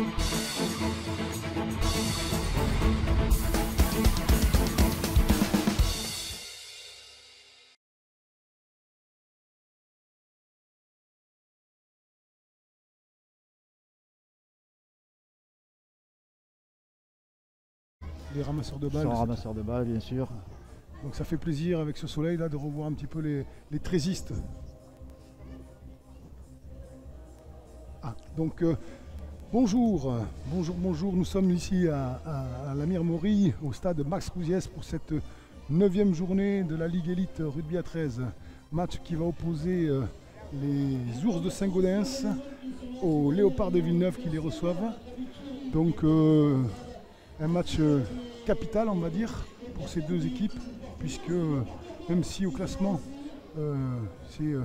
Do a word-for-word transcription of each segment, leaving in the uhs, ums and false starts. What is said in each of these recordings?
Les ramasseurs de balles. Ils sont ramasseurs de balles, bien sûr. Donc ça fait plaisir avec ce soleil là de revoir un petit peu les, les trésistes. Ah, donc euh, bonjour, bonjour, bonjour. Nous sommes ici à, à, à la Mirmorie, au stade Max Rousiès pour cette neuvième journée de la Ligue Élite Rugby à treize. Match qui va opposer euh, les Ours de Saint-Gaudens aux Léopards de Villeneuve qui les reçoivent. Donc euh, un match euh, capital, on va dire, pour ces deux équipes, puisque euh, même si au classement euh, c'est euh,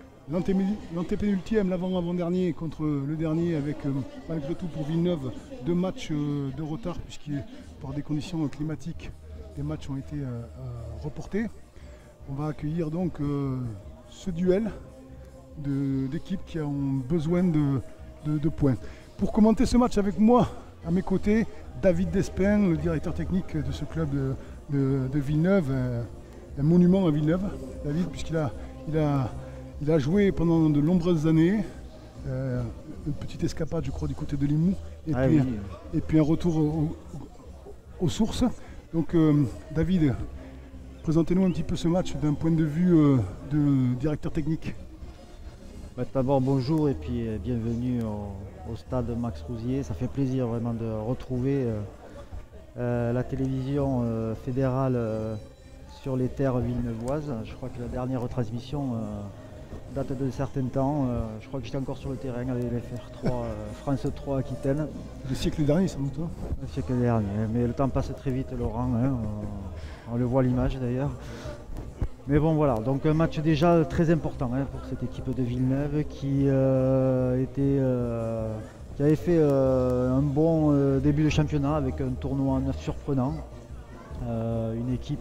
l'antépénultième, l'avant-avant-dernier contre le dernier, avec euh, malgré tout pour Villeneuve deux matchs euh, de retard, puisque par des conditions climatiques les matchs ont été euh, euh, reportés. On va accueillir donc euh, ce duel d'équipes qui ont besoin de, de, de points. Pour commenter ce match avec moi, à mes côtés, David Despin, le directeur technique de ce club de, de, de Villeneuve, un, un monument à Villeneuve, David, puisqu'il a, il a, il a joué pendant de nombreuses années, euh, une petite escapade je crois du côté de Limoux, et, ah puis, oui. et puis un retour au, au, aux sources. Donc euh, David, présentez-nous un petit peu ce match d'un point de vue euh, de directeur technique. Bah, d'abord bonjour et puis euh, bienvenue au, au stade Max Rousier. Ça fait plaisir vraiment de retrouver euh, euh, la télévision euh, fédérale euh, sur les terres villeneuvoises. Je crois que la dernière retransmission euh, date de certains temps. Euh, je crois que j'étais encore sur le terrain avec les F R trois, euh, France trois Aquitaine. Le siècle dernier sans doute. Hein. Le siècle dernier, mais le temps passe très vite Laurent, hein, on, on le voit à l'image d'ailleurs. Mais bon voilà, donc un match déjà très important hein, pour cette équipe de Villeneuve qui, euh, était, euh, qui avait fait euh, un bon euh, début de championnat avec un tournoi en neuf surprenant. Euh, une équipe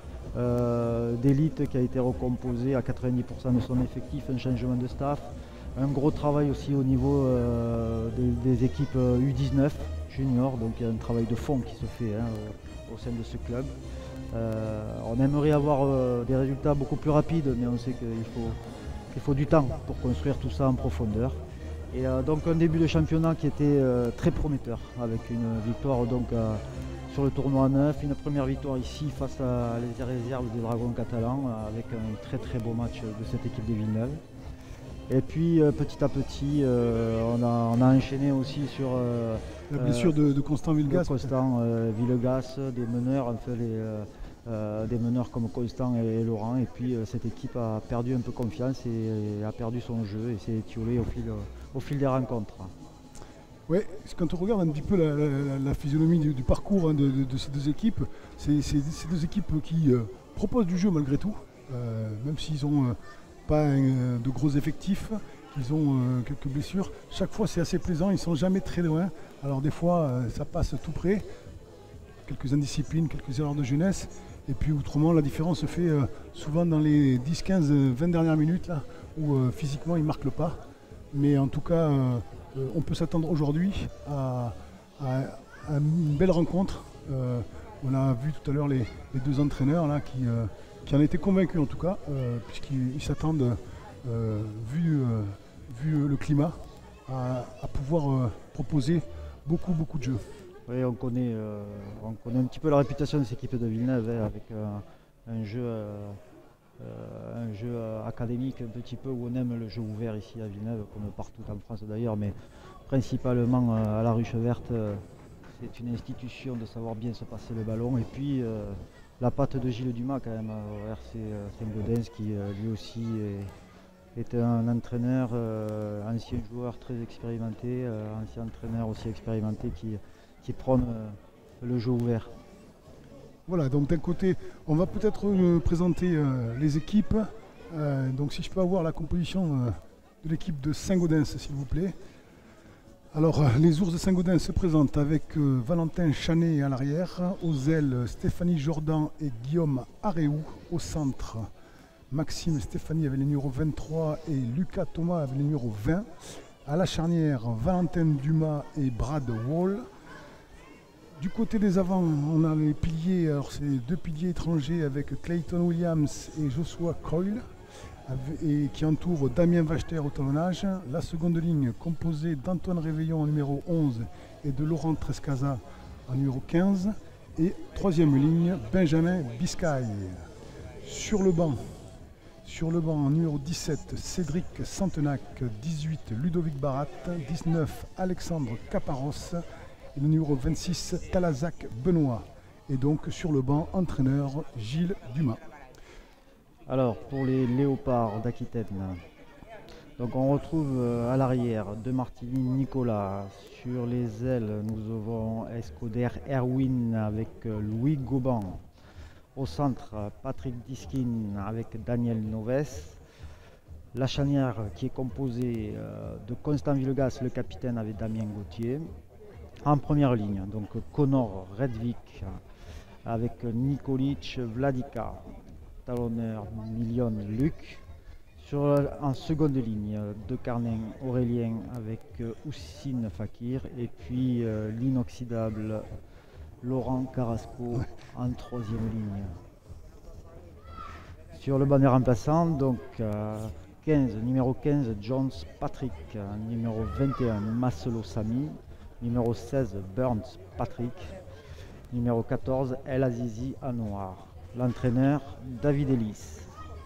euh, d'élite qui a été recomposée à quatre-vingt-dix pour cent de son effectif, un changement de staff, un gros travail aussi au niveau euh, des, des équipes U dix-neuf juniors, donc il y a un travail de fond qui se fait hein, au, au sein de ce club. Euh, on aimerait avoir euh, des résultats beaucoup plus rapides, mais on sait qu'il faut, qu'il faut du temps pour construire tout ça en profondeur. Et euh, donc un début de championnat qui était euh, très prometteur, avec une victoire donc, euh, sur le tournoi neuf, une première victoire ici face à les réserves des Dragons catalans, avec un très très beau match de cette équipe de Villeneuve. Et puis euh, petit à petit, euh, on, a, on a enchaîné aussi sur euh, la blessure euh, de, de Constant Villegas. Constant euh, Villegas, des meneurs, enfin, les, euh, euh, des meneurs comme Constant et, et Laurent. Et puis euh, cette équipe a perdu un peu confiance et, et a perdu son jeu et s'est étiolée au fil, au fil des rencontres. Oui, quand on regarde un petit peu la, la, la physionomie du, du parcours hein, de, de, de ces deux équipes, c'est ces deux équipes qui euh, proposent du jeu malgré tout, euh, même s'ils ont euh, pas un, de gros effectifs, qu'ils ont euh, quelques blessures. Chaque fois c'est assez plaisant, ils ne sont jamais très loin. Alors des fois euh, ça passe tout près, quelques indisciplines, quelques erreurs de jeunesse. Et puis autrement la différence se fait euh, souvent dans les dix, quinze, vingt dernières minutes là, où euh, physiquement ils ne marquent le pas. Mais en tout cas euh, euh, on peut s'attendre aujourd'hui à, à, à une belle rencontre. Euh, on a vu tout à l'heure les, les deux entraîneurs là qui euh, qui en étaient convaincus en tout cas, euh, puisqu'ils s'attendent, euh, vu, euh, vu le climat, à, à pouvoir euh, proposer beaucoup beaucoup de jeux. Oui, on connaît, euh, on connaît un petit peu la réputation de cette équipe de Villeneuve, hein, avec euh, un jeu, euh, un jeu académique un petit peu où on aime le jeu ouvert ici à Villeneuve, comme partout en France d'ailleurs, mais principalement euh, à la Ruche Verte, euh, c'est une institution de savoir bien se passer le ballon. Et puis euh, la patte de Gilles Dumas quand même au R C Saint-Gaudens qui euh, lui aussi est, est un entraîneur, euh, ancien joueur très expérimenté, euh, ancien entraîneur aussi expérimenté qui, qui prône euh, le jeu ouvert. Voilà, donc d'un côté, on va peut-être euh, présenter euh, les équipes. Euh, donc si je peux avoir la composition euh, de l'équipe de Saint-Gaudens s'il vous plaît. Alors, les Ours de Saint-Gaudens se présentent avec euh, Valentin Chanet à l'arrière, aux ailes Stéphanie Jordan et Guillaume Aréou, au centre Maxime Stéphanie avec le numéro vingt-trois et Lucas Thomas avec le numéro vingt. À la charnière, Valentin Dumas et Brad Wall. Du côté des avants, on a les piliers, alors c'est deux piliers étrangers avec Clayton Williams et Joshua Coyle, et qui entourent Damien Wachter au talonnage. La seconde ligne composée d'Antoine Réveillon en numéro onze et de Laurent Trescaza en numéro quinze. Et troisième ligne, Benjamin Biscay. Sur le banc, sur le banc en numéro dix-sept, Cédric Santenac, dix-huit, Ludovic Barat, dix-neuf, Alexandre Caparros et le numéro vingt-six, Talazac Benoît. Et donc sur le banc, entraîneur Gilles Dumas. Alors pour les Léopards d'Aquitaine, donc on retrouve à l'arrière De Martini Nicolas. Sur les ailes, nous avons Escoder Erwin avec Louis Gauban. Au centre, Patrick Diskin avec Daniel Noves. La charnière qui est composée de Constant Villegas, le capitaine, avec Damien Gauthier. En première ligne, donc Connor Redvik avec Nikolic Vladika. Talonneur Million Luc. Sur, en seconde ligne, De Carnin Aurélien avec Houssine Fakir. Et puis euh, l'inoxydable Laurent Carrasco en troisième ligne. Sur le banc des remplaçants, donc euh, quinze, numéro quinze, Jones Patrick, numéro vingt et un, Maselo Sami, numéro seize, Burns Patrick, numéro quatorze, El Azizi Anouar. L'entraîneur, David Ellis.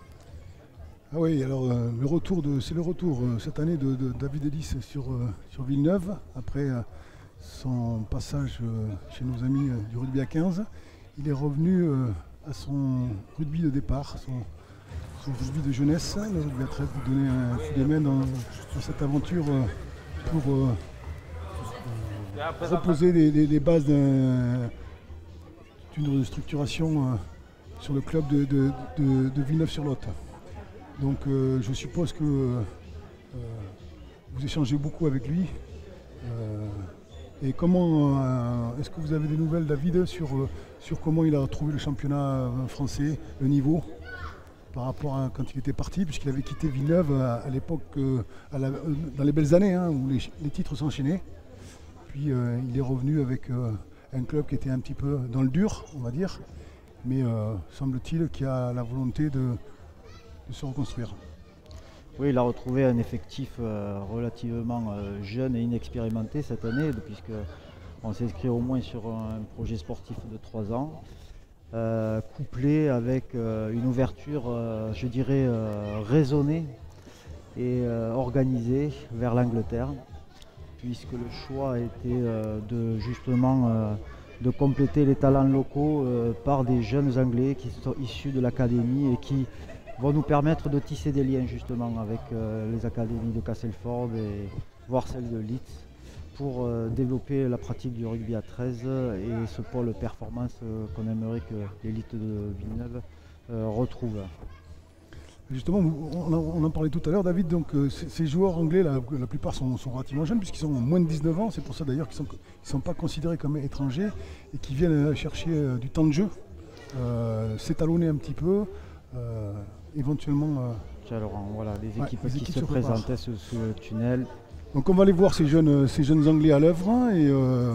Ah oui, alors euh, le retour de, c'est le retour euh, cette année de, de David Ellis sur, euh, sur Villeneuve, après euh, son passage euh, chez nos amis euh, du rugby à quinze. Il est revenu euh, à son rugby de départ, son, son rugby de jeunesse. Le rugby à treize lui donner un coup de main dans, dans cette aventure euh, pour euh, euh, reposer les, les, les bases d'un, d'une structuration euh, sur le club de, de, de, de Villeneuve-sur-Lot. Donc euh, je suppose que euh, vous échangez beaucoup avec lui. Euh, et comment euh, est-ce que vous avez des nouvelles, David, sur, euh, sur comment il a trouvé le championnat français, le niveau, par rapport à quand il était parti, puisqu'il avait quitté Villeneuve à, à l'époque, euh, à la, dans les belles années, hein, où les, les titres s'enchaînaient. Puis euh, il est revenu avec euh, un club qui était un petit peu dans le dur, on va dire, mais euh, semble-t-il qu'il a la volonté de de se reconstruire. Oui, il a retrouvé un effectif euh, relativement euh, jeune et inexpérimenté cette année, puisqu'on s'inscrit au moins sur un projet sportif de trois ans, euh, couplé avec euh, une ouverture, euh, je dirais, euh, raisonnée et euh, organisée vers l'Angleterre, puisque le choix a été euh, de justement euh, de compléter les talents locaux euh, par des jeunes Anglais qui sont issus de l'académie et qui vont nous permettre de tisser des liens justement avec euh, les académies de Castleford et voire celles de Leeds pour euh, développer la pratique du rugby à treize et ce pôle performance euh, qu'on aimerait que l'élite de Villeneuve euh, retrouve. Justement, on, on en parlait tout à l'heure, David, donc euh, ces joueurs anglais, la, la plupart sont, sont relativement jeunes puisqu'ils sont moins de dix-neuf ans, c'est pour ça d'ailleurs qu'ils ne sont, sont pas considérés comme étrangers et qui viennent chercher euh, du temps de jeu, euh, s'étalonner un petit peu. Euh, éventuellement euh, Tiens, Laurent, voilà les ouais, équipes les qui équipes se, se présentaient sous, sous le tunnel. Donc on va aller voir ces jeunes, ces jeunes Anglais à l'œuvre et euh,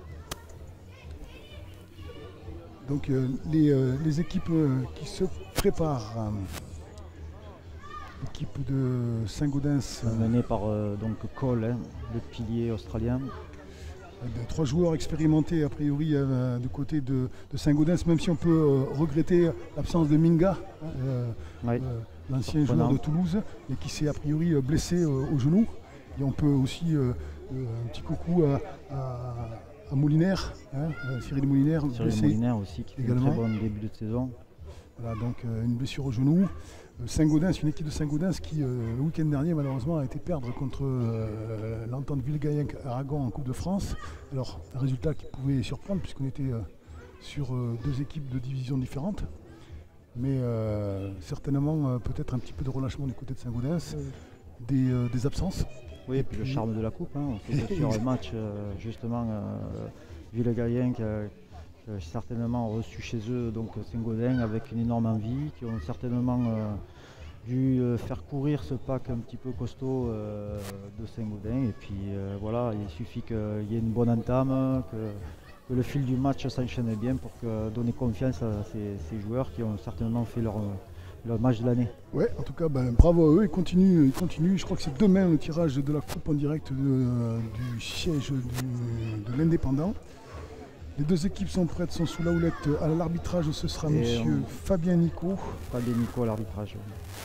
donc euh, les, euh, les équipes euh, qui se préparent. Euh, l'équipe de Saint-Gaudens euh, menée par euh, donc Cole, hein, le pilier australien. De trois joueurs expérimentés a priori euh, du côté de, de Saint-Gaudens, même si on peut euh, regretter l'absence de Minga, euh, Oui. euh, l'ancien joueur de Toulouse, et qui s'est a priori blessé euh, au genou. Et on peut aussi euh, euh, un petit coucou à, à, à Moulinaire, hein, Cyril Moulinaire, Cyril blessé Moulinaire aussi qui fait également. un très bon début de saison. Voilà, donc euh, une blessure au genou. Euh, Saint-Gaudens, une équipe de Saint-Gaudens qui, euh, le week-end dernier, malheureusement, a été perdre contre euh, l'Entente Villegayenc-Aragon en Coupe de France. Alors, un résultat qui pouvait surprendre, puisqu'on était euh, sur euh, deux équipes de divisions différentes. Mais euh, certainement, euh, peut-être un petit peu de relâchement du côté de Saint-Gaudens, oui. des, euh, des absences. Oui, et puis, puis le charme de la Coupe. Hein. On fait sur un match, euh, justement, euh, Villegayenc qui a Euh, certainement reçu chez eux donc Saint-Gaudens avec une énorme envie, qui ont certainement euh, dû euh, faire courir ce pack un petit peu costaud euh, de Saint-Gaudens. Et puis euh, voilà, il suffit qu'il y ait une bonne entame, que, que le fil du match s'enchaîne bien pour que, donner confiance à ces, ces joueurs qui ont certainement fait leur, leur match de l'année. Ouais, en tout cas, ben, bravo à eux, ils continuent, ils continuent. Je crois que c'est demain le tirage de la coupe en direct de, euh, du siège du, de l'Indépendant. Les deux équipes sont prêtes, sont sous la houlette. À l'arbitrage, ce sera Et monsieur on... Fabien Nico. Fabien Nico à l'arbitrage.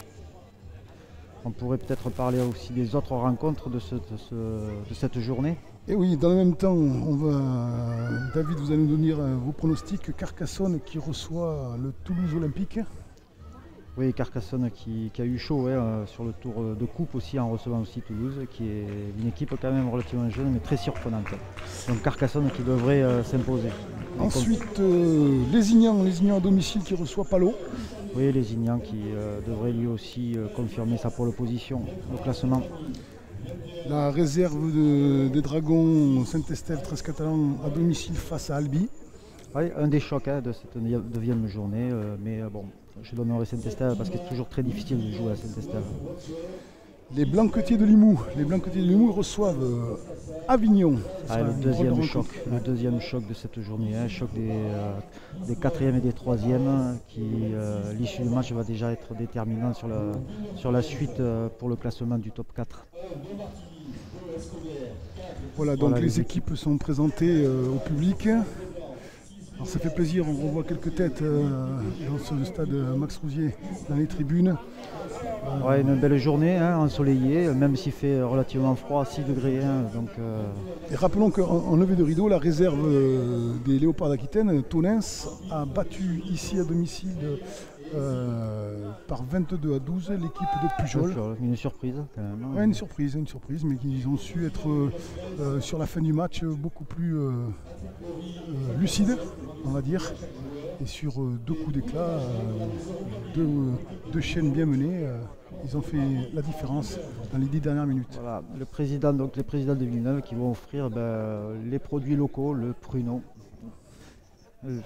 On pourrait peut-être parler aussi des autres rencontres de, ce, de, ce, de cette journée. Et oui, dans le même temps, on va, David, vous allez nous donner vos pronostics. Carcassonne qui reçoit le Toulouse Olympique. Oui, Carcassonne qui, qui a eu chaud hein, sur le tour de coupe aussi en recevant aussi Toulouse, qui est une équipe quand même relativement jeune mais très surprenante. Donc Carcassonne qui devrait euh, s'imposer. Ensuite, euh, Lézignan, Lézignan à domicile qui reçoit Palot. Oui, Lézignan qui euh, devrait lui aussi euh, confirmer sa pole position au classement. La réserve de, des Dragons Saint-Estève treize catalan à domicile face à Albi. Oui, un des chocs hein, de cette neuvième journée, euh, mais euh, bon, je donnerai Saint-Estève parce que c'est toujours très difficile de jouer à Saint-Estève. Les Blanquetiers de Limoux, les Blanquetiers de Limoux reçoent euh, Avignon. Ah, le deuxième choc, le deuxième choc de cette journée, hein, choc des, euh, des quatrièmes et des troisièmes, qui euh, l'issue du match va déjà être déterminante sur la, sur la suite euh, pour le classement du top quatre. Voilà, donc voilà, les, les équipes, équipes sont présentées euh, au public. Alors ça fait plaisir, on revoit quelques têtes euh, dans ce stade Max Rousier, dans les tribunes. Euh, ouais, une belle journée, hein, ensoleillée, même s'il fait relativement froid, six degrés. Hein, donc, euh... Et rappelons qu'en en levée de rideau, la réserve euh, des Léopards d'Aquitaine, Tonens, a battu ici à domicile euh, par vingt-deux à douze l'équipe de Pujol. Une surprise quand même. Hein. Ouais, une surprise, une surprise, mais ils ont su être euh, sur la fin du match beaucoup plus euh, euh, lucides, on va dire. Et sur euh, deux coups d'éclat, euh, deux, deux chaînes bien menées, euh, ils ont fait la différence dans les dix dernières minutes. Voilà, le président, donc les présidents de Villeneuve qui vont offrir ben, les produits locaux, le pruneau. Euh,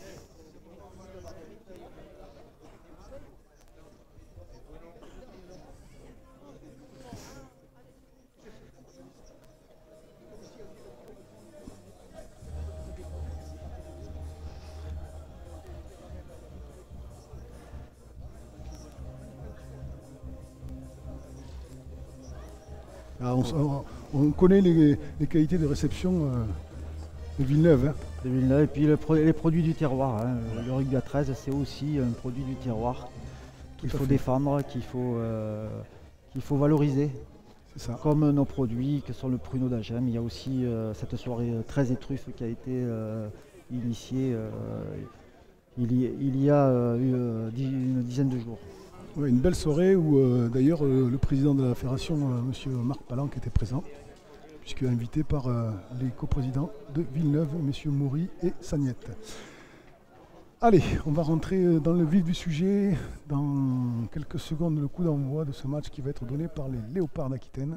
Ah, on, on, on connaît les, les qualités de réception euh, de Villeneuve. Hein. De Villeneuve. Et puis le, les produits du terroir. Hein. Le rugby à treize, c'est aussi un produit du terroir qu'il faut fait. défendre, qu'il faut, euh, qu'il faut valoriser. Ça. Comme nos produits, que sont le pruneau d'Agen. Il y a aussi euh, cette soirée treize et truffes qui a été euh, initiée euh, il, y, il y a euh, une dizaine de jours. Ouais, une belle soirée où euh, d'ailleurs euh, le président de la fédération, euh, M. Marc Palanque, était présent, puisque invité par euh, les coprésidents de Villeneuve, M. Maury et Sagnette. Allez, on va rentrer dans le vif du sujet. Dans quelques secondes, le coup d'envoi de ce match qui va être donné par les Léopards d'Aquitaine,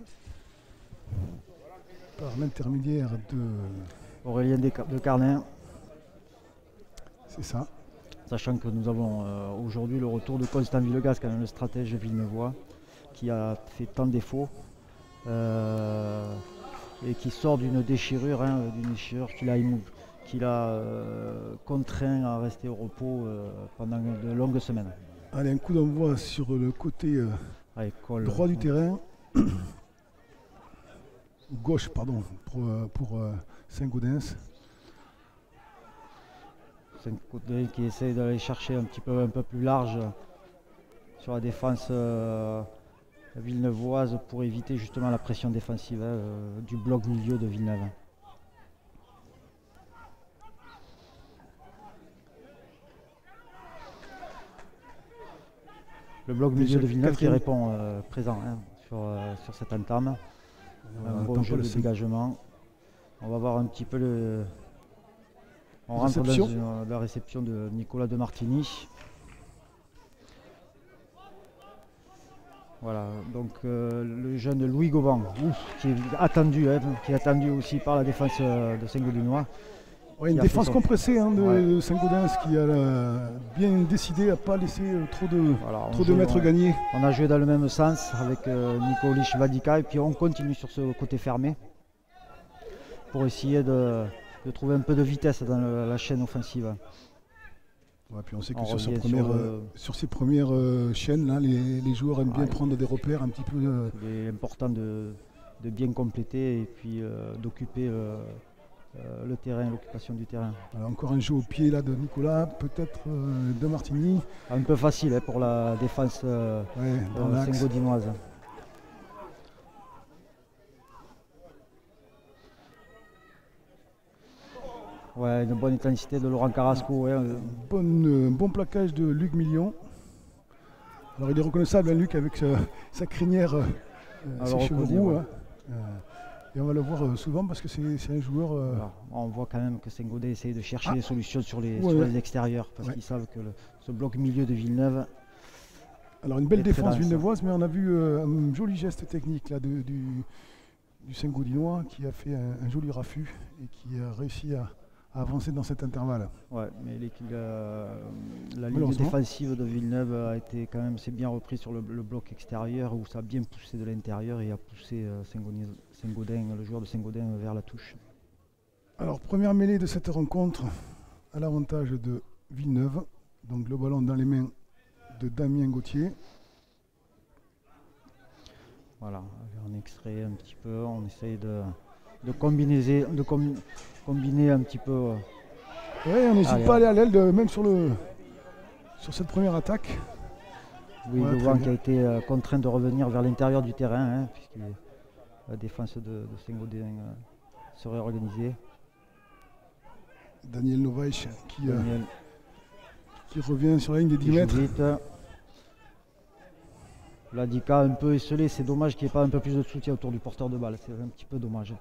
par l'intermédiaire de Aurélien de Carlin. C'est ça. Sachant que nous avons euh, aujourd'hui le retour de Constant Villegas, quand même le stratège villeneuvois, qui a fait tant de défauts euh, et qui sort d'une déchirure, hein, d'une déchirure qu'il a, qu'il a euh, contraint à rester au repos euh, pendant de longues semaines. Allez, un coup d'envoi sur le côté euh, Allez, colle, droit du terrain, gauche pardon, pour, pour euh, Saint-Gaudens. Saint-Gaudens qui essaie d'aller chercher un petit peu un peu plus large sur la défense euh, villeneuvoise pour éviter justement la pression défensive euh, du bloc milieu de Villeneuve. Le bloc milieu de Villeneuve qui répond euh, présent hein, sur, euh, sur cette entame. Un bon jeu de dégagement. On va voir un petit peu le... On rentre dans une, la réception de Nicolas de Martini. Voilà, donc euh, le jeune Louis Gauban, ouf, qui est attendu, hein, qui est attendu aussi par la défense euh, de Saint-Gaudenois, Ouais, une qui a défense fait son- compressée hein, de, Ouais. de Saint-Gaudens qui a euh, bien décidé à ne pas laisser euh, trop de, Voilà, on trop de joue- mètres on- gagnés. On a joué dans le même sens avec euh, Nikolic, Vadika et puis on continue sur ce côté fermé pour essayer de, de trouver un peu de vitesse dans le- la chaîne offensive. Ouais, puis on sait que On sur, ces revient premières, sur le- euh, sur ces premières euh, chaînes, là, les, les joueurs aiment bien Ouais. prendre des repères un petit peu. euh, Il est important de, de bien compléter et puis euh, d'occuper euh, euh, le terrain, l'occupation du terrain. voilà, encore un jeu au pied là de Nicolas, peut-être euh, de Martigny. Un peu facile hein, pour la défense euh, Ouais, dans euh, l'axe. saint-gaudinoise. Ouais, une bonne intensité de Laurent Carrasco. Ouais, euh, Bonne, euh, bon plaquage de Luc Million. Alors il est reconnaissable, hein, Luc, avec sa, sa crinière, euh, Ah, ses le cheveux reconnaît, roux. ouais. Hein. Euh, et on va le voir euh, souvent parce que c'est c'est un joueur. euh, voilà. On voit quand même que Saint-Gaudens essaye de chercher Ah. des solutions sur les, Ouais, sur ouais. les extérieurs parce Ouais. qu'ils savent que le- ce bloc milieu de Villeneuve, Alors une belle est très défense dense, villeneuvoise, mais on a vu euh, un joli geste technique là, de- du, du Saint-Gaudinois qui a fait un, un joli raffut et qui a réussi à, à avancer dans cet intervalle. ouais, mais l'équipe, euh, la ligne Malheureusement. défensive de Villeneuve a été quand même, s'est bien repris sur le, le bloc extérieur où ça a bien poussé de l'intérieur et a poussé euh, Saint-Gaudens, Saint-Gaudens, le joueur de Saint-Gaudens vers la touche. Alors première mêlée de cette rencontre à l'avantage de Villeneuve. Donc le ballon dans les mains de Damien Gauthier. Voilà, on extrait un petit peu, on essaye de, de, combiner, de com- combiner un petit peu. euh, Oui, on n'hésite Allez, pas à on- aller à l'aile de- même sur, le, sur cette première attaque. Oui, Ouais, le très vent bien. qui a été euh, contraint de revenir vers l'intérieur du terrain, hein, puisque la défense de, de Saint-Gaudens euh, serait organisée. Daniel Novaich qui, euh, Daniel qui revient sur la ligne des dix qui joue mètres. vite. Ladika un peu esselé, c'est dommage qu'il n'y ait pas un peu plus de soutien autour du porteur de balle, c'est un petit peu dommage.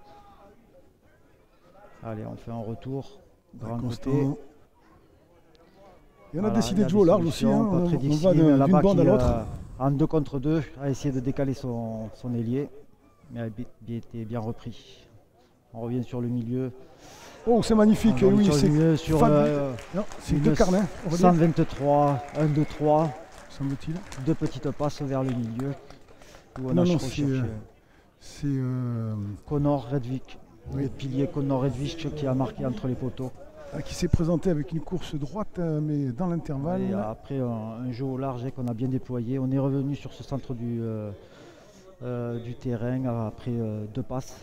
Allez, on fait un retour. Grand Constant. côté. Et on a Voilà, décidé il y de jouer au des large aussi. solutions, Hein. On, Patrick on Dixie, va d'un- là-bas, d'une bande à qui, l'autre. euh, en deux contre deux, a essayé de décaler son, son ailier, mais a bi- bi- été bien repris. On revient sur le milieu. Oh, c'est magnifique. On Et revient oui, sur le c'est milieu, sur fabuleux. euh, non, c'est une deux carnets, on va cent dire, vingt-trois, un, deux, trois, semble-t-il. deux petites passes vers le milieu. Où on Non, a non, recherché, c'est, euh, C'est euh, Connor Redvik, Oui. le pilier Connor Redvik qui a marqué entre les poteaux. qui s'est présenté avec une course droite, euh, mais dans l'intervalle. Et après un, un jeu au large qu'on a bien déployé, on est revenu sur ce centre du, euh, euh, du terrain après euh, deux passes.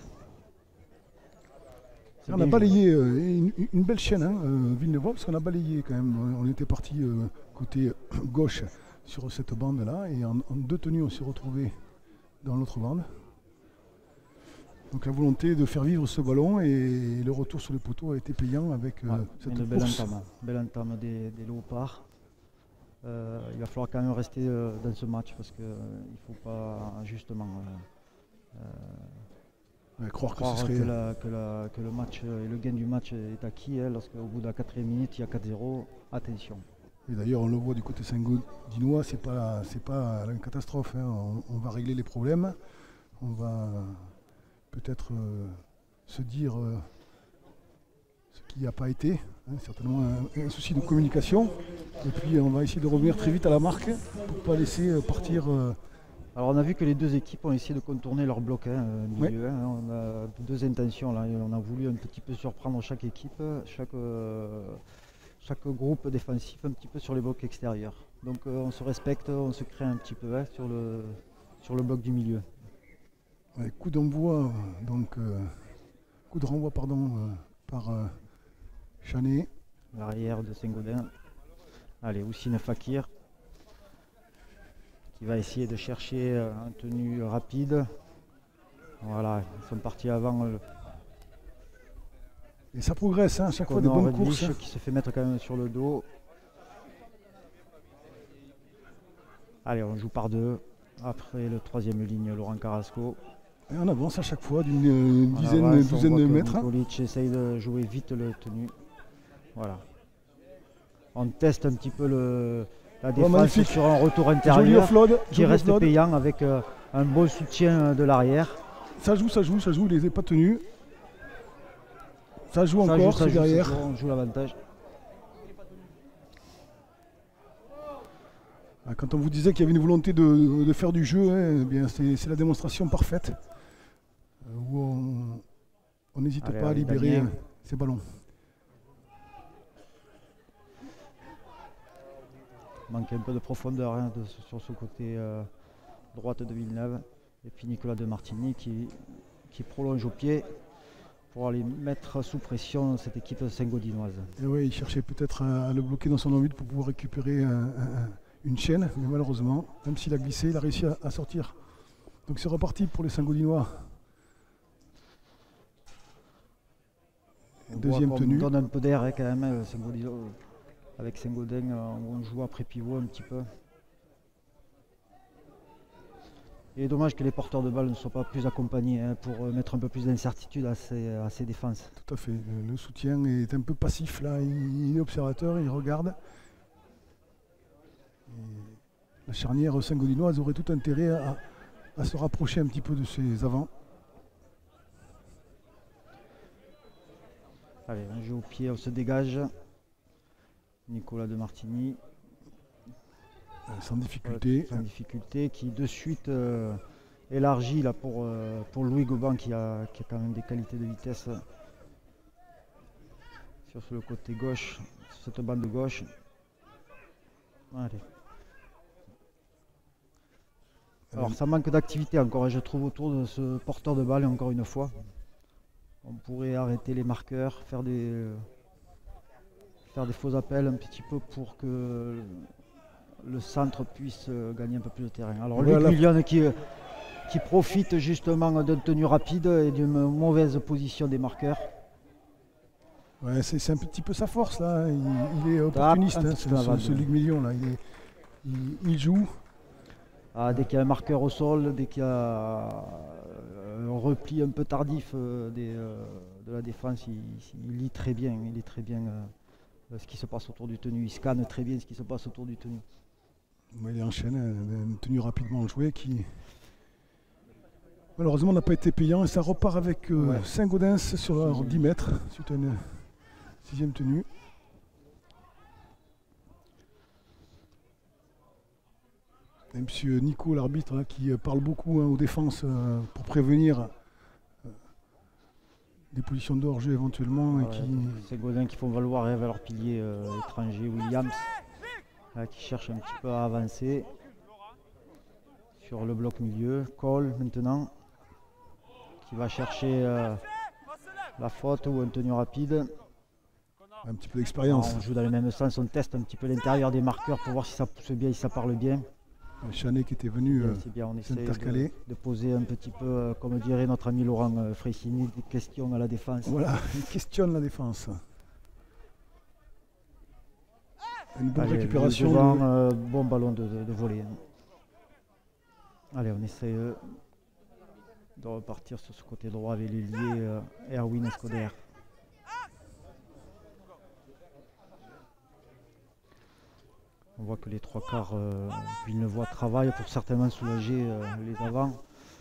C'est On bien a joué. balayé euh, une, une belle chaîne, hein, euh, Villeneuve, parce qu'on a balayé quand même. On était parti euh, côté gauche sur cette bande-là, et en, en deux tenues, on s'est retrouvé dans l'autre bande. Donc la volonté de faire vivre ce ballon et le retour sur le poteau a été payant avec euh, Ouais, cette une belle course. entame, belle entame des, des léopards. Euh, il va falloir quand même rester euh, dans ce match parce qu'il ne faut pas justement euh, euh, Ouais, croire que croire ce que, serait. la- que la- que le match euh, et le gain du match est acquis. Hein, lorsqu'au bout de la quatrième minute, il y a quatre zéro, attention. Et d'ailleurs, on le voit du côté Saint-Gaudinois, c'est pas, c'est pas une catastrophe. Hein. On, on va régler les problèmes. On va peut-être euh, se dire euh, ce qui n'a pas été. Hein, certainement un, un souci de communication. Et puis, on va essayer de revenir très vite à la marque pour ne pas laisser euh, partir. euh, Alors on a vu que les deux équipes ont essayé de contourner leur bloc hein, euh, milieu. hein. On a deux intentions là. On a voulu un petit peu surprendre chaque équipe, chaque, euh, chaque groupe défensif un petit peu sur les blocs extérieurs. Donc euh, on se respecte, on se crée un petit peu hein, sur, le, sur le bloc du milieu. ouais, coup d'envoi, euh, donc euh, coup de renvoi pardon, euh, par euh, Chanet. L'arrière de Saint-Gaudens. Allez, Oussine Fakir qui va essayer de chercher euh, un tenue rapide. Voilà, ils sont partis avant le Et ça progresse, hein, à chaque fois des Connor bonnes courses. Redlich qui se fait mettre quand même sur le dos. Allez, on joue par deux. Après le troisième ligne, Laurent Carrasco. Et on avance à chaque fois d'une euh, On dizaine, avance, on douzaine voit de que mètres. Nikolic essaye de jouer vite le tenue. Voilà. On teste un petit peu le, la défense magnifique. sur un retour Joli intérieur offload, qui joli reste offload. payant avec euh, un bon soutien de l'arrière. Ça joue, ça joue, ça joue, il les a pas tenus. Ça joue Ça encore, joue, ça c'est joue, derrière. ça joue, on joue l'avantage. Ah, quand on vous disait qu'il y avait une volonté de, de faire du jeu, hein, eh bien c'est c'est la démonstration parfaite. euh, où on on n'hésite Allez, pas à allez, libérer Damien. euh, ces ballons. Manque un peu de profondeur hein, de- sur ce côté euh, droite de Villeneuve. Et puis Nicolas de Martigny qui, qui prolonge au pied pour aller mettre sous pression cette équipe saint-gaudinoise. Et ouais, il cherchait peut-être à, à le bloquer dans son envie pour pouvoir récupérer un- un- une chaîne, mais malheureusement, même s'il a glissé, il a réussi à, à sortir. Donc c'est reparti pour les Saint-Gaudinois. On Deuxième voit qu'on tenue. donne un peu d'air hein, quand même hein, Saint-Gaudin- avec Saint-Gaudin, euh, on joue après pivot un petit peu. Il est dommage que les porteurs de balles ne soient pas plus accompagnés hein, pour euh, mettre un peu plus d'incertitude à ces, à ces défenses. Tout à fait. Le, le soutien est un peu passif là. Il, il est observateur, il regarde. Et la charnière saint-gaudinoise aurait tout intérêt à, à se rapprocher un petit peu de ses avants. Allez, un jeu au pied, on se dégage. Nicolas de Martigny, euh, sans difficulté. sans difficulté, qui de suite euh, élargit là, pour, euh, pour Louis Goban qui a, qui a quand même des qualités de vitesse sur le côté gauche, sur cette bande gauche. Allez. Alors ça manque d'activité encore, je trouve, autour de ce porteur de balle, encore une fois. On pourrait arrêter les marqueurs, faire des, euh, faire des faux appels un petit peu pour que le centre puisse euh, gagner un peu plus de terrain. Alors Voilà. Luc Million qui, euh, qui profite justement d'une tenue rapide et d'une mauvaise position des marqueurs. Ouais, c'est c'est un petit peu sa force là. Il, il est opportuniste, un hein, petit ce, peu ce- avant ce de- Luc Million là. Il, est- il- il joue. Ah, dès qu'il y a un marqueur au sol, dès qu'il y a euh, un repli un peu tardif euh, des, euh, de la défense, il, il lit très bien, il lit très bien euh, ce qui se passe autour du tenu, il scanne très bien ce qui se passe autour du tenu. Ouais, il enchaîne euh, une tenue rapidement jouée qui malheureusement n'a pas été payant et ça repart avec euh, Ouais. Saint-Gaudens sur leurs dix mètres suite à une sixième tenue. Et monsieur Nico, l'arbitre, hein, qui euh, parle beaucoup hein, aux défenses euh, pour prévenir euh, des positions de hors-jeu éventuellement et Ouais, qui C'est Godin qui font valoir hein, leur pilier euh, étranger Williams, là, qui cherche un petit peu à avancer sur le bloc milieu. Cole maintenant qui va chercher euh, la faute ou un tenue rapide. a un petit peu Alors, d'expérience. on joue dans le même sens, on teste un petit peu l'intérieur des marqueurs pour voir si ça pousse bien, si ça parle bien. Chanet qui était venu euh, C'est bien, on essaie de, s'intercaler. de poser un petit peu, euh, comme dirait notre ami Laurent euh, Freyssini, des questions à la défense. Voilà, il questionne la défense. Une bonne Allez, récupération. devant, de- euh, bon ballon de, de, de volée. Allez, on essaie euh, de repartir sur ce côté droit avec l'ailier euh, Erwin Escoder. On voit que les trois quarts euh, Villeneuvois travaillent pour certainement soulager euh, les avants.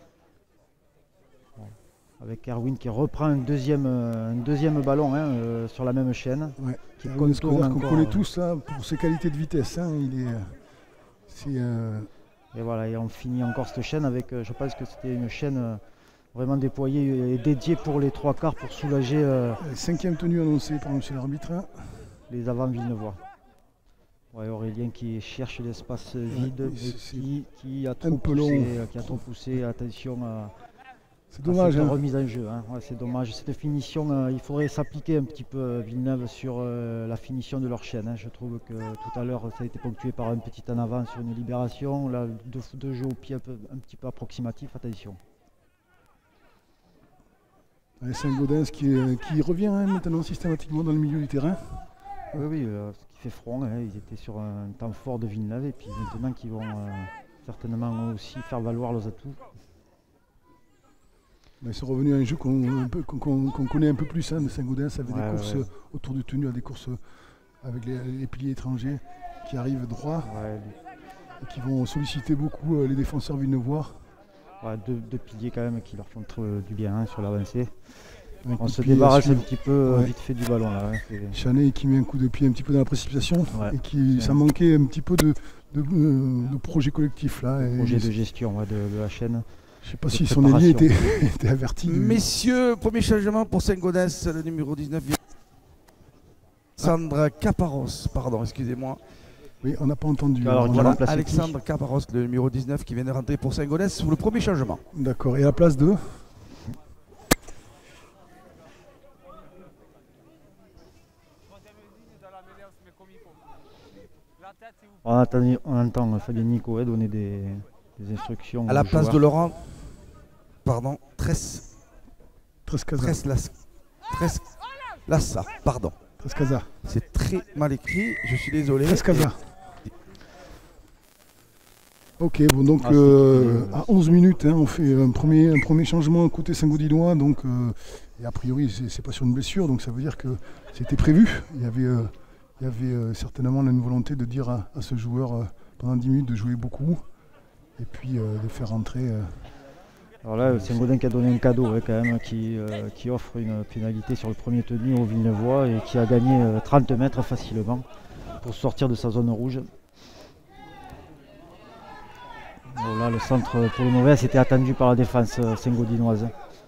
Bon. Avec Erwin qui reprend un deuxième, euh, un deuxième ballon hein, euh, sur la même chaîne. Ouais. Qui Erwin contourne Escoder qu'on encore, connaît euh, tous hein, pour ses qualités de vitesse. hein, il est, euh, c'est euh, Et voilà, et on finit encore cette chaîne avec, euh, je pense que c'était une chaîne euh, vraiment déployée et dédiée pour les trois quarts pour soulager euh, la cinquième tenue annoncée par monsieur l'arbitre. hein. les avants Villeneuvois. Ouais, Aurélien qui cherche l'espace vide, Ouais, mais c'est- qui, qui a un trop peu poussé, long. euh, qui a trop poussé. Attention à, C'est à dommage. cette hein. remise en jeu. hein. Ouais, c'est dommage. Cette finition, euh, il faudrait s'appliquer un petit peu euh, Villeneuve sur euh, la finition de leur chaîne. hein. Je trouve que tout à l'heure, ça a été ponctué par un petit en avant sur une libération. Là, deux, deux jeux au pied un, peu- un petit peu approximatif. Attention. Ouais, Saint-Gaudens qui, euh, qui revient hein, maintenant systématiquement dans le milieu du terrain. Oui, oui, euh, ce qui fait front. hein. Ils étaient sur un temps fort de Villeneuve et puis maintenant qu'ils vont euh, certainement aussi faire valoir leurs atouts. Mais c'est revenu à un jeu qu'on un peu- qu'on- qu'on- qu'on connaît un peu plus hein, de Saint-Gaudens avec Ouais, des courses ouais. euh, autour du tenu, des courses euh, avec les, les piliers étrangers qui arrivent droit Ouais, et qui vont solliciter beaucoup euh, les défenseurs villeneuvois. ouais, deux, deux piliers quand même qui leur font très, du bien hein, sur l'avancée. Un On se pied débarrasse à un petit peu ouais. vite fait du ballon là. Hein. Chanet qui met un coup de pied un petit peu dans la précipitation Ouais. et qui ça manquait un petit peu de, de, de projet collectif là. Et projet de gestion ouais, de, de la chaîne. Je sais pas si son ailier était, était averti. De... Messieurs, premier changement pour Saint-Gaudens, le numéro dix-neuf. Alexandre ah. Caparros, pardon, excusez-moi. Oui, on n'a pas entendu. Alors, voilà, Alexandre Caparros, le numéro dix-neuf, qui vient de rentrer pour Saint-Gaudens pour le premier changement. D'accord, et à la place de On entend, on entend Fabien Nico donner des, des instructions. À la place joueurs. de Laurent, pardon, Tres. Trescaza. Tres Tres Lassa, pardon. Trescaza. C'est très mal écrit, je suis désolé. Trescaza. Ok, bon donc ah, euh, à onze minutes, hein, on fait un premier, un premier changement côté Saint-Gaudinois, donc euh, et a priori c'est pas sur une blessure, donc ça veut dire que c'était prévu. Il y avait, euh, il y avait euh, certainement une volonté de dire à, à ce joueur euh, pendant dix minutes de jouer beaucoup et puis euh, de faire rentrer. Euh, Alors là, Saint-Gaudens qui a donné un cadeau hein, quand même, qui, euh, qui offre une pénalité sur le premier tenu au Villeneuvois et qui a gagné euh, trente mètres facilement pour sortir de sa zone rouge. Voilà, le centre pour le mauvais c'était attendu par la défense euh, saint-gaudinoise.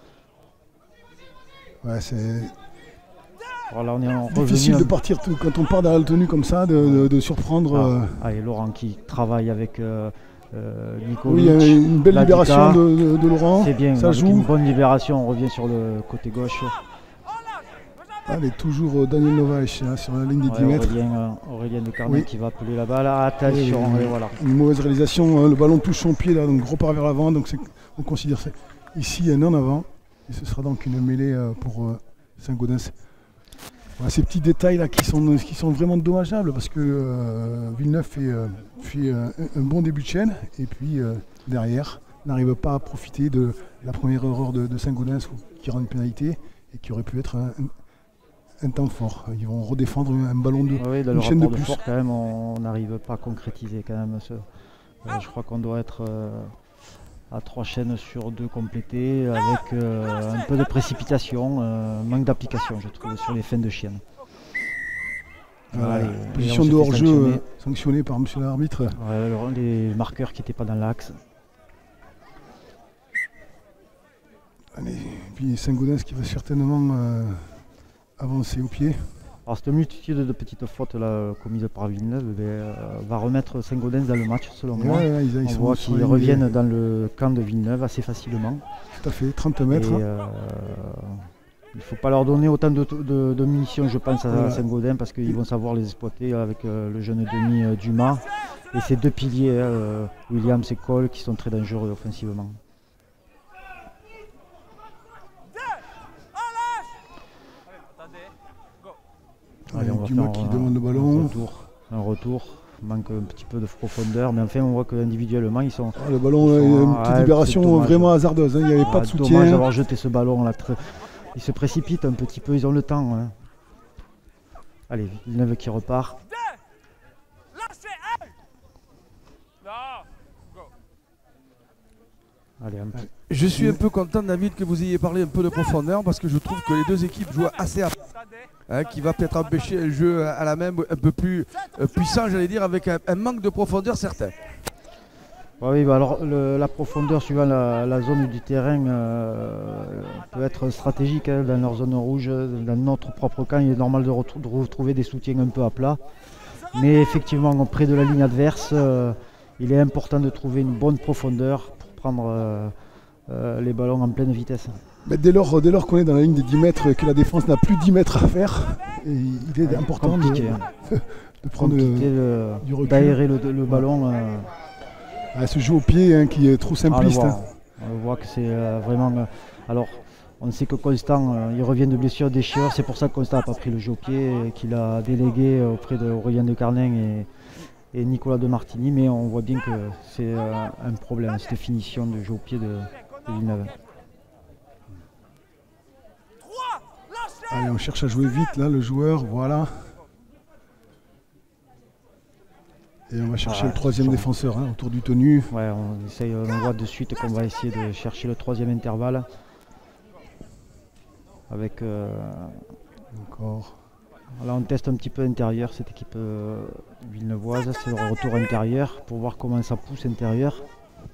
Ouais, c'est voilà, on est en difficile de partir tout, quand on part dans la tenue comme ça, de, de, de surprendre. Ah, euh... Allez, Laurent qui travaille avec euh, euh, Nico. Oui, il y a une belle libération de, de, de Laurent. C'est bien, ça avec joue. Une bonne libération, on revient sur le côté gauche. Allez, toujours euh, Daniel Novaes hein, sur la ligne des ouais, dix mètres. Aurélien, euh, Aurélien de Carnet oui. qui va appeler la balle. Attention, et, et voilà. Une mauvaise réalisation, hein, le ballon touche son pied, là, donc repart vers l'avant. Donc on considère ça ici un en avant. Et ce sera donc une mêlée euh, pour euh, Saint-Gaudens. Voilà, ces petits détails là qui sont, qui sont vraiment dommageables parce que euh, Villeneuve fait, euh, fait euh, un bon début de chaîne et puis euh, derrière n'arrive pas à profiter de la première erreur de, de Saint-Gaudens qui rend une pénalité et qui aurait pu être un, un, un temps fort. Ils vont redéfendre un ballon de, oui, dans une le chaîne de plus. plus. Fort, quand même, on n'arrive pas à concrétiser quand même ce. Euh, je crois qu'on doit être euh, à trois chaînes sur deux complétées avec euh, un peu de précipitation, euh, manque d'application je trouve sur les fins de chienne. Voilà, voilà, et, position et de hors-jeu sanctionnée. sanctionnée par monsieur l'arbitre. Ouais, les marqueurs qui n'étaient pas dans l'axe. Allez, puis Saint-Gaudens qui va certainement euh, avancer au pied. Alors cette multitude de petites fautes là, commises par Villeneuve ben, euh, va remettre Saint-Gaudens dans le match selon ouais, moi. Ouais, ils, ils On voit qu'ils reviennent dans le camp de Villeneuve assez facilement. Tout à fait, trente mètres. Et, euh, il ne faut pas leur donner autant de, de, de munitions je pense à ouais. Saint-Gaudens parce qu'ils vont savoir les exploiter avec euh, le jeune demi euh, Dumas et ces deux piliers, euh, Williams et Cole, qui sont très dangereux offensivement. Allez, on va Dumas faire qui un, demande le ballon. Un retour, un retour, manque un petit peu de profondeur, mais enfin on voit qu'individuellement ils sont. Ah, le ballon, ils sont, une petite ah, libération vraiment hasardeuse, hein. Il n'y avait ah, pas de soutien. Dommage d'avoir jeté ce ballon là. Très... Ils se précipitent un petit peu, ils ont le temps. Hein. Allez, Villeneuve qui repart. Allez, un petit... Je suis un peu content, David, que vous ayez parlé un peu de profondeur parce que je trouve que les deux équipes jouent assez à... Hein, qui va peut-être empêcher un jeu à la même un peu plus euh, puissant, j'allais dire, avec un, un manque de profondeur certain. Oui, bah alors le, la profondeur suivant la, la zone du terrain euh, peut être stratégique hein, dans leur zone rouge, dans notre propre camp. Il est normal de retrouver des soutiens un peu à plat. Mais effectivement, près de la ligne adverse, euh, il est important de trouver une bonne profondeur pour prendre euh, euh, les ballons en pleine vitesse. Mais dès lors, dès lors qu'on est dans la ligne des dix mètres, que la défense n'a plus dix mètres à faire, et il est ouais, important de, hein. de prendre le, du recul. D'aérer le, le ballon. Euh, à ce jeu au pied hein, qui est trop simpliste. On le voit, hein. on le voit que c'est euh, vraiment... Euh, alors, on sait que Constant, euh, il revient de blessure déchirure, c'est pour ça que Constant n'a pas pris le jeu au pied, et qu'il a délégué auprès d'Aurélien de Carnin et, et Nicolas de Martini, mais on voit bien que c'est euh, un problème, cette finition de jeu au pied de, de Villeneuve. Allez, on cherche à jouer vite là, le joueur, voilà. Et on va chercher ah, le troisième défenseur hein, autour du tenu. Ouais, on essaye, on voit de suite qu'on va essayer de chercher le troisième intervalle. Avec, euh, Encore. là on teste un petit peu intérieur cette équipe euh, villeneuvoise, c'est le retour intérieur pour voir comment ça pousse intérieur.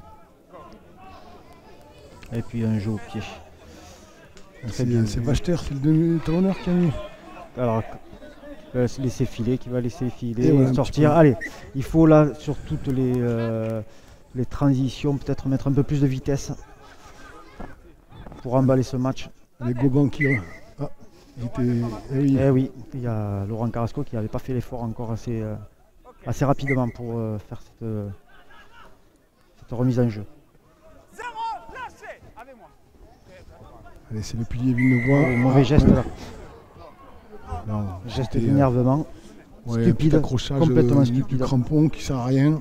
Et puis un jeu au pied. C'est Wachter, c'est le demi-talonneur qui a mis. Alors, il va laisser filer, qui va laisser filer, Et voilà, sortir. Allez, il faut là, sur toutes les, euh, les transitions, peut-être mettre un peu plus de vitesse pour emballer ce match. Les Goban qui. Ah, il était. Eh oui. Eh oui, il y a Laurent Carrasco qui n'avait pas fait l'effort encore assez, euh, assez rapidement pour euh, faire cette, euh, cette remise en jeu. Allez, c'est le pilier villeneuvois. Oh, mauvais geste ouais. là. Non, Geste c'était, d'énervement. euh, ouais, un stupide, petit accrochage complètement euh, du, stupide. du crampon qui sert à rien.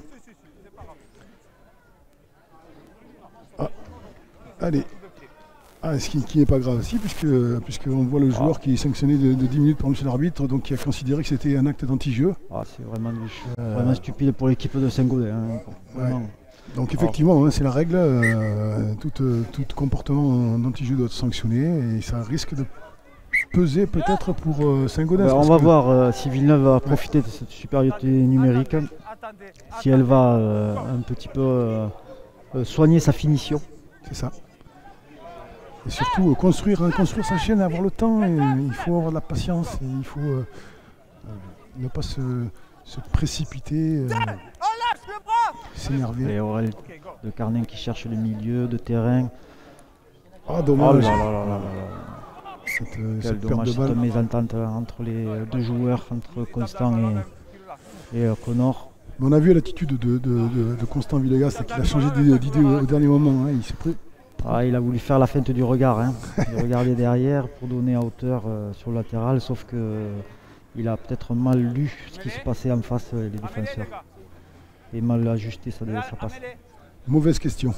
Ah, allez. Ah, ce qui, qui n'est pas grave aussi, puisque puisqu'on voit le joueur ah. qui est sanctionné de, de dix minutes par monsieur l'arbitre, donc qui a considéré que c'était un acte d'anti-jeu. Ah, c'est vraiment, du- Euh, vraiment stupide pour l'équipe de Saint-Gaudin. Hein. Vraiment. Donc effectivement, hein, c'est la règle, euh, tout, euh, tout comportement d'anti-jeu doit être sanctionné et ça risque de peser peut-être pour euh, Saint-Gaudens. Ben, on parce va que- voir euh, si Villeneuve va profiter de cette supériorité numérique, si elle va euh, un petit peu euh, euh, soigner sa finition. C'est ça. Et surtout euh, construire, hein, construire sa chaîne, avoir le temps, et, euh, il faut avoir de la patience, et il faut euh, euh, ne pas se, se précipiter, euh, s'énerver. Et Aurel de Carnin qui cherche le milieu de terrain. Ah Oh dommage, là là là là là là. cette, euh, Quel cette perte dommage, de cette balle. mésentente entre les deux joueurs, entre Constant et, et euh, Connor. Mais on a vu l'attitude de, de, de, de Constant Villegas là, qu'il a changé d'idée d'idée au, au dernier moment. Hein, il s'est pris. Ah, il a voulu faire la feinte du regard, hein, de regarder derrière pour donner à hauteur euh, sur le latéral, sauf que euh, il a peut-être mal lu ce qui se passait en face, euh, les défenseurs, et mal ajusté sa, sa passe. Mauvaise question.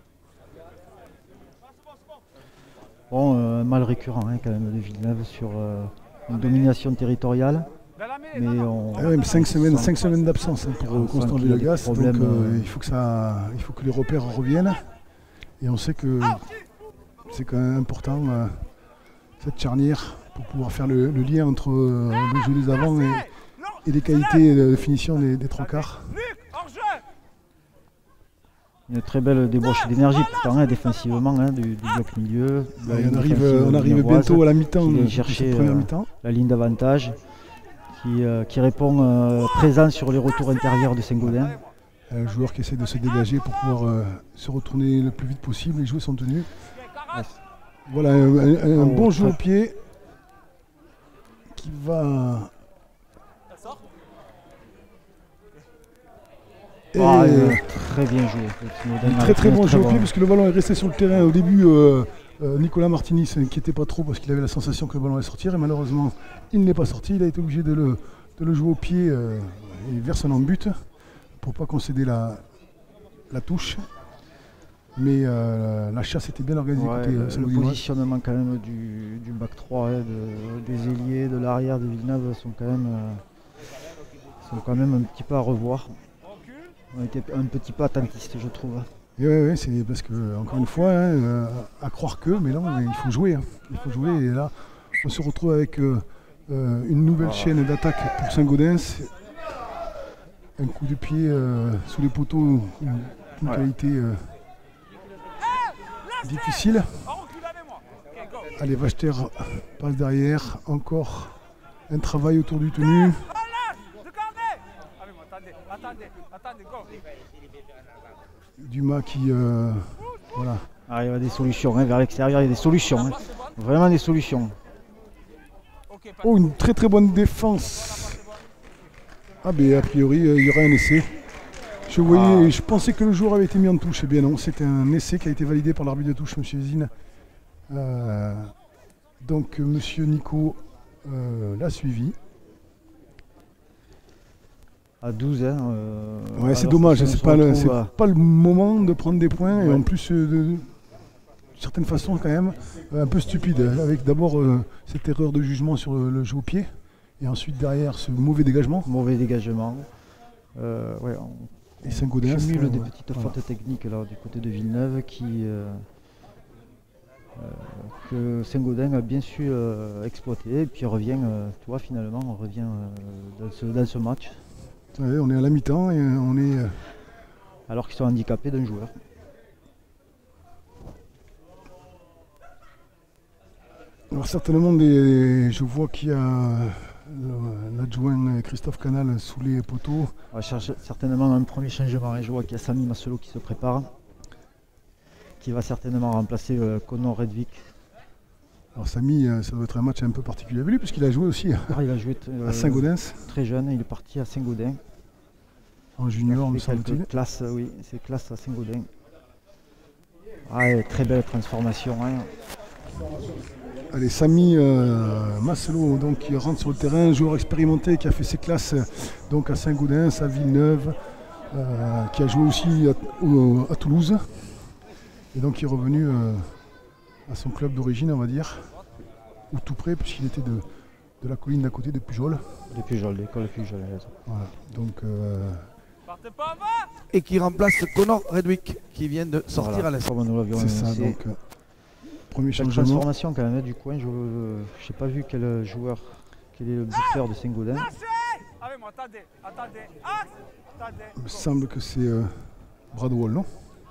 Bon, euh, mal récurrent hein, quand même de Villeneuve sur euh, une domination territoriale, mais on... Ah ouais, mais cinq semaines, sent- cinq semaines d'absence hein, pour on euh, sent Constant qu'il y a des Villegas, donc problèmes, euh, euh, il faut que ça, il faut que les repères reviennent. Et on sait que c'est quand même important euh, cette charnière pour pouvoir faire le, le lien entre euh, le jeu des avants et, et les qualités de finition des, des trois quarts. Une très belle débauche d'énergie pourtant hein, défensivement hein, du, du bloc milieu. de la Et ligne on arrive, défensive on arrive villeneuvoise, bientôt à la mi-temps qui vient de chercher, cette première euh, mi-temps. la ligne d'avantage, qui, euh, qui répond euh, présent sur les retours intérieurs de Saint-Gaudin. Un joueur qui essaie de se dégager pour pouvoir euh, se retourner le plus vite possible et jouer son tenue. Voilà un, un- un Oh, bon jeu très- au pied qui va. Et Ah, euh, très bien joué. Saint-Gaudin a très très fait un bon jeu au pied bon- parce que le ballon est resté sur le terrain au début. euh, euh, Nicolas Martini ne s'inquiétait pas trop parce qu'il avait la sensation que le ballon allait sortir et malheureusement il n'est pas sorti. Il a été obligé de le, de le jouer au pied euh, et vers son but pour pas concéder la, la touche. Mais euh, la chasse était bien organisée Ouais, côté le, euh, le Saint-Gaudinois. positionnement quand même du, du bac trois, hein, de- des ailiers, de l'arrière de Villeneuve sont quand même euh, sont quand même un petit peu à revoir. On a été un petit peu attentiste, je trouve. Et ouais, ouais, c'est parce que, encore une fois, hein, euh, à croire que, mais non, il faut jouer. hein. Il faut jouer. Et là, on se retrouve avec euh, euh, une nouvelle Voilà. chaîne d'attaque pour Saint-Gaudens. Un coup de pied euh, sous les poteaux, une, une Ouais. qualité euh, difficile. Allez, Wachter passe derrière. Encore un travail autour du tenu. Dumas qui. euh, voilà. Ah, il y a des solutions, hein, vers l'extérieur, il y a des solutions. hein. Vraiment des solutions. Oh, une très très bonne défense. Ah, mais a priori, euh, il y aura un essai. Je voyais, Ah. je pensais que le joueur avait été mis en touche. Eh bien non, c'était un essai qui a été validé par l'arbitre de touche, M. Zine. Euh, donc, M. Nico euh, l'a suivi. À douze, hein, euh, Ouais, c'est alors dommage, qu'on c'est se pas, le- retrouve c'est à- pas le moment de prendre des points. Et Ouais. en plus, euh, de, de certaines façons, quand même, euh, un peu stupide. Avec d'abord euh, cette erreur de jugement sur le, le jeu au pied. Et ensuite, derrière, ce mauvais dégagement. Mauvais dégagement. Euh, ouais, on, Et Saint-Gaudens, cumule euh, des ouais, petites voilà. fautes techniques là, du côté de Villeneuve qui, euh, que Saint-Gaudens a bien su euh, exploiter et puis revient, euh, tu vois, finalement, on revient euh, dans, ce, dans ce match. Ouais, on est à la mi-temps et on est... Euh... Alors qu'ils sont handicapés d'un joueur. Alors certainement, des... je vois qu'il y a l'adjoint Christophe Canal sous les poteaux. On va chercher certainement un premier changement. Hein. Je vois qu'il y a Samy Masselot qui se prépare, qui va certainement remplacer euh, Connor Redvik. Alors Samy, ça doit être un match un peu particulier avec lui, puisqu'il a joué aussi ah, il a joué euh, à Saint-Gaudens. Très jeune, il est parti à Saint-Gaudens. En junior, me semble-t-il. Classe, oui, c'est classe à Saint-Gaudens. Ah, très belle transformation. Hein. Allez, Samy euh, Masselot, donc, qui rentre sur le terrain, joueur expérimenté qui a fait ses classes donc, à Saint-Gaudens, à Villeneuve, euh, qui a joué aussi à, au, à Toulouse. Et donc qui est revenu euh, à son club d'origine, on va dire, ou tout près, puisqu'il était de, de la colline d'à côté de Pujol. De Pujol, l'école Pujol. Voilà, donc... Euh, et qui remplace Connor Redvik qui vient de sortir voilà, à l'instant. C'est ça, donc euh, premier changement. Transformation quand même du coin, je n'ai pas vu quel joueur, quel est le buteur de Saint-Gaudens. Il me semble que c'est euh, Bradwell, non?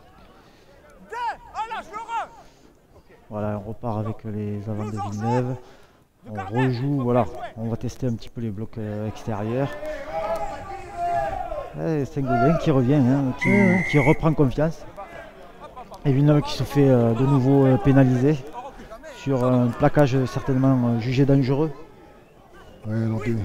Voilà, on repart avec les avants de Villeneuve. On rejoue, voilà, on va tester un petit peu les blocs euh, extérieurs. Saint-Gaudens qui revient, hein, qui, mmh. qui reprend confiance. Et Villeneuve qui se fait euh, de nouveau euh, pénaliser sur un plaquage certainement euh, jugé dangereux. Ouais, alors des...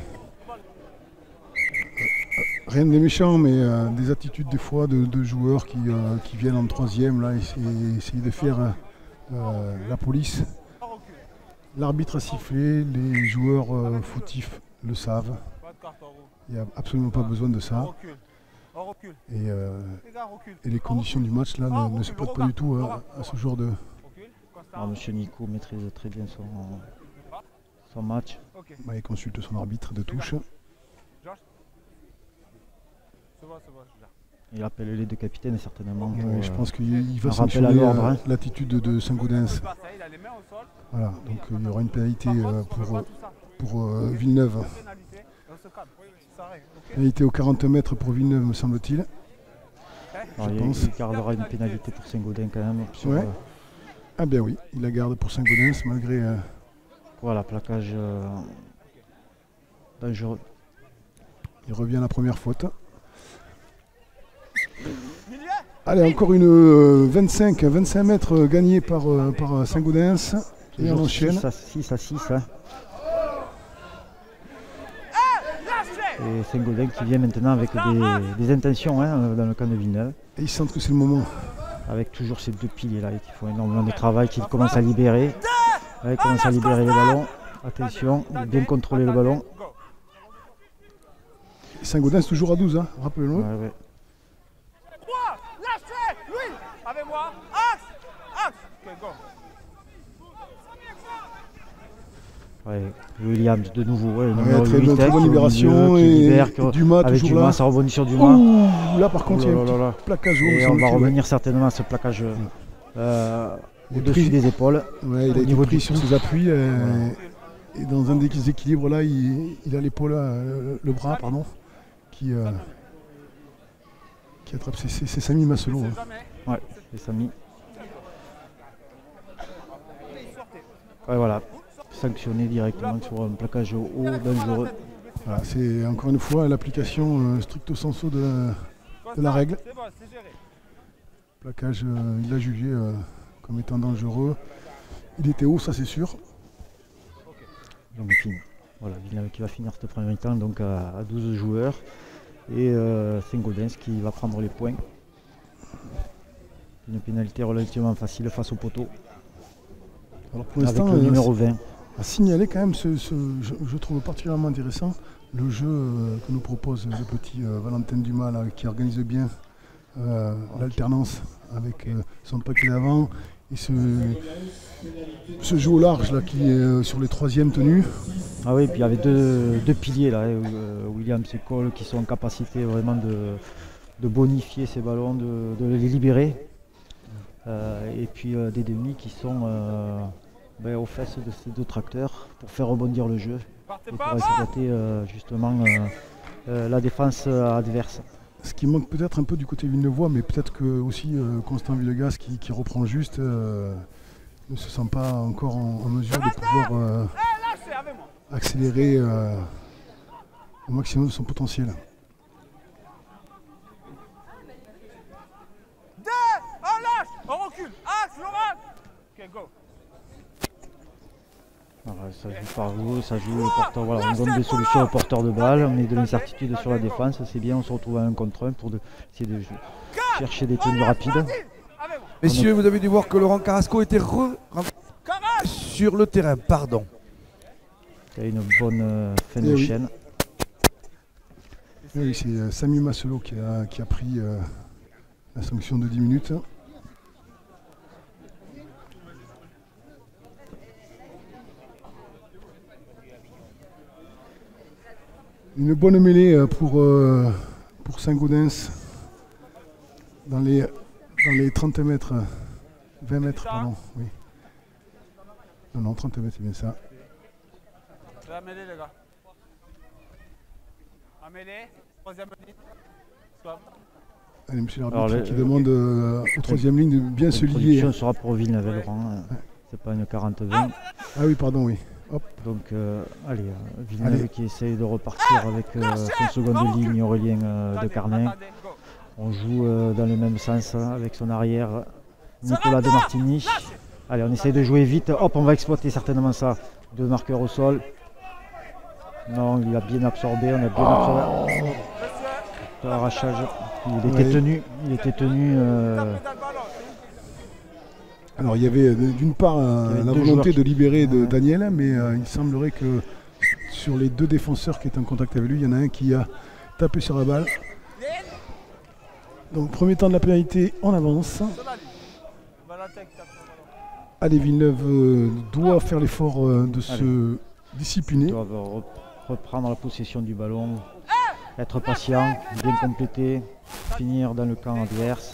Rien de méchant, mais euh, des attitudes des fois de, de joueurs qui, euh, qui viennent en troisième là, et essayer de faire euh, la police. L'arbitre a sifflé, les joueurs euh, fautifs le savent. Il n'y a absolument pas besoin de ça. Et, euh, et les conditions du match là ne, ne se prêtent pas du tout à, à ce genre de... Alors, Monsieur Nico maîtrise très bien son, son match. Bah, il consulte son arbitre de touche. Il appelle les deux capitaines certainement. Ouais, je pense qu'il va sanctionner hein. l'attitude de Saint-Gaudens. Voilà, donc euh, il y aura une pénalité euh, pour, pour euh, Villeneuve. Pénalité aux quarante mètres pour Villeneuve, me semble-t-il. Il, il gardera une pénalité pour Saint-Gaudens quand même. Sur, ouais. euh... Ah bien oui, il la garde pour Saint-Gaudens malgré... Euh... Voilà, plaquage euh... dangereux. Il revient à la première faute. Allez, encore une euh, vingt-cinq mètres gagnés par, euh, par Saint-Gaudens. Et on enchaîne. six à six. Hein. Et Saint-Gaudens qui vient maintenant avec des, des intentions hein, dans le camp de Villeneuve. Et ils sentent que c'est le moment. Avec toujours ces deux piliers là qui font énormément de travail, qui commencent à libérer. Là, ils commencent à libérer les ballons. Attention, bien contrôler le ballon. Saint-Gaudens toujours à douze, hein, rappelez-le. Ouais, ouais. Avec moi, axe, axe. Okay, go. Ouais, Williams de nouveau, ouais, ouais, très, huit, très bonne libération et, libère, et Dumas avec toujours Dumas, là. Ça rebondit sur Dumas. Ouh, là par contre il y a un petit plaquage haut. Et on va revenir certainement à ce plaquage euh, au-dessus des épaules. Ouais, il a été pris sur ses appuis euh, ouais. Et dans un des équilibres là, il, il a l'épaule, euh, le bras pardon, qui, euh, qui attrape. C'est Samy Masselot. Hein. Ouais, c'est Samy. Ouais, voilà. Sanctionné directement sur un plaquage haut dangereux. Voilà, c'est encore une fois l'application euh, stricto sensu de la, de la règle. Plaquage, euh, il l'a jugé euh, comme étant dangereux. Il était haut, ça c'est sûr. Donc voilà, Villeneuve qui va finir cette première mi-temps donc à, à douze joueurs. Et euh, Saint-Gaudens qui va prendre les points. Une pénalité relativement facile face au poteau. Alors pour l'instant, avec le numéro vingt. À signaler quand même, ce, ce, je, je trouve particulièrement intéressant le jeu euh, que nous propose le petit euh, Valentin Dumas là, qui organise bien euh, okay. l'alternance avec euh, son paquet d'avant et ce, ce jeu au large là, qui est euh, sur les troisièmes tenues. Ah oui, puis il y avait deux, deux piliers là, euh, Williams et Cole qui sont en capacité vraiment de, de bonifier ces ballons, de, de les libérer. euh, et puis euh, des demi qui sont euh, ben, aux fesses de ces deux tracteurs pour faire rebondir le jeu et pour exploiter euh, justement euh, euh, la défense adverse. Ce qui manque peut-être un peu du côté Villeneuvois, mais peut-être que aussi euh, Constant Villegas qui, qui reprend juste euh, ne se sent pas encore en, en mesure de pouvoir euh, accélérer euh, au maximum de son potentiel. Deux, on lâche, on recule. Axe, Laurent. Ok, go. Alors, ça joue par vous, ça joue le porteur. Voilà, on donne des solutions au porteur de balle, on met de l'incertitude sur la défense, c'est bien, on se retrouve à un contre un pour de, essayer de chercher des tenues rapides. Messieurs, vous avez dû voir que Laurent Carrasco était re sur le terrain, pardon. Il y a une bonne euh, fin Et de oui. chaîne. Oui, c'est euh, Samy Masselot qui a, qui a pris euh, la sanction de dix minutes. Une bonne mêlée euh, pour, euh, pour Saint-Gaudens dans les, dans les trente mètres, vingt mètres, pardon, oui. Non, non, trente mètres, c'est bien ça. Je vais mêler, les gars. En mêlée, troisième ligne. Stop. Allez, monsieur Alors, l'arbitre le- qui demande euh, aux troisième ligne de bien se La lier. production sera pour Villeneuve, Laurent. euh, C'est pas une quarante vingt. Ah oui, pardon, oui. Hop. Donc, euh, allez, euh, Villeneuve Allez. qui essaye de repartir avec euh, son seconde ligne, Aurélien euh, de Attendez, Carnin. attendez, go. On joue euh, dans le même sens hein, avec son arrière, Nicolas de Martigny. Allez, on essaye de jouer vite. Hop, on va exploiter certainement ça. Deux marqueurs au sol. Non, il a bien absorbé. On a bien absorbé. Monsieur, L'arrachage. Il était Ouais. tenu. Il était tenu. euh, tapez dans le ballon. Alors il y avait euh, d'une part euh, Il y avait la deux volonté joueurs de libérer de Ouais. Daniel, mais euh, il semblerait que sur les deux défenseurs qui étaient en contact avec lui, il y en a un qui a tapé sur la balle. Donc premier temps de la pénalité, on avance. Sur la ligne. Valentin qui tape sur le ballon. Allez, Villeneuve euh, doit faire l'effort euh, de se Allez. discipliner. Ils doivent re- reprendre la possession du ballon. Être patient, bien compléter, finir dans le camp adverse.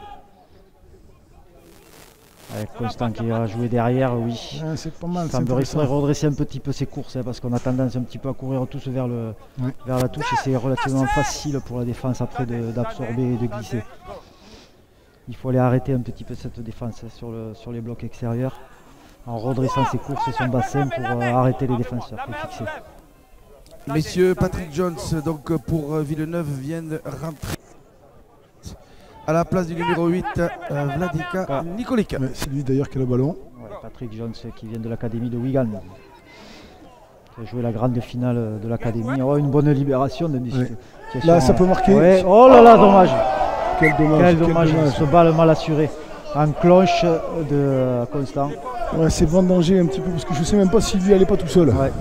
Avec Constant qui va jouer derrière, oui. Ah, c'est pas mal, Il c'est semblerait intéressant. faudrait redresser un petit peu ses courses hein, parce qu'on a tendance un petit peu à courir tous vers, le, Ouais. vers la touche et c'est relativement facile pour la défense après de- d'absorber et de glisser. Il faut aller arrêter un petit peu cette défense hein, sur, le, sur les blocs extérieurs en redressant ses courses et son bassin pour euh, arrêter les défenseurs et fixer. Messieurs, Patrick Jones, donc pour euh, Villeneuve, vient de rentrer à la place du numéro huit, euh, Vladika Ah. Nikolic. Ouais, c'est lui d'ailleurs qui a le ballon. Ouais, Patrick Jones qui vient de l'académie de Wigan. Qui a joué la grande finale de l'académie. Oh, une bonne libération. De Ouais. qui est Là, sur ça un- peut marquer. Ouais. Oh là là, dommage. Quel dommage. Quel quel dommage. dommage. Ce balle mal assuré. En cloche de Constant. Ouais, c'est vendanger un petit peu parce que je sais même pas s'il lui allait pas tout seul. Ouais.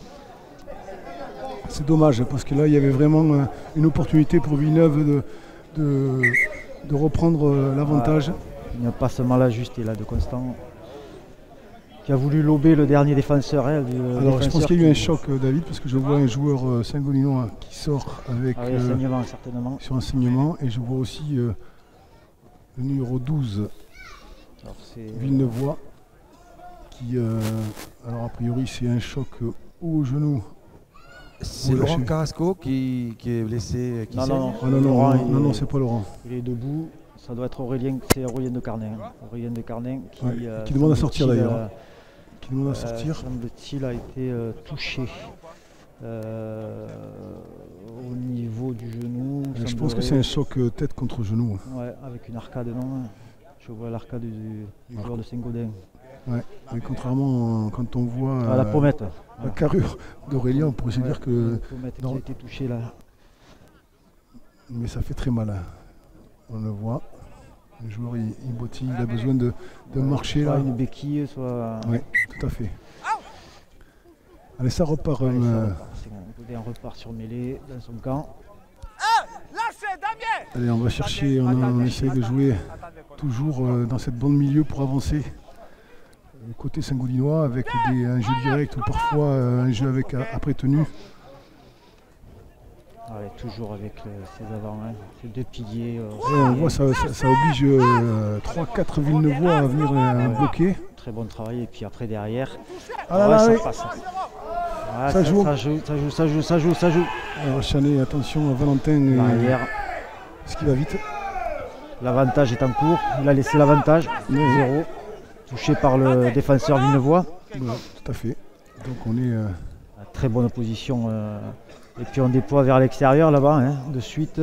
C'est dommage parce que là il y avait vraiment euh, une opportunité pour Villeneuve de, de, de reprendre euh, l'avantage. Une passe mal ajustée là de Constant. Qui a voulu lober le dernier défenseur. hein, le Alors je pense défenseur qu'il y a eu un qui- choc euh, David parce que je vois un joueur euh, Saint-Gaudinois qui sort avec Ah oui, euh, saignement, certainement. sur un saignement et je vois aussi euh, le numéro douze Alors, c'est- Villeneuvois qui euh, alors a priori c'est un choc euh, au genou. C'est Oula, Laurent je- Carrasco qui, qui est blessé. Qui Non, saigne. non, non. Ah non non, Laurent, non, il- non, non, c'est pas Laurent Il est debout, ça doit être Aurélien, c'est Aurélien de Carnin. hein. Aurélien de Carnin qui, Ouais, euh, qui demande à sortir, semble-t-il, d'ailleurs. euh, qui demande à euh, sortir. semble-t-il a été euh, touché euh, au niveau du genou. Euh, je pense que c'est semblerait. un choc euh, tête contre genou. Ouais, avec une arcade, non. Je vois l'arcade du, du Ah. joueur de Saint-Gaudin. Ouais. Mais contrairement euh, quand on voit Ah, la euh, pommette. la carrure d'Aurélien, on pourrait se Ouais, dire que la pommette qui dans- a été touchée là. mais ça fait très mal. hein. On le voit. Le joueur il, il bottille, il a besoin de, de marcher Soit là. une béquille, soit. Oui, tout à fait. Allez, ça repart. Allez, ça euh, repart. C'est bon, Gaudin repart sur mêlée dans son camp. Lâchez, Damien. allez, on va chercher, on, on essaye de jouer Attendez, quoi. toujours euh, dans cette bande milieu pour avancer. Euh, Côté Saint-Gaudinois avec des, un jeu direct ou parfois euh, un jeu avec a- après tenue. Ah, Allez, toujours avec le, ces avants, hein, ces deux piliers. Euh, ouais, on voit ça, ça, ça oblige euh, trois quatre Villeneuvois à venir euh, ouais, bloquer. Très bon travail. Et puis après derrière, ah là, ouais, là, ça oui. passe. Ça Ouais, ça, joue. ça joue, ça joue, ça joue, ça joue, ça joue. On va chaner, attention à Valentin. Et Derrière, ce qui va vite. l'avantage est en cours. Il a laissé l'avantage. zéro. Touché par le défenseur Villeneuvois. Voilà, tout à fait. Donc on est. Euh... Très bonne position. Euh, et puis on déploie vers l'extérieur là-bas, hein, de suite.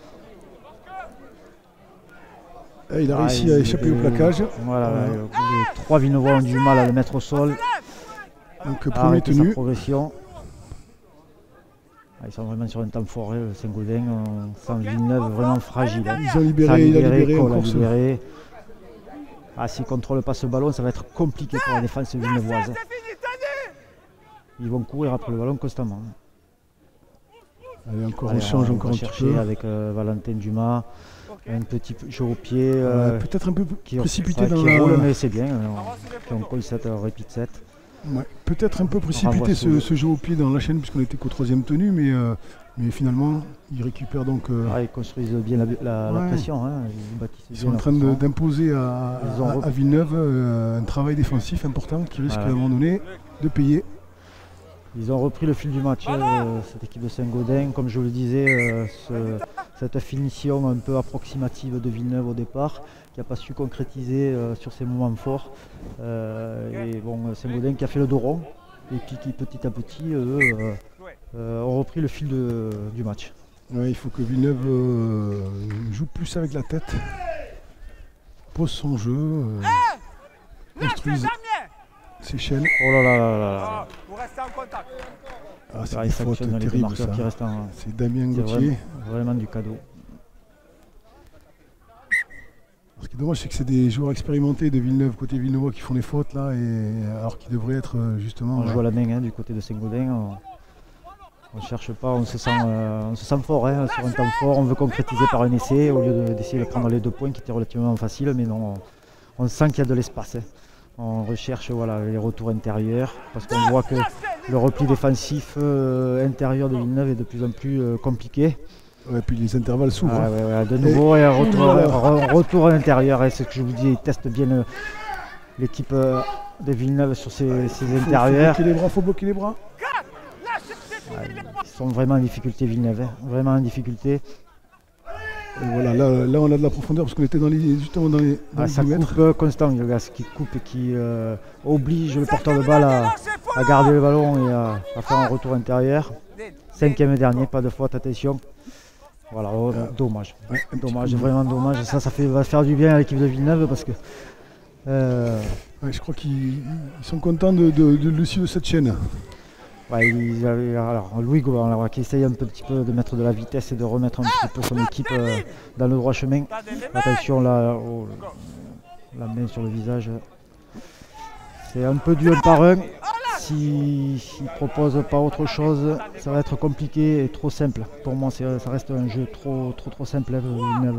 Ah, il a Ah, réussi il, à échapper il, au plaquage. Voilà, voilà. Les trois Villeneuvois ont du mal à le mettre au sol. Donc premier Arrêter tenu. sa progression. Ah, ils sont vraiment sur un temps fort, hein, le Saint-Gaudens. On sent Villeneuve vraiment fragile. Hein. Ils ont libéré, il a libéré Cole en a course. libéré. Ah, s'ils ne contrôlent pas ce ballon, ça va être compliqué pour la défense villeneuvoise. Ils vont courir après le ballon constamment. Allez, encore Allez, on change on encore va un petit chercher peu. avec euh, Valentin Dumas. Un petit jeu au pied. Euh, Ouais, peut-être un peu qui, précipité ouais, dans qui la... roule, mais c'est bien. On, on colle sept, on répète sept. Ouais, peut-être un peu précipité ce, ce jeu au pied dans la chaîne puisqu'on était qu'au troisième tenu, mais, euh, mais finalement ils récupèrent donc. Euh, ah, ils construisent bien la, la, ouais. la pression. Hein. Ils, ils sont en train d'imposer à, à, à Villeneuve euh, un travail défensif important qui risque voilà. à un moment donné de payer. Ils ont repris le fil du match, euh, cette équipe de Saint-Gaudens. Comme je le disais, euh, ce, cette finition un peu approximative de Villeneuve au départ, qui n'a pas su concrétiser euh, sur ses moments forts. Euh, et bon, Saint-Gaudens qui a fait le dos rond, et puis qui petit à petit eux, euh, euh, ont repris le fil de, du match. Ouais, il faut que Villeneuve euh, joue plus avec la tête, pose son jeu, euh, construise ses chaînes. Oh là là là là là. Vous restez en contact. Ah, c'est des fautes terribles ça. C'est Damien Gauthier. Vraiment, vraiment du cadeau. Ce qui est dommage, c'est que c'est des joueurs expérimentés de Villeneuve, côté Villeneuve, qui font des fautes là, et alors qu'ils devraient être justement. On joue à la main hein, du côté de Saint-Gaudens. On ne cherche pas, on se sent, euh, on se sent fort hein, sur un temps fort. On veut concrétiser par un essai au lieu d'essayer de, de prendre les deux points qui étaient relativement faciles, mais non, on, on sent qu'il y a de l'espace. Hein. On recherche voilà, les retours intérieurs parce qu'on voit que le repli défensif euh, intérieur de Villeneuve est de plus en plus euh, compliqué. Et ouais, puis les intervalles s'ouvrent. Ah, ouais, ouais, de nouveau, et, et un retour, un retour à l'intérieur. C'est ce que je vous dis, ils testent bien l'équipe euh, de Villeneuve sur ses, ses faut, intérieurs. Faut bloquer les bras, faut bloquer les bras. Ouais, ils sont vraiment en difficulté, Villeneuve, hein, vraiment en difficulté. Et voilà, là, là on a de la profondeur parce qu'on était dans les, justement dans les, dans ah, les ça dix mètres. coupe constant, le gars, qui coupe et qui euh, oblige le porteur de balle à, à garder le ballon et à, à faire un retour intérieur. Cinquième dernier, pas de faute, attention. Voilà, oh, euh, dommage, ouais, dommage, vraiment dommage. Ça, ça fait, va faire du bien à l'équipe de Villeneuve parce que. Euh, ouais, je crois qu'ils sont contents de, de, de le suivre cette chaîne. Ouais, il, alors, Louis Gauvin qui essaye un petit peu de mettre de la vitesse et de remettre un petit peu son équipe euh, dans le droit chemin. Attention là, oh, la main sur le visage. C'est un peu du un par un. S'il si, ne propose pas autre chose, ça va être compliqué et trop simple. Pour moi, ça reste un jeu trop trop trop simple. Villeneuve.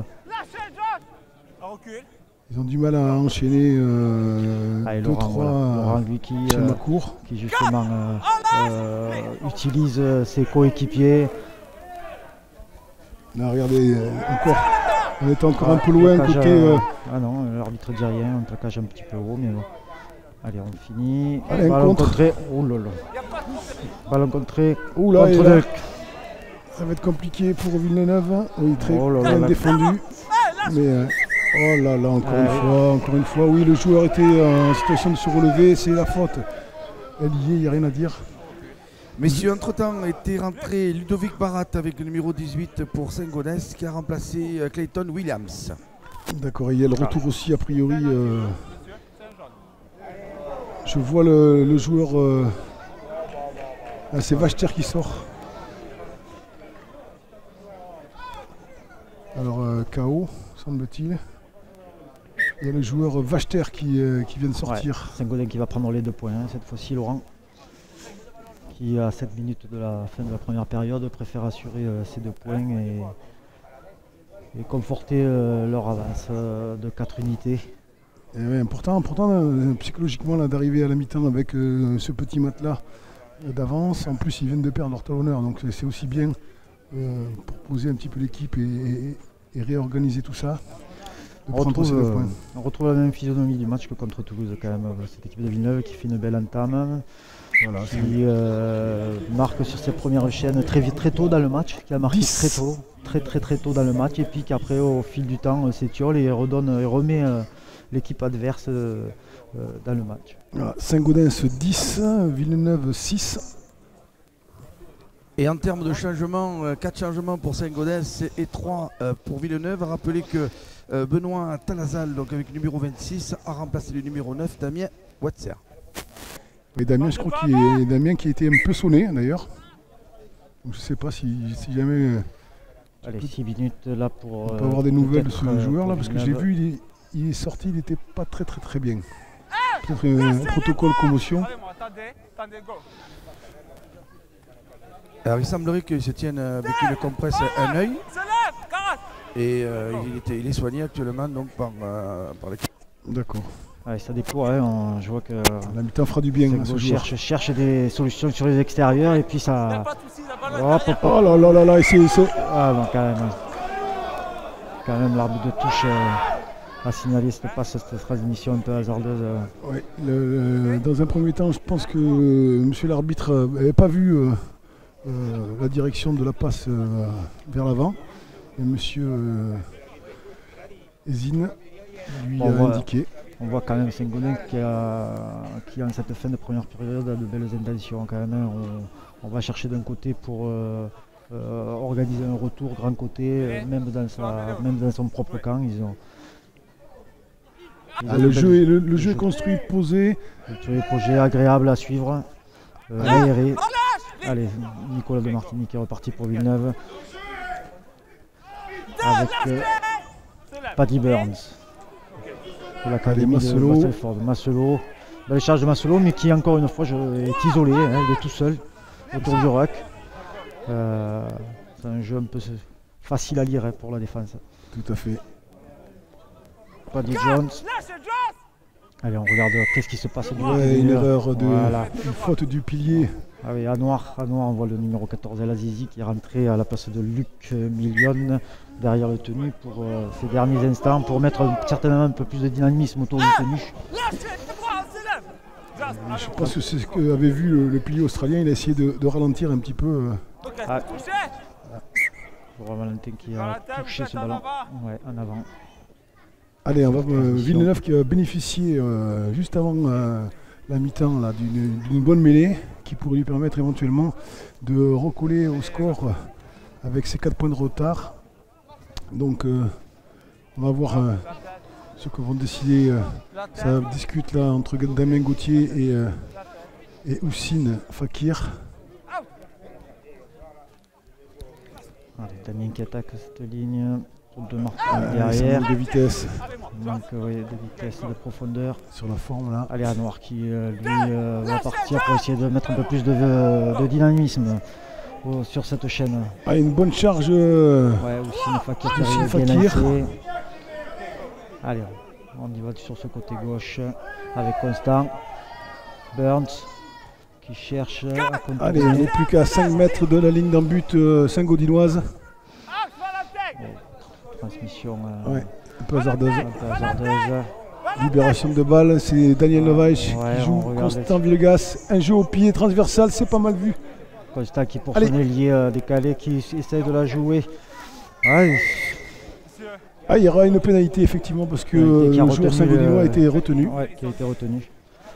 Ils ont du mal à enchaîner euh, ah, deux trois voilà. lui qui, euh, qui justement euh, euh, utilise ses coéquipiers. Là, regardez, euh, encore, on est encore ah, un peu loin plaquage, côté. Euh... Ah non, l'arbitre dit rien, un plaquage un petit peu haut, mais bon. Allez, on finit. Allez, ballon contré. Oh là là. Ballon contré. Oh là, contre là. Ça va être compliqué pour Villeneuve. Oui, très oh là bien là défendu. Mais euh, oh là là, encore ah, une oui. fois, encore une fois. Oui, le joueur était en situation de se relever, c'est la faute. Elle y est, il n'y a rien à dire. Messieurs, entre-temps était rentré Ludovic Barat avec le numéro dix-huit pour Saint-Gaudens qui a remplacé Clayton Williams. D'accord, il y a le retour ah. aussi a priori. Euh, je vois le, le joueur. Euh, ah, c'est Vachter qui sort. Alors euh, K O, semble-t-il. Il y a le joueur Vachter qui, euh, qui vient de sortir. Ouais, Saint-Gaudens qui va prendre les deux points, hein, cette fois-ci Laurent. Qui à sept minutes de la fin de la première période préfère assurer euh, ces deux points et, et conforter euh, leur avance euh, de quatre unités. Et ouais, important, important euh, psychologiquement d'arriver à la mi-temps avec euh, ce petit matelas d'avance. En plus ils viennent de perdre leur talonneur, donc c'est aussi bien euh, pour poser un petit peu l'équipe et, et, et réorganiser tout ça. On retrouve, euh, on retrouve la même physionomie du match que contre Toulouse quand même. Cette équipe de Villeneuve qui fait une belle entame, voilà, qui euh, marque sur ses premières chaînes très vite, très tôt dans le match, qui a marqué dix. très tôt, très très très tôt dans le match, et puis qu'après au fil du temps s'étiole et redonne et remet euh, l'équipe adverse euh, dans le match. Voilà, Saint-Gaudens dix, Villeneuve six. Et en termes de changements, quatre changements pour Saint-Gaudens et trois pour Villeneuve. Rappelez que euh, Benoît Talazal, donc avec le numéro vingt-six, a remplacé le numéro neuf, Damien Watser. Et Damien, je crois qu'il est Damien qui a été un peu sonné d'ailleurs. Je ne sais pas si, si jamais. Euh, Allez, six minutes là pour. On peut euh, avoir des nouvelles de ce joueur là, parce que je l'ai vu, il est, il est sorti, il n'était pas très très très bien. Peut-être un, un protocole commotion. Alors il semblerait qu'il se tienne avec une compresse à un œil. Et euh, il, était, il est soigné actuellement donc par, euh, par l'équipe. D'accord. Ouais, ça dépend, hein, on, je vois que la mi-temps fera du bien. On cherche, cherche des solutions sur les extérieurs et puis ça. Hop, hop, hop. Oh là là là là, c'est. Ah non, quand même. Quand même, l'arbitre de touche euh, a signalé cette passe, cette transmission un peu hasardeuse. Euh. Ouais, le, le, dans un premier temps, je pense que euh, monsieur l'arbitre n'avait pas vu euh, euh, la direction de la passe euh, vers l'avant. Et monsieur euh, Ezine lui bon, a voit, indiqué. On voit quand même Saint-Gaudens qui, a, qui en cette fin de première période a de belles intentions quand même. Hein. On, on va chercher d'un côté pour euh, euh, organiser un retour grand côté, euh, même, dans sa, même dans son propre camp. Ils ont, ils ah, ont le, jeu est, le, le jeu est construit, posé. Le jeu est posé, agréable à suivre, euh, aéré. Allez, Nicolas de Martini qui est reparti pour Villeneuve. Avec euh, Paddy Burns. L'académie de Masselford. Masselot, belle charge de Masselot, mais qui encore une fois je, est isolé, hein, il est tout seul autour du rack. Euh, c'est un jeu un peu facile à lire hein, pour la défense. Tout à fait. Paddy Jones. Allez, on regarde qu'est-ce qui se passe. Ouais, une erreur de voilà. Une faute du pilier. Ah oui, à noir, à noir, on voit le numéro quatorze El Azizi qui est rentré à la place de Luc Million derrière le tenu pour euh, ces derniers instants pour mettre certainement un peu plus de dynamisme autour du tenu. Je pense que c'est ce qu'avait vu le, le pilier australien, il a essayé de, de ralentir un petit peu. Euh. Ah. Pour Valentin qui a touché ce ballon ouais, en avant. Allez, on va euh, Villeneuve qui va bénéficier euh, juste avant euh, la mi-temps d'une bonne mêlée qui pourrait lui permettre éventuellement de recoller au score avec ses quatre points de retard. Donc euh, on va voir euh, ce que vont décider. Euh, ça discute là entre Damien Gauthier et, euh, et Houssine Fakir. Allez, Damien qui attaque cette ligne. De Martin derrière. De vitesse. Donc oui, de vitesse et de profondeur. Sur la forme là. Allez, à Noir qui euh, lui euh, va partir pour essayer de mettre un peu plus de, de, de dynamisme oh, sur cette chaîne. Ah, une bonne charge. Euh... Ouais, Houssine Fakir qui Houssine arrive bien Fakir. lancé. Allez, on y va sur ce côté gauche avec Constant. Burns qui cherche à contrôler. Allez, on n'est plus qu'à cinq mètres de la ligne d'en but euh, Saint-Gaudinoise. Transmission euh, ouais, un peu hasardeuse. Un peu hasardeuse. Libération de balle, c'est Daniel Levaich ouais, qui joue. Constant Villegas, un jeu au pied transversal, c'est pas mal vu. Constant qui pour son ailier euh, décalé qui essaye de la jouer. Ouais. Ah, il y aura une pénalité effectivement parce que le joueur Saint-Gaudinois a été retenu. Ouais, qui a été retenu.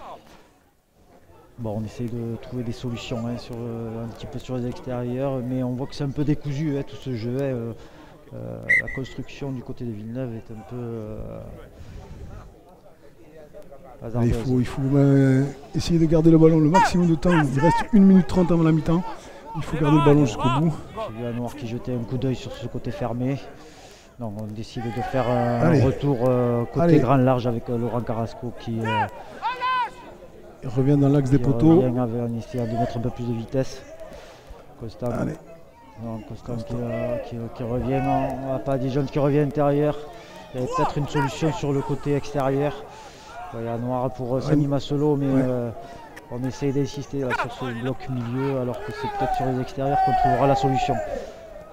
Bon, on essaye de trouver des solutions hein, sur, euh, un petit peu sur les extérieurs, mais on voit que c'est un peu décousu hein, tout ce jeu. Hein, euh, Euh, la construction du côté de Villeneuve est un peu euh, ah, il faut, il faut euh, essayer de garder le ballon le maximum de temps. Il reste une minute trente avant la mi-temps. Il faut garder le ballon jusqu'au bout. J'ai vu un Noir qui jetait un coup d'œil sur ce côté fermé. Donc on décide de faire un Allez. retour euh, côté Allez. grand large avec euh, Laurent Carrasco qui euh, il revient dans l'axe des poteaux. Avec, en essayant de mettre un peu plus de vitesse. Constant. Allez. Non, Constant qui, euh, qui, qui revient, non, on n'a pas dit Jones qui revient intérieur. Il y avait peut-être une solution sur le côté extérieur. Il y a Noir pour euh, Samy Masselot, mais ouais. euh, on essaye d'insister sur ce bloc milieu alors que c'est peut-être sur les extérieurs qu'on trouvera la solution.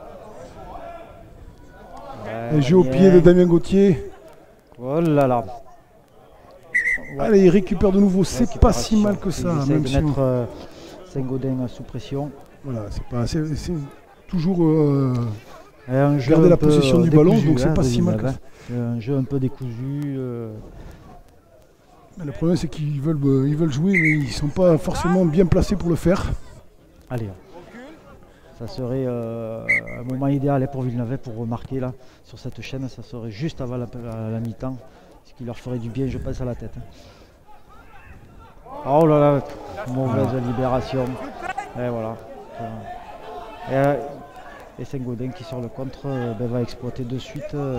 Un jeu au pied de Damien Gauthier. Oh là là. Ouais. Allez, il récupère de nouveau, c'est pas si mal que ça. Il Même de si mettre on... euh, Saint-Gaudens sous pression. Voilà, c'est pas, c'est, c'est toujours euh, un jeu garder un la peu, possession euh, du ballon, décousu, donc c'est hein, pas de si mal Villeneuve, que ça. hein. Un jeu un peu décousu. Euh... Le problème, c'est qu'ils veulent, euh, ils veulent jouer, mais ils sont pas forcément bien placés pour le faire. Allez, ça serait euh, un moment idéal pour Villeneuve pour remarquer là sur cette chaîne. Ça serait juste avant la, la, la mi-temps, ce qui leur ferait du bien, je pense, à la tête. Oh là là, mauvaise libération. Et voilà. Et, et Saint-Gaudens qui sur le contre euh, ben, va exploiter de suite. Euh...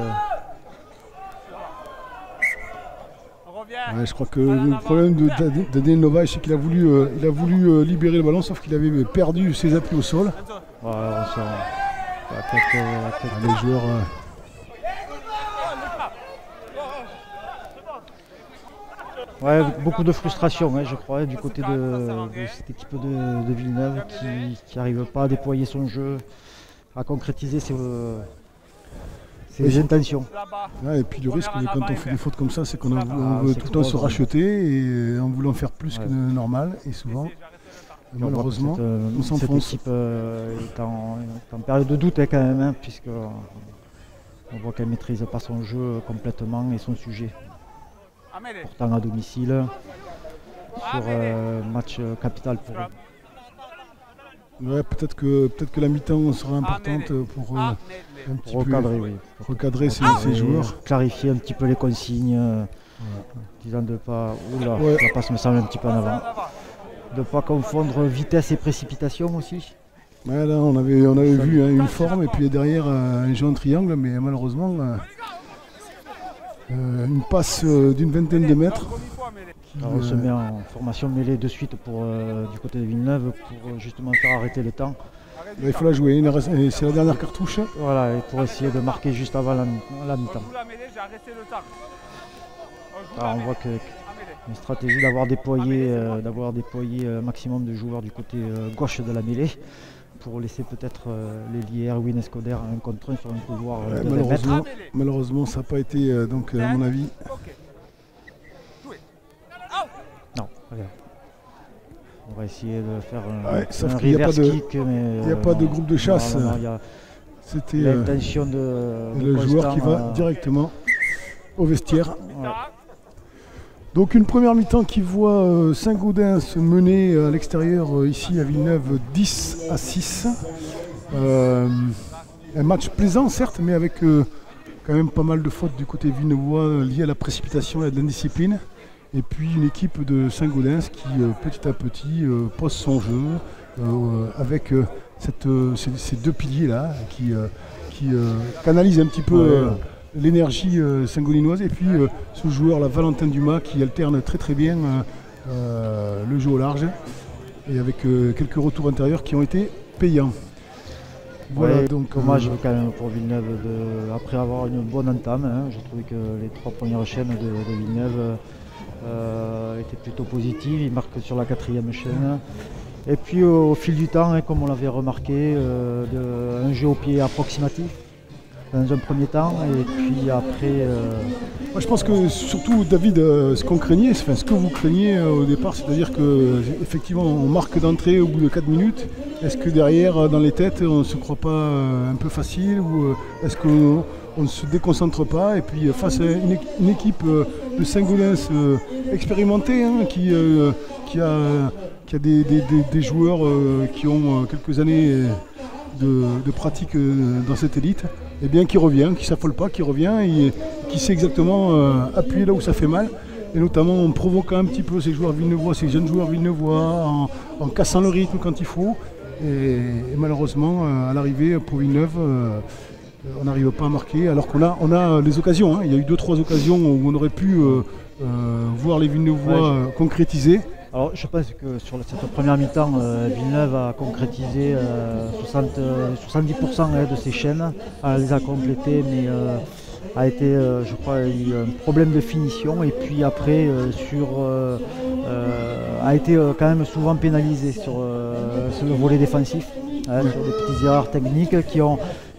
Ouais, je crois que le problème de Daniel Novaes, c'est qu'il a voulu, euh, il a voulu euh, libérer le ballon, sauf qu'il avait perdu ses appuis au sol. Ouais, on sent la tête, la tête des joueurs. Euh... Ouais, beaucoup de frustration, hein, je crois, du côté de, de cette équipe de, de Villeneuve qui n'arrive pas à déployer son jeu, à concrétiser ses, euh, ses intentions. Ouais, et puis le risque, quand on fait des fautes comme ça, c'est qu'on ah, veut tout le temps se racheter et en voulant faire plus ouais. que normal. Et souvent, et malheureusement, cette, euh, on s'enfonce. Cette équipe euh, est, en, est en période de doute hein, quand même, hein, puisque euh, on voit qu'elle ne maîtrise pas son jeu complètement et son sujet. Pourtant à domicile, sur euh, match euh, capital pour eux. Ouais, peut-être que, peut-être que la mi-temps sera importante pour, euh, un petit pour recadrer, peu, oui. recadrer ces, ces joueurs. Clarifier un petit peu les consignes, euh, ouais. disant de pas. Oula, ouais. La passe me semble un petit peu en avant. De ne pas confondre vitesse et précipitation aussi. Ouais, là, on avait, on avait vu hein, une forme et puis derrière euh, un jeu en triangle, mais malheureusement. Euh, Euh, une passe euh, d'une vingtaine de mètres. Qui, Alors on euh, se met en formation mêlée de suite pour, euh, du côté de Villeneuve pour euh, justement faire arrêter le temps. Là, il faut la jouer, c'est la dernière cartouche. Voilà, et pour essayer de marquer juste avant la, la mi-temps. Alors on voit que une stratégie d'avoir déployé, euh, d'avoir déployé un maximum de joueurs du côté euh, gauche de la mêlée, pour laisser peut-être euh, les liés Erwin Escoder un contre un sur un couloir euh, ouais, de malheureusement, malheureusement, ça n'a pas été, euh, donc euh, à mon avis. Non, regarde. On va essayer de faire un, ouais, un reverse kick, mais il n'y a euh, pas non, de groupe de chasse. C'était l'intention de, de le Constant, joueur qui va euh, directement au vestiaire. Ouais. Donc une première mi-temps qui voit euh, Saint-Gaudens se mener à l'extérieur euh, ici à Villeneuve dix à six. Euh, un match plaisant certes, mais avec euh, quand même pas mal de fautes du côté villeneuvois euh, liées à la précipitation et à de l'indiscipline. Et puis une équipe de Saint-Gaudens qui euh, petit à petit euh, pose son jeu euh, avec euh, cette, euh, ces, ces deux piliers là qui, euh, qui euh, canalisent un petit peu ouais. euh, l'énergie euh, saint-gaudinoise et puis euh, ce joueur là, Valentin Dumas, qui alterne très très bien euh, euh, le jeu au large et avec euh, quelques retours intérieurs qui ont été payants. Voilà, ouais, donc dommage euh, quand même pour Villeneuve de, après avoir une bonne entame. Hein, j'ai trouvé que les trois premières chaînes de, de Villeneuve euh, étaient plutôt positives. Ils marquent sur la quatrième chaîne. Et puis au, au fil du temps, hein, comme on l'avait remarqué, euh, de, un jeu au pied approximatif dans un premier temps et puis après euh... Moi, je pense que surtout David, euh, ce qu'on craignait, enfin, ce que vous craignez euh, au départ, c'est-à-dire que effectivement on marque d'entrée au bout de quatre minutes. Est-ce que derrière dans les têtes on ne se croit pas euh, un peu facile ou euh, est-ce qu'on ne se déconcentre pas et puis face à une, une équipe euh, de Saint-Gaudens euh, expérimentée hein, qui, euh, qui a, qui a des, des, des, des joueurs euh, qui ont euh, quelques années de, de pratique euh, dans cette élite. Et bien qui revient, qui ne s'affole pas, qui revient et qui sait exactement euh, appuyer là où ça fait mal. Et notamment en provoquant un petit peu ces joueurs villeneuvois, ces jeunes joueurs villeneuvois, en, en cassant le rythme quand il faut. Et, et malheureusement, euh, à l'arrivée pour Villeneuve, euh, on n'arrive pas à marquer. Alors qu'on a, on a les occasions. Hein. Il y a eu deux trois occasions où on aurait pu euh, euh, voir les Villeneuvois ouais, je... euh, concrétiser. Alors je pense que sur cette première mi-temps, euh, Villeneuve a concrétisé euh, soixante, euh, soixante-dix pour cent hein, de ses chaînes, elle les a complétées, mais euh, a été, euh, je crois, eu un problème de finition. Et puis après, euh, sur, euh, euh, a été euh, quand même souvent pénalisé sur, euh, sur le volet défensif, hein, sur des petites erreurs techniques qui ont, qui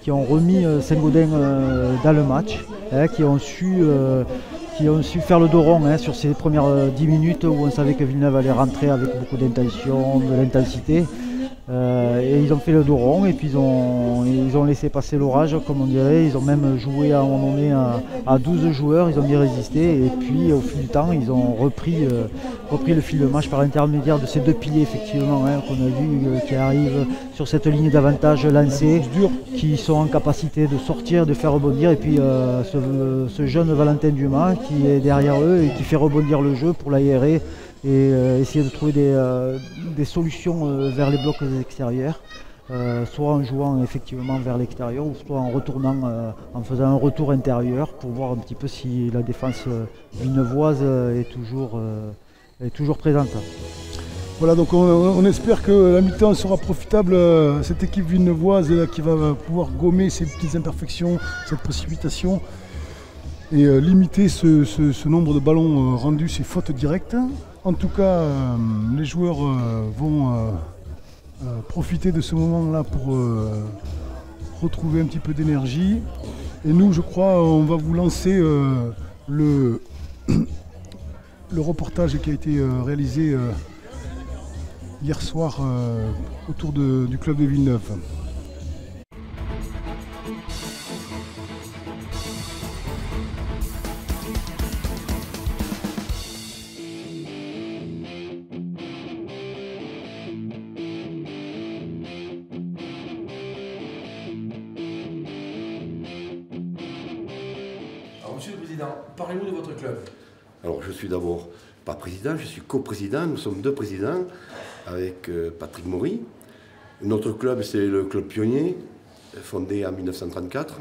qui ont remis euh, Saint-Gaudens euh, dans le match, hein, qui, ont su, euh, qui ont su faire le dos rond hein, sur ces premières euh, dix minutes où on savait que Villeneuve allait rentrer avec beaucoup d'intention, de l'intensité. Euh, et ils ont fait le dos rond et puis ils ont, ils ont laissé passer l'orage comme on dirait. Ils ont même joué à un moment donné à, à douze joueurs, ils ont bien résisté et puis au fil du temps ils ont repris, euh, repris le fil de match par l'intermédiaire de ces deux piliers effectivement hein, qu'on a vu euh, qui arrivent sur cette ligne d'avantage lancée, qui sont en capacité de sortir, de faire rebondir et puis euh, ce, ce jeune Valentin Dumas qui est derrière eux et qui fait rebondir le jeu pour l'aérer et euh, essayer de trouver des, euh, des solutions euh, vers les blocs extérieurs, euh, soit en jouant effectivement vers l'extérieur ou soit en retournant, euh, en faisant un retour intérieur pour voir un petit peu si la défense euh, villeneuvoise euh, est, toujours, euh, est toujours présente. Voilà, donc on, on espère que la mi-temps sera profitable à cette équipe villeneuvoise là, qui va pouvoir gommer ces petites imperfections, cette précipitation et euh, limiter ce, ce, ce nombre de ballons euh, rendus, ces fautes directes. En tout cas, euh, les joueurs euh, vont euh, euh, profiter de ce moment-là pour euh, retrouver un petit peu d'énergie. Et nous, je crois, on va vous lancer euh, le, le reportage qui a été euh, réalisé euh, hier soir euh, autour de, du club de Villeneuve. Monsieur le Président, parlez-nous de votre club. Alors je suis d'abord pas président, je suis coprésident, nous sommes deux présidents avec euh, Patrick Maury. Notre club c'est le club pionnier, fondé en mille neuf cent trente-quatre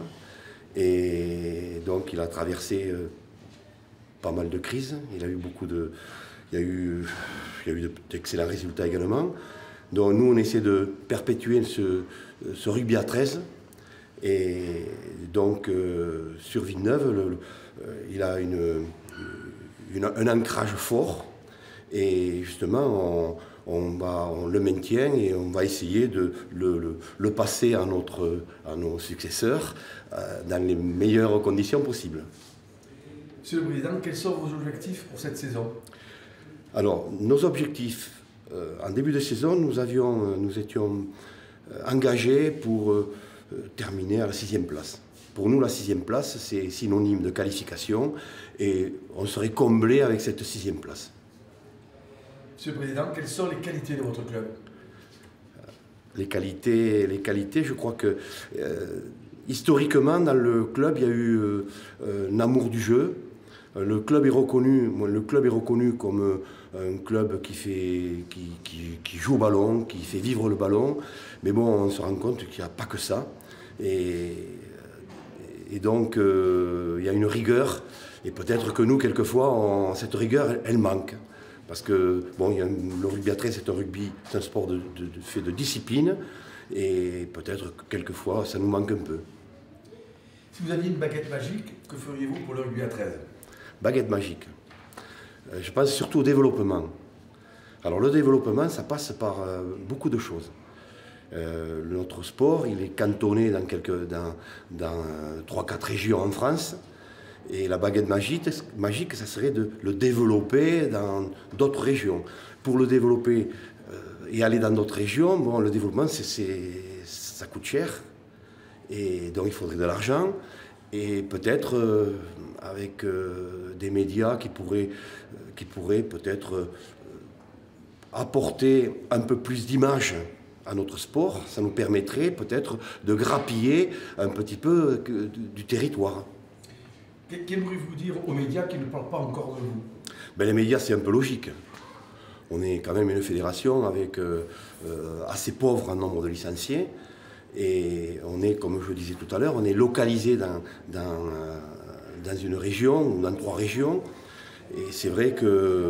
et donc il a traversé euh, pas mal de crises, il a eu beaucoup de... il y a eu, il y a eu d'excellents résultats également. Donc nous on essaie de perpétuer ce, ce rugby à treize. Et donc euh, sur Villeneuve, le, le, euh, il a une, une, un ancrage fort et justement on, on, va, on le maintient et on va essayer de le, le, le passer à, notre, à nos successeurs euh, dans les meilleures conditions possibles. Monsieur le Président, quels sont vos objectifs pour cette saison? Alors nos objectifs, euh, en début de saison, nous, avions, nous étions engagés pour euh, terminer à la sixième place. Pour nous, la sixième place, c'est synonyme de qualification et on serait comblé avec cette sixième place. Monsieur le Président, quelles sont les qualités de votre club? Les qualités, les qualités, je crois que euh, historiquement, dans le club, il y a eu euh, un amour du jeu. Le club est reconnu, le club est reconnu comme un club qui, fait, qui, qui, qui joue au ballon, qui fait vivre le ballon. Mais bon, on se rend compte qu'il n'y a pas que ça. Et, et donc, euh, il y a une rigueur. Et peut-être que nous, quelquefois, on, cette rigueur, elle, elle manque. Parce que bon, il y a, le rugby à treize, c'est un rugby, c'est un sport de, de, de, fait de discipline. Et peut-être que quelquefois, ça nous manque un peu. Si vous aviez une baguette magique, que feriez-vous pour le rugby à treize? Baguette magique. Euh, je pense surtout au développement. Alors le développement, ça passe par euh, beaucoup de choses. Euh, notre sport, il est cantonné dans, quelques, dans, dans trois quatre régions en France. Et la baguette magique, magique, ça serait de le développer dans d'autres régions. Pour le développer euh, et aller dans d'autres régions, bon, le développement, c'est, c'est, ça coûte cher. Et donc il faudrait de l'argent. Et peut-être euh, avec euh, des médias qui pourraient, euh, qui pourraient peut-être euh, apporter un peu plus d'image à notre sport, ça nous permettrait peut-être de grappiller un petit peu euh, du, du territoire. Qu'aimeriez-vous dire aux médias qui ne parlent pas encore de vous? Ben, les médias, c'est un peu logique. On est quand même une fédération avec euh, euh, assez pauvre en nombre de licenciés. Et on est, comme je le disais tout à l'heure, on est localisé dans, dans, euh, dans une région ou dans trois régions. Et c'est vrai que euh,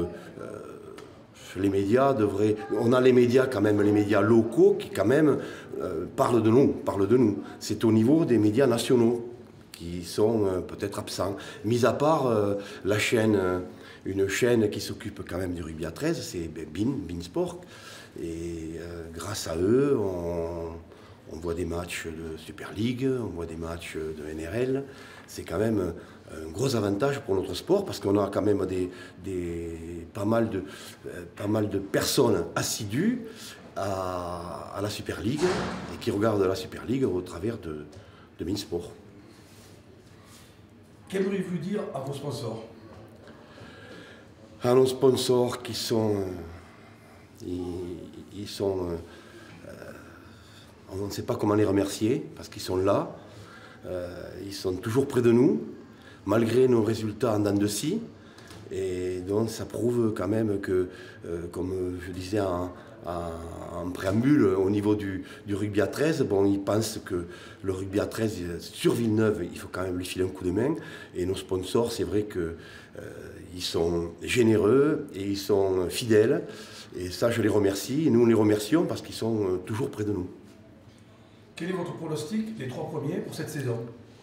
les médias devraient... On a les médias quand même, les médias locaux qui quand même euh, parlent de nous, parlent de nous. C'est au niveau des médias nationaux qui sont euh, peut-être absents. Mis à part euh, la chaîne, euh, une chaîne qui s'occupe quand même du rugby à treize, c'est BeIN, BeIN Sport. Et euh, grâce à eux, on... On voit des matchs de Super League, on voit des matchs de N R L. C'est quand même un gros avantage pour notre sport parce qu'on a quand même des, des, pas, mal de, pas mal de personnes assidues à, à la Super League et qui regardent la Super League au travers de, de Minsport. Qu'aimeriez-vous dire à vos sponsors? À nos sponsors qui sont... Ils, ils sont... Euh, on ne sait pas comment les remercier parce qu'ils sont là. Euh, ils sont toujours près de nous, malgré nos résultats en dents de scie. Et donc ça prouve quand même que, euh, comme je disais en, en, en préambule, au niveau du, du rugby à treize, bon, ils pensent que le rugby à treize, sur Villeneuve, il faut quand même lui filer un coup de main. Et nos sponsors, c'est vrai qu'ils euh, sont généreux et ils sont fidèles. Et ça, je les remercie. Et nous, on les remercions parce qu'ils sont toujours près de nous. Quel est votre pronostic des trois premiers pour cette saison?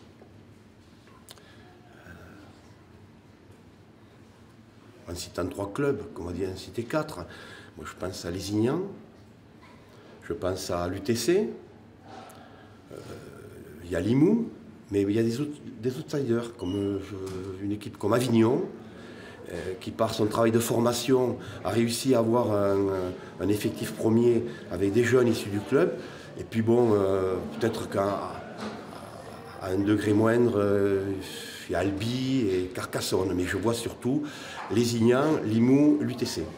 En citant trois clubs, comme on dit en citer quatre, moi je pense à Lézignan, je pense à l'U T C, euh, il y a Limoux, mais il y a des, autres, des outsiders, comme euh, une équipe comme Avignon, euh, qui par son travail de formation a réussi à avoir un, un effectif premier avec des jeunes issus du club. Et puis bon, euh, peut-être qu'à à un degré moindre, euh, il y a Albi et Carcassonne, mais je vois surtout Lézignan, Limoux, l'U T C.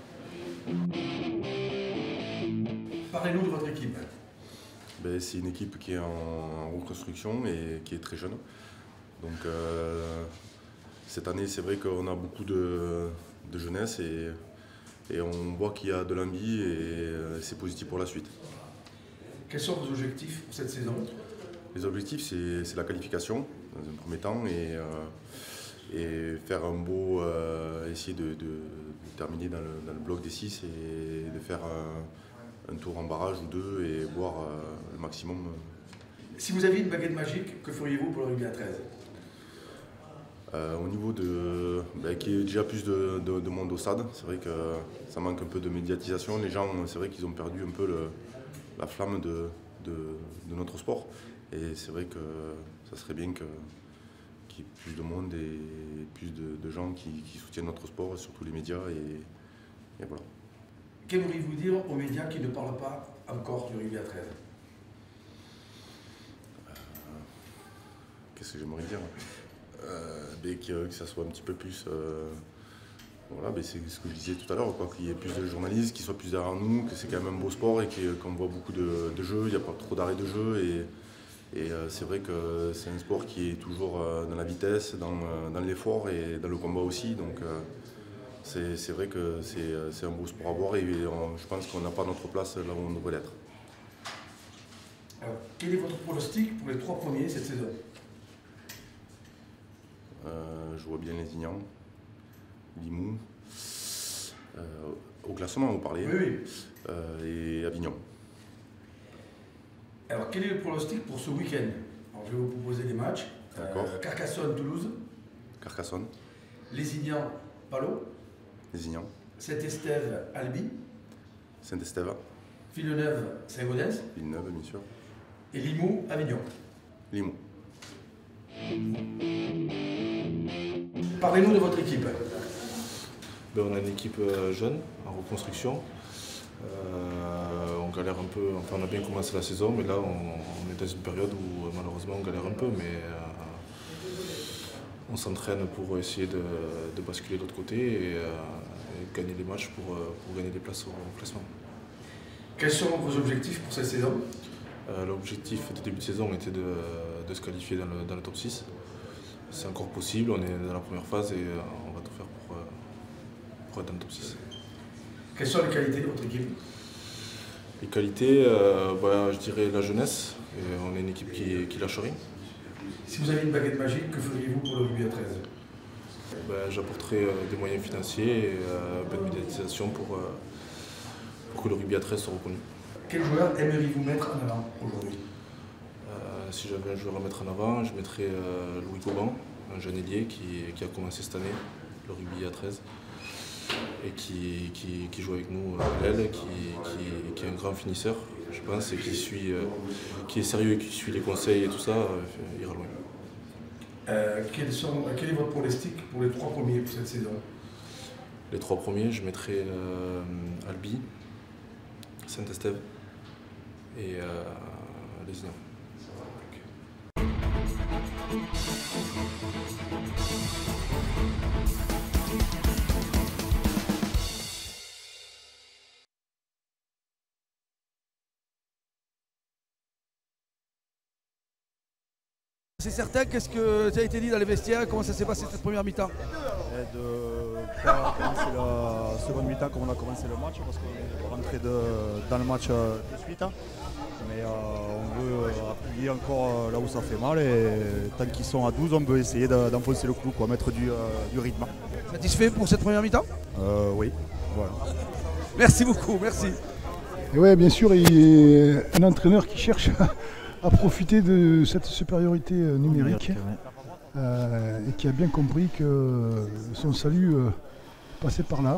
Parlez-nous de votre équipe. Ben, c'est une équipe qui est en reconstruction et qui est très jeune. Donc euh, cette année, c'est vrai qu'on a beaucoup de, de jeunesse et, et on voit qu'il y a de l'envie et euh, c'est positif pour la suite. Quels sont vos objectifs pour cette saison? Les objectifs, c'est la qualification dans un premier temps et, euh, et faire un beau, euh, essayer de, de, de terminer dans le, dans le bloc des six et de faire un, un tour en barrage ou deux et boire euh, le maximum. Si vous aviez une baguette magique, que feriez-vous pour le rugby à treize? euh, Au niveau de, ben, qu'il y ait déjà plus de, de, de monde au stade, c'est vrai que ça manque un peu de médiatisation. Les gens, c'est vrai qu'ils ont perdu un peu le, la flamme de, de, de notre sport. Et c'est vrai que ça serait bien qu'il y ait plus de monde et plus de, de gens qui, qui soutiennent notre sport, surtout les médias. Et, et voilà. Qu'aimeriez-vous dire aux médias qui ne parlent pas encore du rugby à treize? euh, Qu'est-ce que j'aimerais dire euh, ben, que, que ça soit un petit peu plus... Euh, voilà, ben c'est ce que je disais tout à l'heure, qu'il y ait plus de journalistes, qu'ils soient plus derrière nous, que c'est quand même un beau sport et qu'on voit beaucoup de, de jeux, il n'y a pas trop d'arrêt de jeu. Et, Et euh, c'est vrai que c'est un sport qui est toujours euh, dans la vitesse, dans, euh, dans l'effort et dans le combat aussi. Donc euh, c'est vrai que c'est un beau sport à voir et on, je pense qu'on n'a pas notre place là où on devrait l'être. Alors, quel est votre pronostic pour les trois premiers cette saison? euh, Je vois bien Lézignan, Limoux, euh, au classement vous parlez, oui, oui. Euh, et Avignon. Alors, quel est le pronostic pour ce week-end? Je vais vous proposer des matchs. Euh, Carcassonne-Toulouse. Carcassonne. Lézignan-Palot. Lézignan. Saint-Estève-Albi. Saint-Estève. Villeneuve-Saint-Gaudens. Villeneuve, bien sûr. Et Limoux-Avignon. Limoux. Parlez-nous de votre équipe. Ben, on a une équipe jeune, en reconstruction. Euh, on galère un peu, enfin on a bien commencé la saison, mais là on, on est dans une période où malheureusement on galère un peu, mais euh, on s'entraîne pour essayer de, de basculer de l'autre côté et, euh, et gagner des matchs pour, pour gagner des places au classement. Quels sont vos objectifs pour cette saison? euh, L'objectif de début de saison était de, de se qualifier dans le, dans le top six. C'est encore possible, on est dans la première phase et euh, on va tout faire pour, pour être dans le top six. Quelles sont les qualités de votre équipe? Les qualités, euh, bah, je dirais la jeunesse. Et on est une équipe qui, qui lâche rien. Si vous avez une baguette magique, que feriez-vous pour le rugby à treize? bah, J'apporterai euh, des moyens financiers et euh, un peu de médiatisation pour, euh, pour que le rugby à treize soit reconnu. Quel joueur aimeriez-vous mettre en avant aujourd'hui? euh, Si j'avais un joueur à mettre en avant, je mettrais euh, Louis Goban, un jeune ailier qui, qui a commencé cette année, le rugby à treize. Et qui, qui, qui joue avec nous à l'aile, qui, qui, qui est un grand finisseur. je pense, et qui, suit, euh, qui est sérieux et qui suit les conseils et tout ça, euh, ira loin. Euh, quels sont, quel est votre pronostic pour les trois premiers pour cette saison? Les trois premiers, je mettrai euh, Albi, Saint-Estève et euh, Lézignan. C'est certain, qu'est-ce que ça a été dit dans les vestiaires? Comment ça s'est passé cette première mi-temps? De ne pas commencer la seconde mi-temps comme on a commencé le match, parce qu'on est rentré de, dans le match de suite. Mais euh, on veut appuyer encore là où ça fait mal, et tant qu'ils sont à douze, on veut essayer d'enfoncer le clou, quoi, mettre du, euh, du rythme. Satisfait pour cette première mi-temps? euh, Oui, voilà. Merci beaucoup, merci. Et ouais, bien sûr, il y a un entraîneur qui cherche à profiter de cette supériorité numérique euh, et qui a bien compris que son salut euh, passait par là.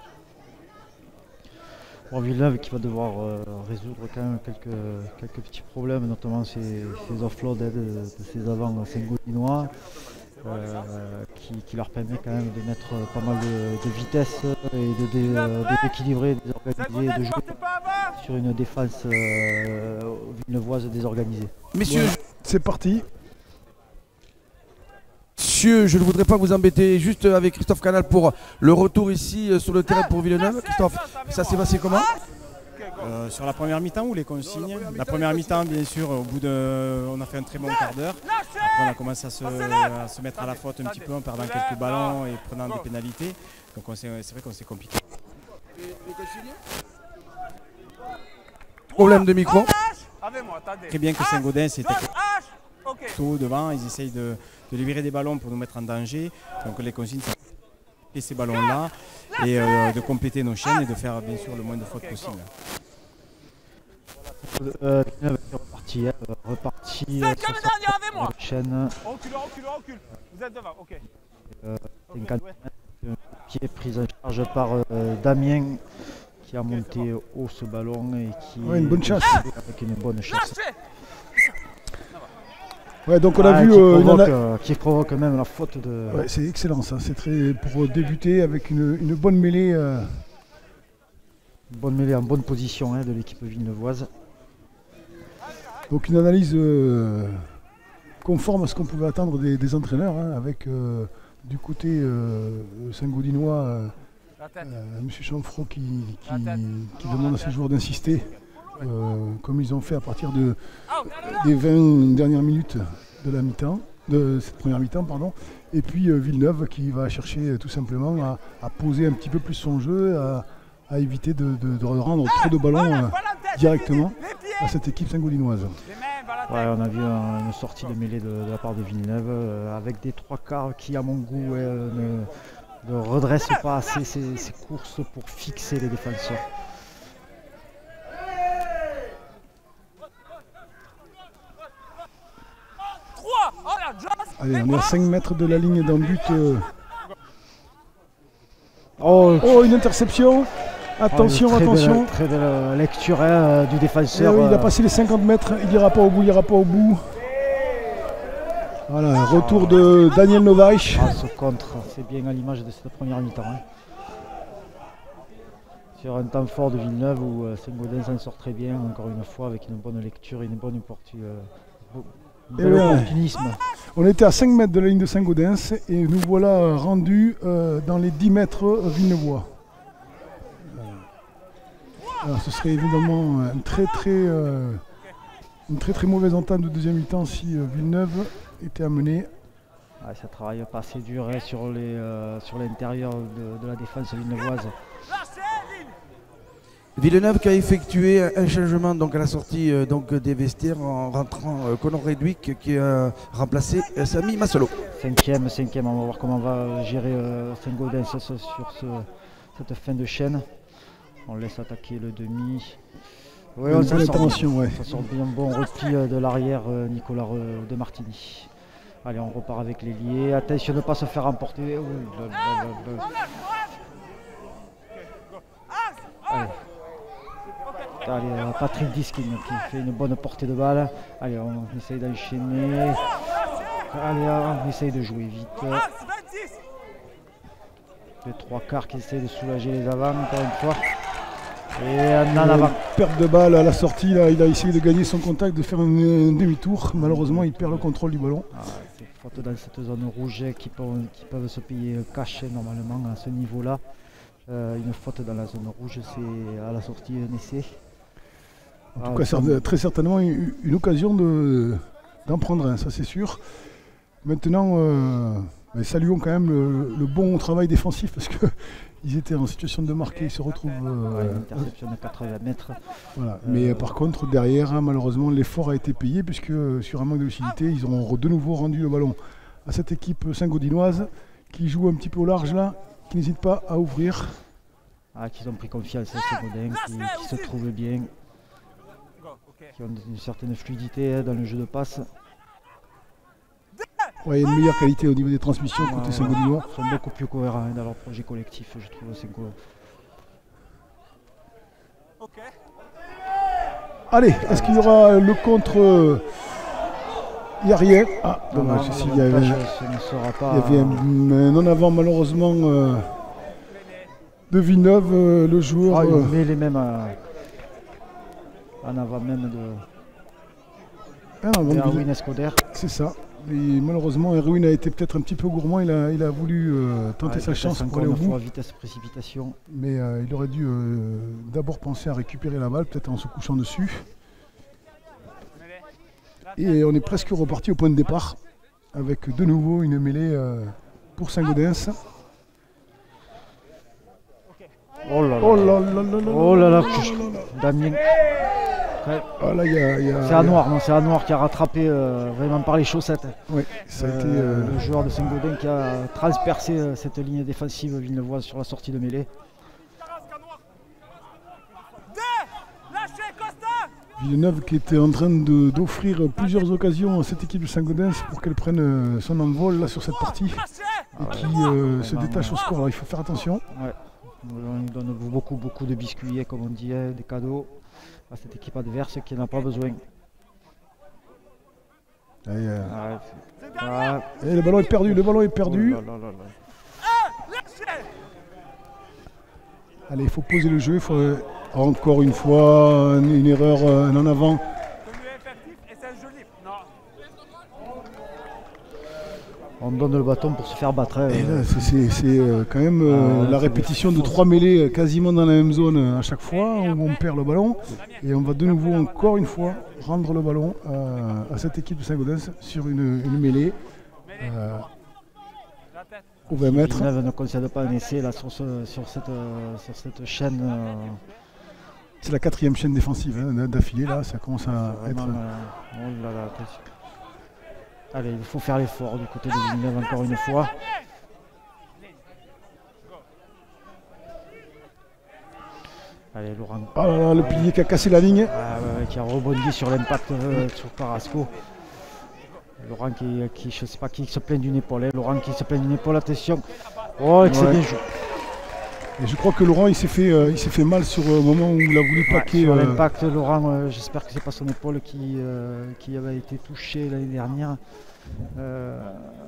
Bon, Villeneuve qui va devoir euh, résoudre quand même quelques, quelques petits problèmes, notamment ses, ses offloads de, de ses avants saint-gaudinois, euh, qui, qui leur permet quand même de mettre pas mal de, de vitesse et de, dé, de d'équilibrer, de désorganiser, de jouer sur une défense euh, villeneuvoise désorganisée. Messieurs, ouais, c'est parti. Messieurs, je ne voudrais pas vous embêter juste avec Christophe Canal pour le retour ici sur le terrain pour Villeneuve. Christophe, ça s'est passé comment? euh, Sur la première mi-temps ou les consignes? La première mi-temps, bien sûr, au bout de, on a fait un très bon quart d'heure. Après, on a commencé à se, à se mettre à la faute un petit peu en perdant quelques ballons et prenant des pénalités. Donc c'est vrai qu'on s'est compliqué. Problème de micro. Très bien que Saint-Gaudens était tôt devant, ils essayent de, de libérer des ballons pour nous mettre en danger. Donc les consignes, c'est ces ballons-là et euh, de compléter nos chaînes et de faire bien sûr le moins de fautes possible. Euh, reparti, euh, reparti euh, sur sa chaîne. Recule, recule, recule. Vous êtes devant, ok. Euh, qui est prise en charge par euh, Damien, qui a monté haut ce ballon et qui ouais, une bonne chasse. Avec une bonne chasse. Ouais, donc on a ah, vu qui, euh, provoque, a... euh, qui provoque même la faute de. Ouais, c'est excellent ça, c'est très pour débuter avec une, une bonne mêlée. Euh... Une bonne mêlée en bonne position hein, de l'équipe villeneuvoise. Donc une analyse euh, conforme à ce qu'on pouvait attendre des, des entraîneurs, hein, avec euh, du côté euh, saint-gaudinois euh, euh, M. Chanfro qui, qui, qui demande à ses joueurs d'insister. Euh, comme ils ont fait à partir de, des vingt dernières minutes de la mi-temps, de cette première mi-temps, pardon. Et puis euh, Villeneuve qui va chercher euh, tout simplement à, à poser un petit peu plus son jeu, à, à éviter de, de, de rendre trop de ballons euh, directement à cette équipe saint-gaudinoise. Ouais, on a vu un, une sortie de mêlée de, de la part de Villeneuve euh, avec des trois quarts qui, à mon goût, euh, ne, ne redressent pas assez ces, ces courses pour fixer les défenseurs. Allez, on est à cinq mètres de la ligne d'un but. Euh... Oh, oh, une interception. Attention, oh, très attention. Belle, très belle lecture hein, du défenseur. Eh oui, il a euh... passé les cinquante mètres, il n'ira pas au bout, il n'ira pas au bout. Voilà, retour de Daniel Novaich. Ah, ce contre, c'est bien à l'image de cette première mi-temps. Hein. Sur un temps fort de Villeneuve où euh, Saint-Gaudens s'en sort très bien, encore une fois, avec une bonne lecture et une bonne opportunité. Euh, Oui, on était à cinq mètres de la ligne de Saint-Gaudens et nous voilà rendus euh, dans les dix mètres villeneuvois. Alors, ce serait évidemment un très, très, euh, une très très mauvaise entame de deuxième mi-temps si euh, Villeneuve était amené. Ah, ça travaille pas assez dur hein, sur les, euh, sur l'intérieur de, de la défense villeneuvoise. Villeneuve qui a effectué un changement donc à la sortie euh, donc des vestiaires en rentrant euh, Conor Redwick qui a remplacé euh, Samy Massolo. Cinquième, cinquième, on va voir comment va gérer euh, Saint-Gaudens sur ce, cette fin de chaîne. On laisse attaquer le demi. Ouais, on s'en sort, ouais. sort bien bon repli euh, de l'arrière euh, Nicolas euh, de Martini. Allez, on repart avec les liés. Attention de ne pas se faire emporter. Oh, là, là, là, là. Allez. Allez, euh, Patrick Diskin qui fait une bonne portée de balle. Allez, on essaye d'enchaîner. Allez, on essaye de jouer vite. Les trois quarts qui essayent de soulager les avants encore une fois. Et en avant. Perte de balle à la sortie, là, il a essayé de gagner son contact, de faire un, un demi-tour. Malheureusement, il perd le contrôle du ballon. Ah, c'est faute dans cette zone rouge qui peuvent, qui peuvent se payer cash normalement à ce niveau-là. Euh, une faute dans la zone rouge, c'est à la sortie un essai. En tout ah, cas, c'est très certainement une, une occasion d'en prendre un, ça c'est sûr. Maintenant, euh, saluons quand même le, le bon travail défensif parce que ils étaient en situation de marquer, ils se retrouvent. Euh, ouais, une interception de quatre-vingts mètres. Voilà. Euh, Mais euh, par contre, derrière, hein, malheureusement, l'effort a été payé puisque sur un manque de lucidité, ils ont de nouveau rendu le ballon à cette équipe saint-gaudinoise qui joue un petit peu au large là, qui n'hésite pas à ouvrir. Ah, qui ont pris confiance à Saint-Gaudens, qui, qui se trouvent bien, qui ont une certaine fluidité hein, dans le jeu de passe. Ouais, il y a une meilleure qualité au niveau des transmissions ouais, côté Saint-Gaudinois. Ils sont beaucoup plus cohérents hein, dans leur projet collectif, je trouve. Okay. Allez, est-ce qu'il y aura le contre? Il n'y a rien. Ah, dommage. Il y avait, il y avait un, un en avant malheureusement euh, de Villeneuve, euh, le joueur. Ah, euh, mais les mêmes euh, en avant même de, ah, bon, de Erwin Escoder. C'est ça. Et malheureusement, Erwin a été peut-être un petit peu gourmand. Il a, il a voulu euh, tenter ah, sa chance pour aller au bout. Vitesse précipitation. Mais euh, il aurait dû euh, d'abord penser à récupérer la balle, peut-être en se couchant dessus. Et on est presque reparti au point de départ avec de nouveau une mêlée euh, pour Saint-Gaudens. Oh là là, oh là là, là, là, oh là là, Damien. Ouais. Ah, là, y a, y a, c'est à Noir, non, c'est à Noir qui a rattrapé euh, vraiment par les chaussettes. Oui, ça a euh, été euh... le joueur de Saint-Gaudens qui a transpercé euh, cette ligne défensive villeneuvoise sur la sortie de mêlée. Villeneuve qui était en train d'offrir plusieurs occasions à cette équipe de Saint-Gaudens pour qu'elle prenne euh, son envol là sur cette partie et qui euh, se détache au score. Alors il faut faire attention. Ouais. On lui donne beaucoup beaucoup de biscuits, comme on dit, hein, des cadeaux à cette équipe adverse qui n'en a pas besoin. Et, euh... ah, et le ballon est perdu, le ballon est perdu. Oh là là là là. Allez, il faut poser le jeu, il faut encore une fois une, une erreur un en avant. On donne le bâton pour se faire battre. Hein. C'est euh, quand même euh, ah, la répétition de trois mêlées quasiment dans la même zone à chaque fois où on perd le ballon. Et on va de nouveau encore une fois rendre le ballon euh, à cette équipe de Saint-Gaudens sur une, une mêlée euh, au vingt mètres. Villeneuve ne concède pas un essai là, sur, ce, sur, cette, euh, sur cette chaîne. Euh... C'est la quatrième chaîne défensive hein, d'affilée là, ça commence à être... Euh, oh là là, allez, il faut faire l'effort du côté de Villeneuve encore une fois. Allez, Laurent. Oh là là, le pilier qui a cassé la ligne. Ah, ouais, qui a rebondi sur l'impact euh, sur Carrasco. Laurent qui, qui, je sais pas, qui se plaint d'une épaule. Hein. Laurent qui se plaint d'une épaule, attention. Oh, ouais. C'est bien joué. Et je crois que Laurent il s'est fait, euh, il s'est fait mal sur le moment où il a voulu plaquer. Ouais, sur euh... l'impact, Laurent, euh, j'espère que c'est pas son épaule qui, euh, qui avait été touchée l'année dernière. Euh...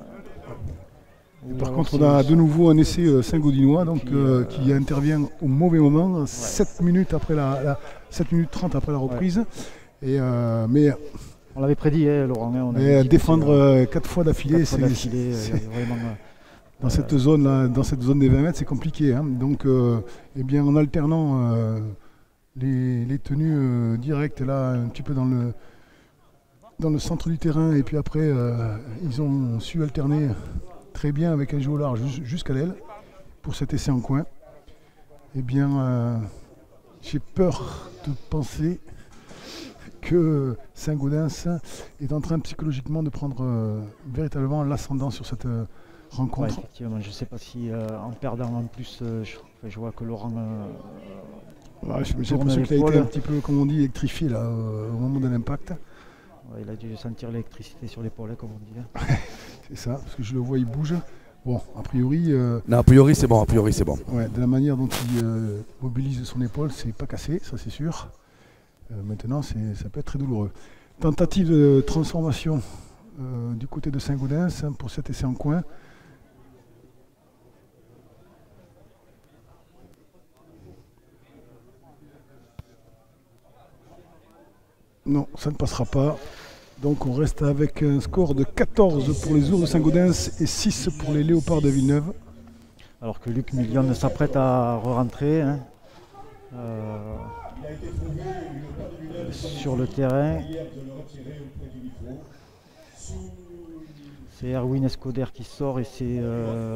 Par contre, on a de nouveau un essai euh, Saint-Gaudinois donc, qui, euh, qui intervient au mauvais moment, ouais. sept minutes après la, la sept minutes trente après la reprise. Ouais. Et, euh, mais on l'avait prédit, hein, Laurent. Hein, on mais défendre euh, quatre fois d'affilée, c'est vraiment. Dans euh, cette zone là, dans cette zone des vingt mètres, c'est compliqué. Hein. Donc, euh, eh bien, en alternant euh, les, les tenues euh, directes là, un petit peu dans le dans le centre du terrain, et puis après, euh, ils ont su alterner très bien avec un jeu au large jusqu'à l'aile pour cet essai en coin. Eh bien, euh, j'ai peur de penser que Saint-Gaudens est en train psychologiquement de prendre euh, véritablement l'ascendant sur cette euh, rencontre. Ouais, effectivement, je ne sais pas si euh, en perdant en plus, euh, je, je vois que Laurent. Euh, ouais, j'ai l'impression qu'il a été un petit peu, comme on dit, électrifié là, euh, au moment de l'impact. Ouais, il a dû sentir l'électricité sur l'épaule, comme on dit. C'est ça, parce que je le vois, il bouge. Bon, a priori. Euh, non, a priori, c'est bon. A priori, c'est bon. Ouais, de la manière dont il euh, mobilise son épaule, c'est pas cassé, ça c'est sûr. Euh, maintenant, ça peut être très douloureux. Tentative de transformation euh, du côté de Saint-Gaudens hein, pour cet essai en coin. Non, ça ne passera pas. Donc on reste avec un score de quatorze pour les Ours de Saint-Gaudens et six pour les Léopards de Villeneuve. Alors que Luc Million s'apprête à re-rentrer hein, euh, sur le terrain. C'est Erwin Escoder qui sort et c'est euh,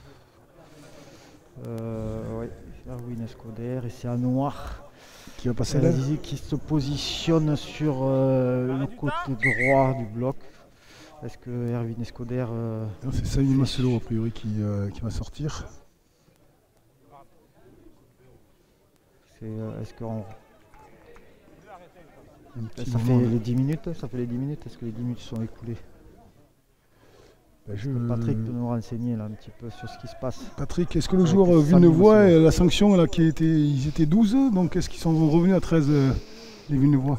euh, ouais, Erwin Escoder et c'est Anouar qui va passer là, euh, qui se positionne sur euh, le côté droit du bloc. Est-ce que Erwin Escoder euh, c'est Samuel Masselot a priori qui, euh, qui va sortir. Euh, Est-ce qu'on ça fait les dix minutes Ça fait les dix minutes. Est-ce que les dix minutes sont écoulées? Ben je... Patrick peut nous renseigner là un petit peu sur ce qui se passe. Patrick, est-ce que le joueur Villeneuvois, la sanction là qui était, ils étaient douze, donc est-ce qu'ils sont revenus à treize euh, les Villeneuvois?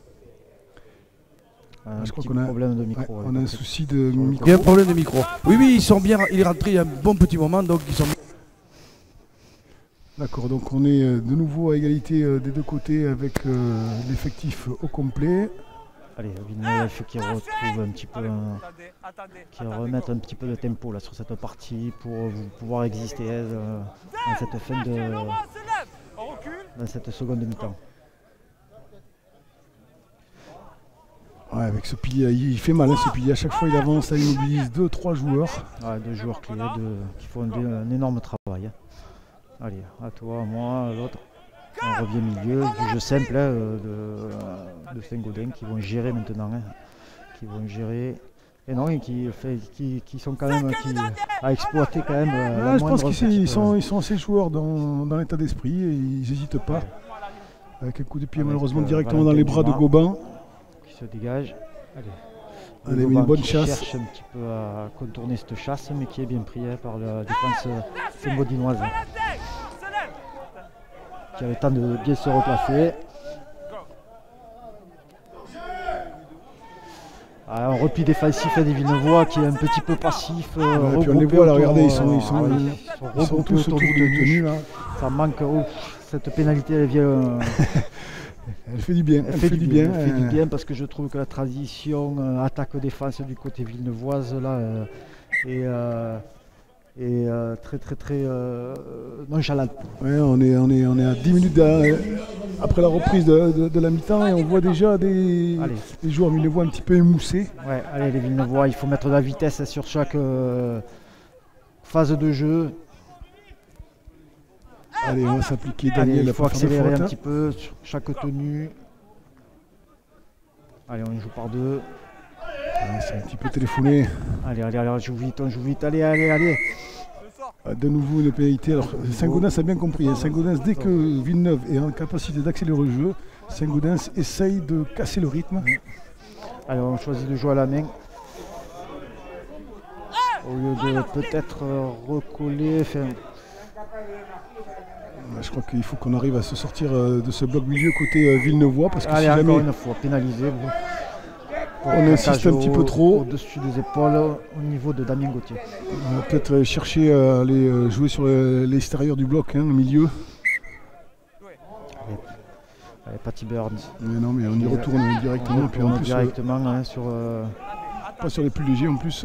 Un je crois qu'on a problème de micro. Ouais, on a un souci de micro. Il y a un problème de micro. Oui, oui, ils sont bien. Il est rentré il y a un bon petit moment, donc ils sont. D'accord, donc on est de nouveau à égalité des deux côtés avec euh, l'effectif au complet. Allez, Villeneuve, il faut qu'il retrouve un petit peu, qu'il remette un petit peu de tempo là sur cette partie pour pouvoir exister euh, dans cette fin de, dans cette seconde mi-temps. Ouais, avec ce pilier, il fait mal hein, ce pilier. À chaque fois, il avance, il mobilise deux, trois joueurs. Ouais, deux joueurs clés de, qui font un, un énorme travail. Hein. Allez, à toi, à moi, à l'autre. On revient milieu, du jeu simple hein, de, de Saint-Gaudens qui vont gérer maintenant. Hein, qui vont gérer. Et non, et qui, fait, qui, qui sont quand même qui, à exploiter quand même. Ouais, la je pense qu'ils sont, euh... ils sont assez joueurs dans, dans l'état d'esprit et ils n'hésitent pas. Avec un coup de pied Avec malheureusement euh, directement Valentin dans les bras Dumas, de Gobain. Qui se dégage. Allez. Allez, mais une bonne qui chasse. Cherche un petit peu à contourner cette chasse, mais qui est bien pris hein, par la défense saint-gaudinoise. Qui a le temps de bien se replacer. Ah, un repli défensif des Villeneuvois qui est un petit peu passif. Euh, ouais, puis on les voit là, regardez, ils sont, ils sont, euh, ils sont, ils sont tous autour de tenue là. Ça manque, oh, cette pénalité elle vient. Euh, elle fait du bien. Elle, elle fait, fait du bien. bien. Elle fait euh... du bien parce que je trouve que la transition euh, attaque-défense du côté villeneuvoise là euh, est. Euh, et euh, très très très euh, nonchalante. Ouais, on est, on, est, on est à dix minutes de, après la reprise de, de, de la mi-temps et on voit déjà des, des joueurs villeneuvois un petit peu émoussés. Ouais, allez les Villeneuvois, il faut mettre de la vitesse sur chaque euh, phase de jeu. Allez, on va s'appliquer Daniel. Allez, il faut accélérer un petit peu sur chaque tenue. Allez, on joue par deux. C'est un petit peu téléphoné. Allez, allez, allez, on joue vite, on joue vite, allez, allez, allez. De nouveau une pénalité. Alors Saint-Gaudens a bien compris. Hein. Saint-Gaudens, dès que Villeneuve est en capacité d'accélérer le jeu, Saint-Gaudens essaye de casser le rythme. Allez, on choisit de jouer à la main. Au lieu de peut-être recoller. Enfin... Je crois qu'il faut qu'on arrive à se sortir de ce bloc milieu côté Villeneuvois. Parce que allez, si encore jamais... une fois, pénalisé. Bon. On insiste un petit peu trop. Au-dessus des épaules, au niveau de Damien Gauthier. On va peut-être chercher à aller jouer sur l'extérieur du bloc, hein, au milieu. Allez, allez Patty Burns. Mais non, mais on y retourne on directement. On puis en plus, directement hein, sur. Euh... Pas sur les plus légers en plus.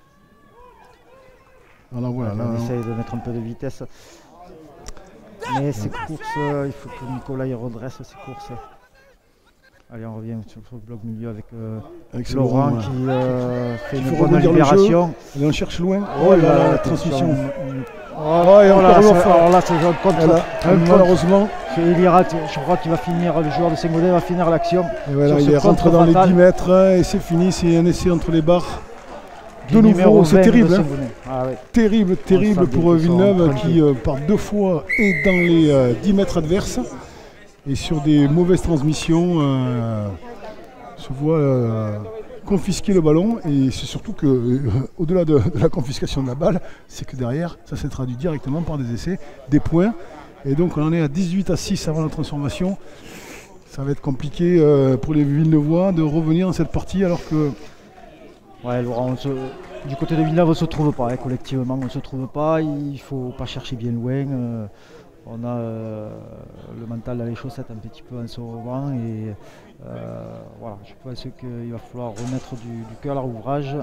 Alors voilà, allez, là, on essaye de mettre un peu de vitesse. Mais ces courses, euh, il faut que Nicolas y redresse ces courses. Allez, on revient sur le bloc milieu avec, euh, avec Laurent, Laurent qui euh, fait qui une bonne libération. Allez, on cherche loin. Oh là là, la transmission. Oh, oh, et là, alors là, c'est un contre. Voilà, un malheureusement. Il ira, je crois qu'il va finir, le joueur de Saint-Gaudens va finir l'action. Et voilà, il est rentré dans les dix mètres et c'est fini, c'est un essai entre les barres. De nouveau, c'est terrible. Hein. Ah, ouais. Terrible, terrible pour Villeneuve qui, euh, par deux fois, est dans les euh, dix mètres adverses. Et sur des mauvaises transmissions, euh, se voit euh, confisquer le ballon. Et c'est surtout que, euh, au-delà de, de la confiscation de la balle, c'est que derrière, ça s'est traduit directement par des essais, des points. Et donc on en est à dix-huit à six avant la transformation. Ça va être compliqué euh, pour les Villeneuvois de revenir dans cette partie alors que... Ouais, Laurent, on se... du côté de Villeneuve, on ne se trouve pas, hein, collectivement, on ne se trouve pas. Il ne faut pas chercher bien loin. Euh, on a euh, le mental dans les chaussettes un petit peu en ce moment. Et euh, voilà, je pense qu'il va falloir remettre du, du cœur à l'ouvrage.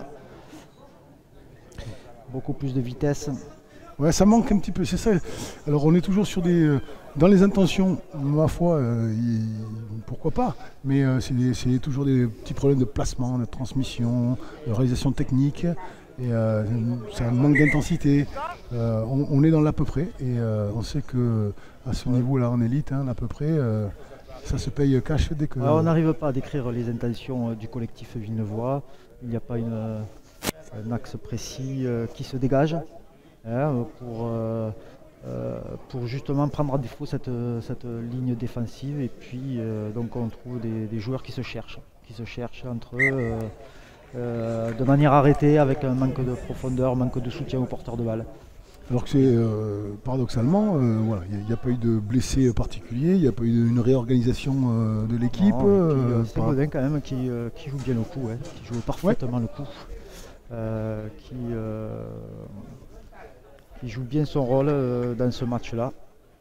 Beaucoup plus de vitesse. Ouais, ça manque un petit peu, c'est ça. Alors on est toujours sur des... Euh, dans les intentions, ma foi, euh, y, pourquoi pas. Mais euh, c'est toujours des petits problèmes de placement, de transmission, de réalisation technique. Et euh, c'est un manque d'intensité. Euh, on, on est dans l'à peu près. Et euh, on sait qu'à ce niveau-là, en élite, hein, l'à peu près, euh, ça se paye cash dès que... Alors, on n'arrive pas à décrire les intentions euh, du collectif villeneuvois. Il n'y a pas une, euh, un axe précis euh, qui se dégage. Hein, pour, euh, euh, pour justement prendre à défaut cette, cette ligne défensive et puis euh, donc on trouve des, des joueurs qui se cherchent, qui se cherchent entre eux euh, euh, de manière arrêtée avec un manque de profondeur, manque de soutien aux porteurs de balles. Alors que c'est euh, paradoxalement, il voilà, n'y a, a pas eu de blessés particuliers, il n'y a pas eu une réorganisation euh, de l'équipe. Euh, c'est Godin quand même qui, euh, qui joue bien le coup, hein, qui joue parfaitement ouais. le coup, euh, qui euh, Il joue bien son rôle euh, dans ce match-là.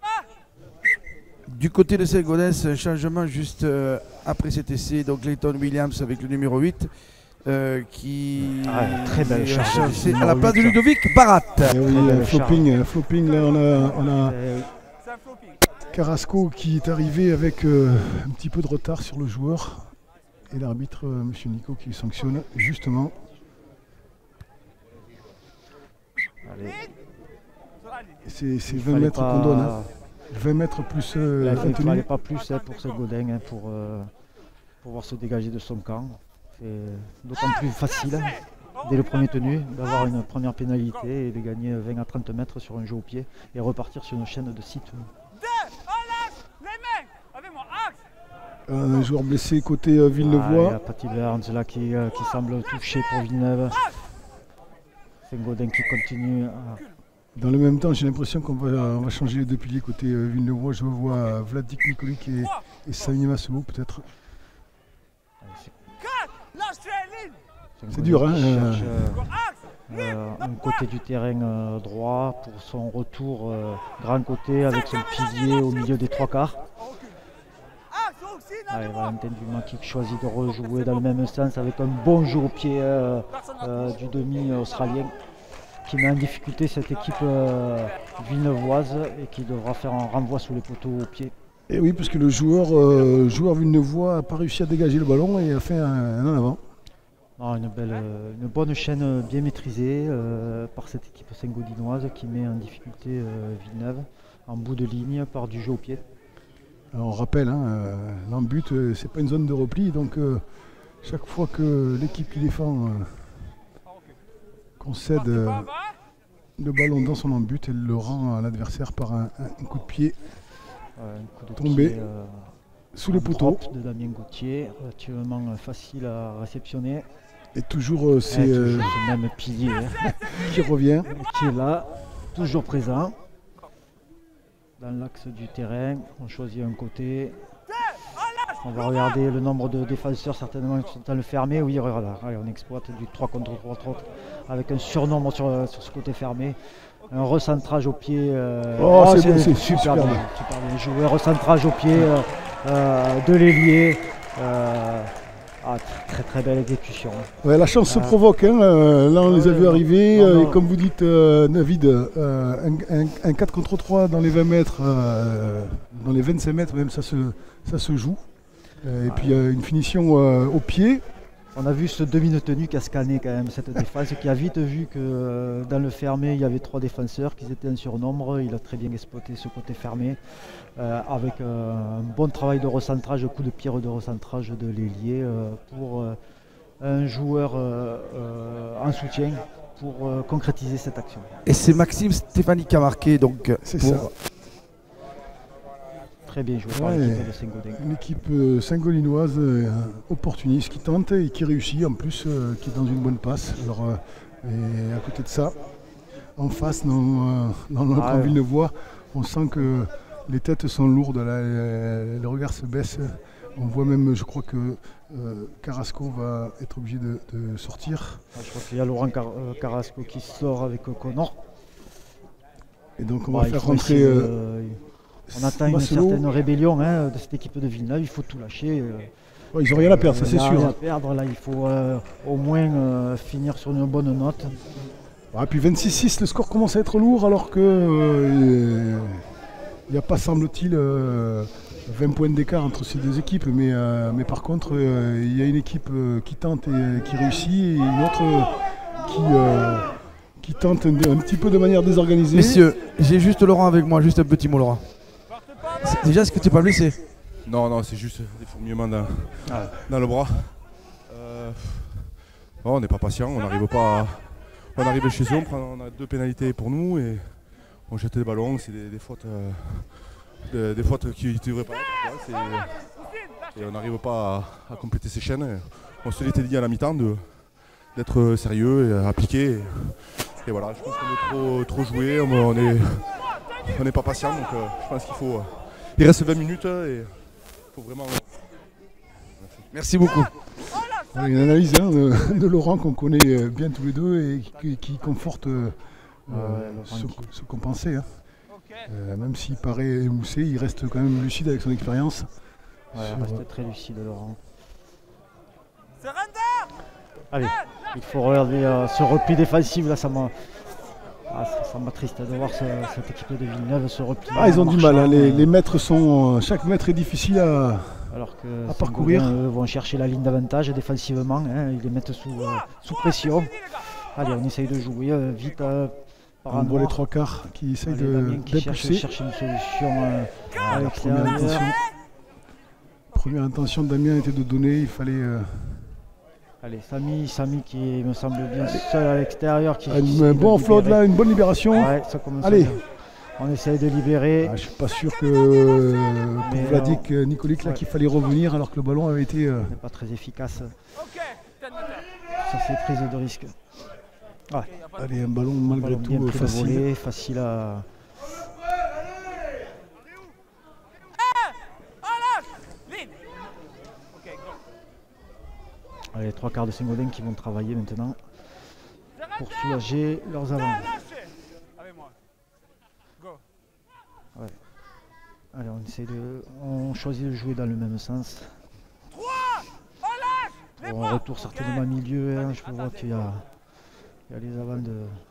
Du côté de Saint-Gaudens, un changement juste euh, après cet essai. Donc Clayton Williams avec le numéro huit euh, qui ah, très belle charge à la place de Ludovic Barat. Eh oui, euh, flopping, flopping, là on a, on a Carrasco qui est arrivé avec euh, un petit peu de retard sur le joueur. Et l'arbitre, euh, M. Nico, qui sanctionne justement. Allez. C'est vingt mètres qu'on donne. Hein. vingt mètres plus euh, Là, il ne fallait pas plus hein, pour ce Godin hein, pour euh, pouvoir se dégager de son camp. C'est d'autant plus facile hein, dès le premier tenu d'avoir une première pénalité et de gagner vingt à trente mètres sur un jeu au pied et repartir sur une chaîne de six tenus. Un joueur blessé côté euh, Villeneuvois. Ah, il y a Patty Burns là qui, euh, qui semble touché pour Villeneuve. C'est un Godin qui continue. À... Dans le même temps, j'ai l'impression qu'on va, on va changer les deux piliers côté euh, Villeneuvois. Je vois Vladik Nikolic et, et Sami Massimo peut-être. C'est dur, hein cherche, euh, euh, un côté du terrain euh, droit pour son retour euh, grand côté avec son pilier au milieu des trois quarts. Allez, Valentin Dumas qui choisit de rejouer dans le même sens avec un bon jeu au pied euh, euh, du demi australien qui met en difficulté cette équipe euh, villeneuvoise et qui devra faire un renvoi sous les poteaux au pied. Et oui, parce que le joueur, euh, joueur villeneuvois n'a pas réussi à dégager le ballon et a fait un, un en avant. Non, une, belle, une bonne chaîne bien maîtrisée euh, par cette équipe saint-gaudinoise qui met en difficulté euh, Villeneuve en bout de ligne par du jeu au pied. Alors on rappelle, hein, euh, l'embut, euh, c'est pas une zone de repli, donc euh, chaque fois que l'équipe qui défend euh, concède euh, le ballon dans son embut, elle le rend à l'adversaire par un, un coup de pied ouais, un coup de tombé pied, euh, sous le poteau. De Damien Gauthier, relativement facile à réceptionner. Et toujours euh, c'est euh, ce même pilier hein, qui revient, qui est là, toujours présent. Dans l'axe du terrain, on choisit un côté. On va regarder le nombre de défenseurs certainement qui sont dans le fermé. Oui, voilà, allez, on exploite du trois contre trois avec un surnombre sur, sur ce côté fermé. Un recentrage au pied. Euh... Oh, oh c'est super, super bien, bien. super bien joué. Recentrage au pied euh, euh, de l'ailier. Euh... Ah, très très belle exécution. Ouais, la chance euh, se provoque, hein. Là on ouais, les a vus arriver, non, non. Et comme vous dites euh, David, euh, un, un, un quatre contre trois dans les vingt mètres, euh, dans les vingt-cinq mètres même ça se, ça se joue. Euh, et ouais. Puis euh, une finition euh, au pied. On a vu ce demi de tenue qui a scanné quand même cette défense, qui a vite vu que euh, dans le fermé il y avait trois défenseurs, qu'ils étaient en surnombre. Il a très bien exploité ce côté fermé euh, avec euh, un bon travail de recentrage, coup de pierre de recentrage de l'ailier euh, pour euh, un joueur euh, euh, en soutien pour euh, concrétiser cette action. Et c'est Maxime Stéphanie qui a marqué donc. C'est pour... ça. Très bien joué par ouais, l'équipe de Saint-Gaudin. Une équipe euh, saint-gaudinoise euh, opportuniste qui tente et qui réussit en plus, euh, qui est dans une bonne passe. Alors, euh, et à côté de ça, en face, dans, euh, dans notre ah, Villeneuvois, on sent que les têtes sont lourdes, là, le regard se baisse On voit même, je crois que euh, Carrasco va être obligé de, de sortir. Ah, je crois qu'il y a Laurent Car euh, Carrasco qui sort avec euh, Connor. Et donc on bah, va faire rentrer... Euh, euh, on attend Marcelo. Une certaine rébellion hein, de cette équipe de Villeneuve, il faut tout lâcher. Euh, ouais, ils n'ont rien à perdre, ça c'est sûr. Rien à perdre, là il faut euh, au moins euh, finir sur une bonne note. Ah, puis vingt-six six, le score commence à être lourd alors que euh, il n'y a pas, semble-t-il, euh, vingt points d'écart entre ces deux équipes. Mais, euh, mais par contre, euh, il y a une équipe euh, qui tente et euh, qui réussit et une autre euh, qui, euh, qui tente un, un petit peu de manière désorganisée. Messieurs, j'ai juste Laurent avec moi, juste un petit mot Laurent. Déjà, est-ce que tu n'es pas blessé? Non, non, c'est juste des fourmillements dans, ah. dans le bras. Euh, bon, on n'est pas patient, on n'arrive pas à... On arrive chez eux, on, prend, on a deux pénalités pour nous et on jette des ballons, c'est des, des fautes euh, des, des fautes qui ne devraient pas être. Et on n'arrive pas à, à compléter ces chaînes. On se l'était dit à la mi-temps d'être sérieux et appliqué. Et, et voilà, je pense qu'on est trop, trop joué, on n'est on n'est pas patient, donc euh, je pense qu'il faut... Il reste vingt minutes et il faut vraiment... Merci beaucoup. Voilà, une analyse hein, de, de Laurent qu'on connaît bien tous les deux et qui, qui conforte euh, ouais, ce, ce qu'on pensait. Hein. Euh, même s'il paraît émoussé, il reste quand même lucide avec son expérience. Ouais, il reste très lucide Laurent. Allez, il faut regarder euh, ce repli défensif là, ça m'a ah, ça m'attriste de voir ce, cette équipe de Villeneuve se replier. Ah, ils ont du mal, hein. les, les mètres sont. Chaque mètre est difficile à. Alors que à parcourir. Eux vont chercher la ligne d'avantage défensivement, hein, ils les mettent sous, euh, sous pression. Allez, on essaye de jouer euh, vite. Euh, par on voit les trois quarts qui essayent de d'impulser. Chercher une solution euh, ah, à première intention. Première intention de Damien était de donner, il fallait. Euh... Allez, Samy, Samy qui me semble bien seul à l'extérieur. Un bon flood là, une bonne libération. Ouais, ça commence Allez. Bien. On essaye de libérer. Ah, je ne suis pas sûr que euh, pour Vladik euh, Nikolic là ouais. qu'il fallait revenir alors que le ballon avait été. Euh... n'est pas très efficace. Sur ces prises de risque. Ouais. Allez, un ballon malgré un ballon tout facile. Voler, facile à. Allez, les trois quarts de Saint-Gaudens qui vont travailler maintenant pour soulager leurs avants. Ouais. Allez, on essaie de, on choisit de jouer dans le même sens. Bon, on retour certainement milieu, hein. Je peux voir qu'il y a, il y a les avants de,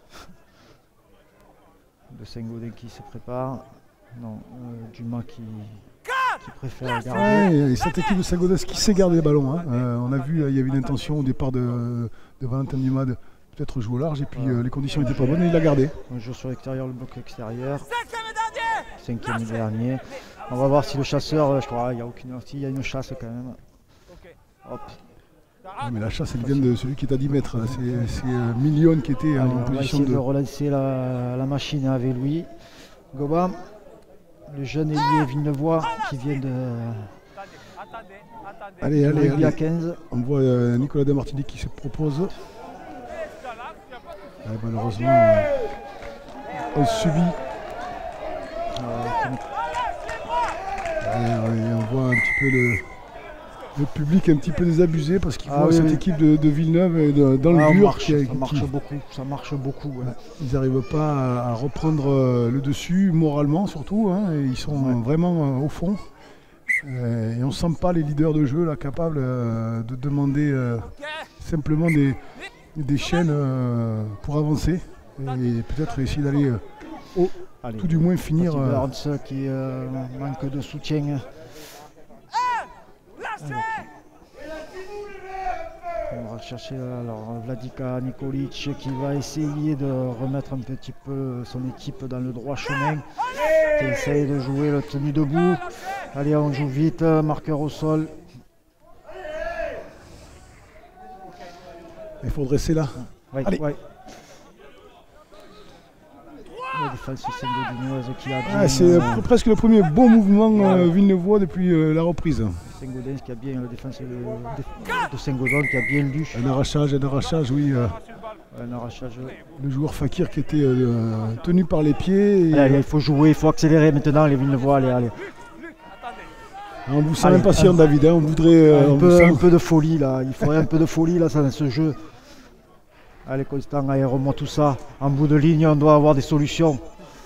de Saint-Gaudens qui se préparent. Non, euh, Dumas qui, qui préfère garder. Ouais, et cette équipe de Saint-Gaudens qui sait garder les ballons. Hein. Euh, on a vu, il y avait une intention au départ de, de Valentin Dumas de peut-être jouer au large et puis ouais. euh, les conditions n'étaient pas bonnes et il l'a gardé. On joue sur l'extérieur, le bloc extérieur. Cinquième dernier. On va voir si le chasseur, je crois, il n'y a aucune il y a une chasse quand même. Hop. Ouais, mais la chasse elle vient de celui qui est à dix mètres. C'est euh, Million qui était Allez, en on position va essayer de... de relancer la, la machine avec lui. Goba, le jeune ailier Villeneuvois qui vient de... Allez, allez, allez. À quinze. On voit euh, Nicolas Demartini qui se propose. Ouais, malheureusement, euh, on subit. Euh, ouais, ouais, on voit un petit peu le, le public un petit peu désabusé parce qu'il ah, voit oui, cette oui. équipe de, de Villeneuve et de, dans ah, le dur. Marche, qui, ça marche qui, beaucoup, ça marche beaucoup. Ouais. Ils n'arrivent pas à, à reprendre euh, le dessus, moralement surtout. Hein, et ils sont ouais. vraiment euh, au fond. Euh, et on ne sent pas les leaders de jeu là, capables euh, de demander euh, simplement des, des chaînes euh, pour avancer. Et peut-être essayer d'aller euh, au... Allez, tout du moins finir. Euh... Burns qui euh, manque de soutien. Allez. On va chercher alors Vladika Nikolic qui va essayer de remettre un petit peu son équipe dans le droit chemin. Qui essaye de jouer le tenue debout. Allez, on joue vite, marqueur au sol. Il faut dresser là. Ouais, allez. Ouais. La défense Saint-Gaudinoise qui a bien... Ah, c'est euh, presque le premier bon mouvement euh, Villeneuvois depuis euh, la reprise. Saint-Gaudens qui a bien la défense de, de Saint-Gaudens qui a bien lu. Un arrachage, un arrachage, oui. Euh, un arrachage. Le joueur Fakir qui était euh, tenu par les pieds. Et... Allez, allez, il faut jouer, il faut accélérer maintenant les Villeneuvois. Allez, allez. On vous sent Allez, impatient, un, David. Hein, on voudrait. Euh, un, on peu, vous sent... un peu de folie là. Il faudrait un peu de folie là dans ce jeu. Allez, Constant, aère-moi tout ça. En bout de ligne, on doit avoir des solutions.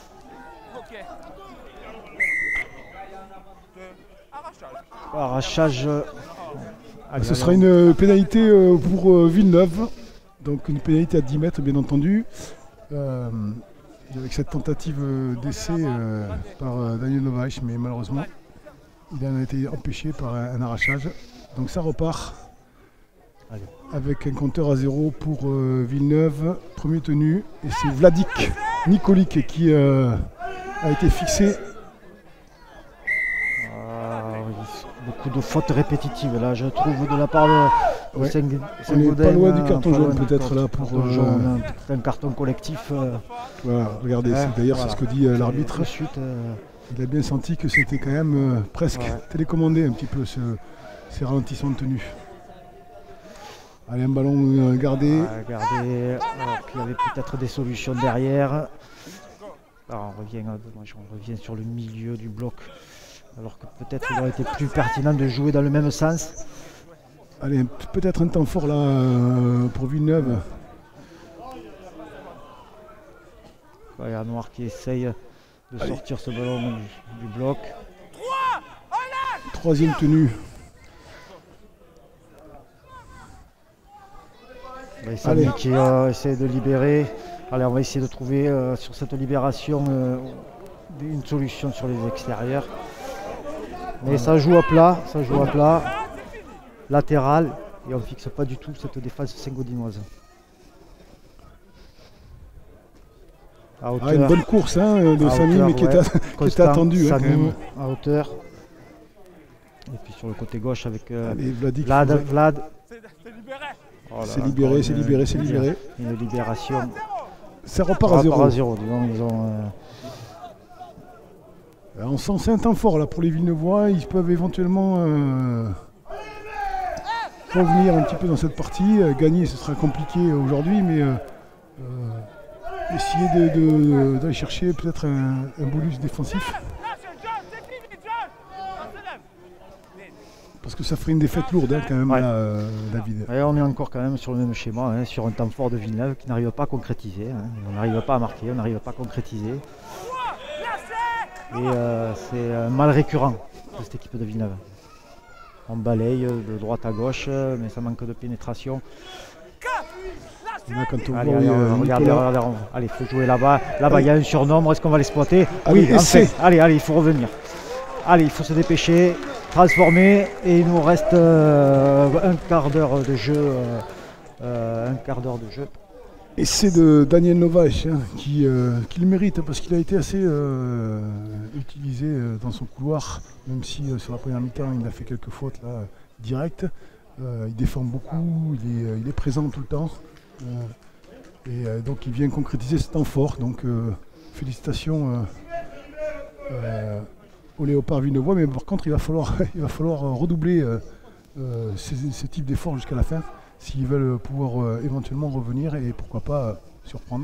Arrachage. Allez, ce sera une pénalité pour Villeneuve. Donc une pénalité à dix mètres, bien entendu. Euh, avec cette tentative d'essai euh, par euh, Daniel Novaes, mais malheureusement, il en a été empêché par un, un arrachage. Donc ça repart. Allez. Avec un compteur à zéro pour euh, Villeneuve, premier tenu. Et c'est Vladik Nikolic qui euh, a été fixé. Ah, oui. Beaucoup de fautes répétitives là, je trouve, de la part de ouais. Saint-Gaudin. On n'est pas loin du carton jaune peut-être là pour euh, jaune, un, un carton collectif. Euh, voilà, regardez, ouais, d'ailleurs voilà. C'est ce que dit euh, l'arbitre. Euh... Il a bien senti que c'était quand même euh, presque ouais. télécommandé un petit peu ce, ces ralentissements de tenue. Allez, un ballon euh, gardé. Ah, gardé, alors qu'il y avait peut-être des solutions derrière. Alors, on, revient, on revient sur le milieu du bloc. Alors que peut-être il aurait été plus pertinent de jouer dans le même sens. Allez, peut-être un temps fort là euh, pour Villeneuve. Il y a Noir qui essaye de Allez. sortir ce ballon du, du bloc. Troisième tenue. Samy qui euh, essaie de libérer. Allez, on va essayer de trouver euh, sur cette libération euh, une solution sur les extérieurs. Mais ça joue à plat, ça joue à plat, latéral, et on ne fixe pas du tout cette défense saint-gaudinoise. Ah, une bonne course hein, de Samy, mais qui, ouais. était, qui était attendue. Samy, hein, quand même. À hauteur. Et puis sur le côté gauche avec euh, Allez, Vlad. Vlad. Vlad. Oh c'est libéré, c'est libéré, c'est libéré. Une libération. Ça repart à zéro. À zéro disons, ils ont, euh... On sent c'est un temps fort là pour les Villeneuvois, ils peuvent éventuellement euh, revenir un petit peu dans cette partie. Euh, gagner ce sera compliqué aujourd'hui, mais euh, euh, essayer d'aller de, de, chercher peut-être un, un bonus défensif. Parce que ça ferait une défaite lourde hein, quand même ouais. là, euh, David. Ouais, on est encore quand même sur le même schéma, hein, sur un temps fort de Villeneuve qui n'arrive pas à concrétiser. Hein. On n'arrive pas à marquer, on n'arrive pas à concrétiser. Et euh, c'est un mal récurrent de cette équipe de Villeneuve. On balaye de droite à gauche, mais ça manque de pénétration. Là, quand on allez, voit, allez, euh, regardez, regardez, regardez, allez, il faut jouer là-bas. Là-bas, il y a un surnombre, est-ce qu'on va l'exploiter? Oui, enfin, allez, allez, il faut revenir. Allez, il faut se dépêcher, transformer, et il nous reste euh, un quart d'heure de jeu. Euh, euh, un quart d'heure de jeu. Et c'est de Daniel Novaes hein, qui, euh, qui le mérite parce qu'il a été assez euh, utilisé euh, dans son couloir, même si euh, sur la première mi-temps il a fait quelques fautes là, directes. Euh, il défend beaucoup, il est, il est présent tout le temps. Euh, et euh, donc il vient concrétiser ce temps fort. Donc euh, félicitations euh, euh, au Léopard Villeneuvois, mais par contre il va falloir, il va falloir redoubler euh, euh, ces, ces types d'efforts jusqu'à la fin. S'ils veulent pouvoir euh, éventuellement revenir et pourquoi pas euh, surprendre.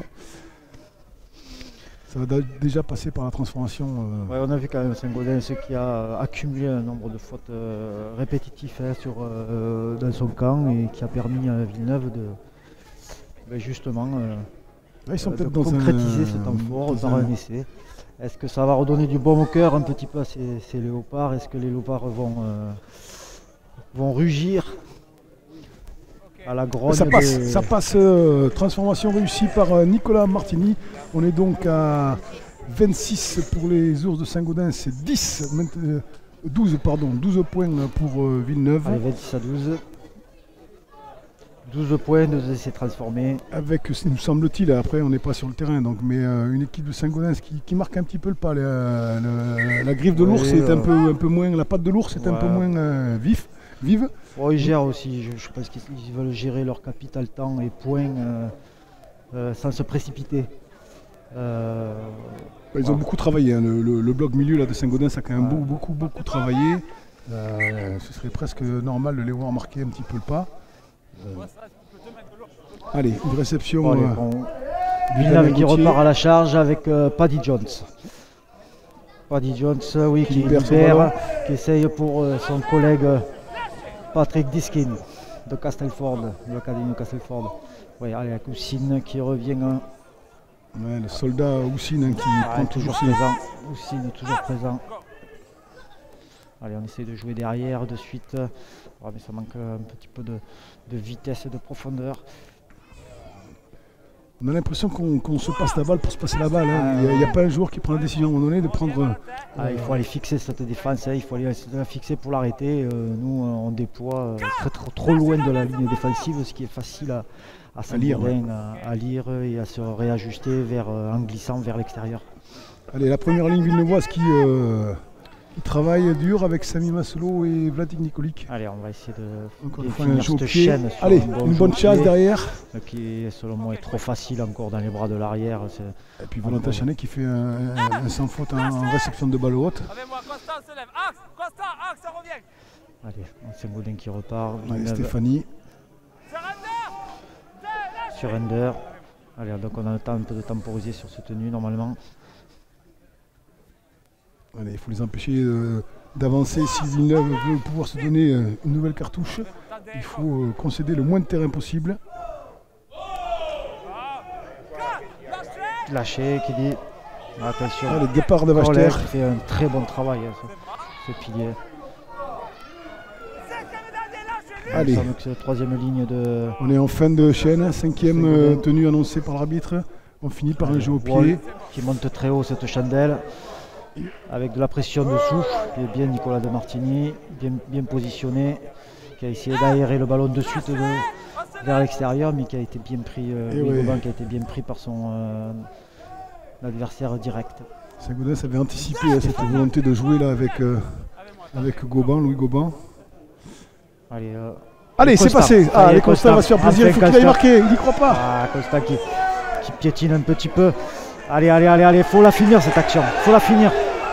Ça va déjà passer par la transformation. Euh... Ouais, on a vu quand même Saint-Gaudin qui a accumulé un nombre de fautes euh, répétitives hein, sur, euh, dans son camp et qui a permis à Villeneuve de ben justement euh, Là, ils sont de peut-être dans concrétiser un, ce temps fort par un... un essai. Est-ce que ça va redonner du baume au cœur un petit peu à ces, ces léopards? Est-ce que les léopards vont, euh, vont rugir? À la ça passe, des... ça passe euh, transformation réussie par euh, Nicolas Martini. On est donc à vingt-six pour les Ours de Saint-Gaudin, c'est dix, euh, douze, pardon, douze points pour euh, Villeneuve. Allez, vingt-six à douze. douze points, deux essais transformés. Avec, nous semble-t-il, après on n'est pas sur le terrain, donc, mais euh, une équipe de Saint-Gaudin qui, qui marque un petit peu le pas. La, la, la griffe de l'ours oui, est euh... un, peu, un peu moins, la patte de l'ours est ouais. un peu moins euh, vif, vive. Oh, ils gèrent aussi, je, je pense qu'ils veulent gérer leur capital temps et points euh, euh, sans se précipiter. Euh, ils voilà. ont beaucoup travaillé, hein. le, le, le bloc milieu là, de Saint-Gaudin, ça a quand même ouais. beaucoup, beaucoup, beaucoup travaillé. Euh, ce serait presque normal de les voir marquer un petit peu le pas. Euh, allez, une réception. Bon, allez, euh, bon. Villeneuve qui repart à la charge avec euh, Paddy Jones. Paddy Jones, oui, qui, qui libère, libère, qui essaye pour euh, son collègue euh, Patrick Diskin de Castleford, de l'académie de Castleford. Oui, allez, avec Houssine qui revient. Hein. Ouais, le soldat Houssine hein, qui ah, prend toujours toujours présent. Houssine toujours présent. Allez, on essaie de jouer derrière de suite. Oh, mais ça manque un petit peu de, de vitesse et de profondeur. On a l'impression qu'on qu se passe la balle pour se passer la balle. Hein. Il n'y a, a pas un joueur qui prend la décision à un moment donné de prendre... Euh, ah, il faut aller fixer cette défense, hein. Il faut aller la fixer pour l'arrêter. Euh, nous, on déploie euh, très, trop, trop loin de la ligne défensive, ce qui est facile à, à, à, lire, ouais. à, à lire et à se réajuster vers, euh, en glissant vers l'extérieur. Allez, la première ligne villeneuvoise qui... Euh, Il travaille dur avec Sami Masolo et Vladik Nikolic. Allez, on va essayer de encore une fois un jeu au pied. Chaîne Allez, un bon une bonne chasse derrière. Qui selon moi est trop facile encore dans les bras de l'arrière. Et puis Valentin Chanet qui fait un, un, un sans faute en, en réception de balle haute. Allez, c'est Gaudin qui repart. Allez, Stéphanie. Surrender. Allez, donc on a le temps un peu de temporiser sur ce tenue normalement. Allez, il faut les empêcher euh, d'avancer. Si Villeneuve veut pouvoir se donner euh, une nouvelle cartouche, il faut euh, concéder le moins de terrain possible. Lâché, qui dit attention. Ah, le départ de Wachter qui fait un très bon travail, hein, ce, ce pilier. Allez. Il me semble que c'est la troisième ligne de... On est en fin de chaîne, cinquième euh, tenue annoncée par l'arbitre. On finit par Allez, un jeu au pied. Qui monte très haut cette chandelle. Avec de la pression dessous, qui est bien Nicolas de Martini, bien, bien positionné, qui a essayé d'aérer le ballon de suite de, vers l'extérieur, mais qui a été bien pris, euh, oui. Goban, qui a été bien pris par son euh, adversaire direct. Saint-Gaudens avait anticipé à cette volonté de jouer là avec, euh, avec Goban, Louis Goban. Allez, euh, Allez c'est passé. Ah, les Constant va se faire plaisir, il faut qu'il aille marquer, il n'y croit pas. Ah, Constant qui, qui piétine un petit peu. Allez, allez, allez, allez, faut la finir cette action, faut la finir.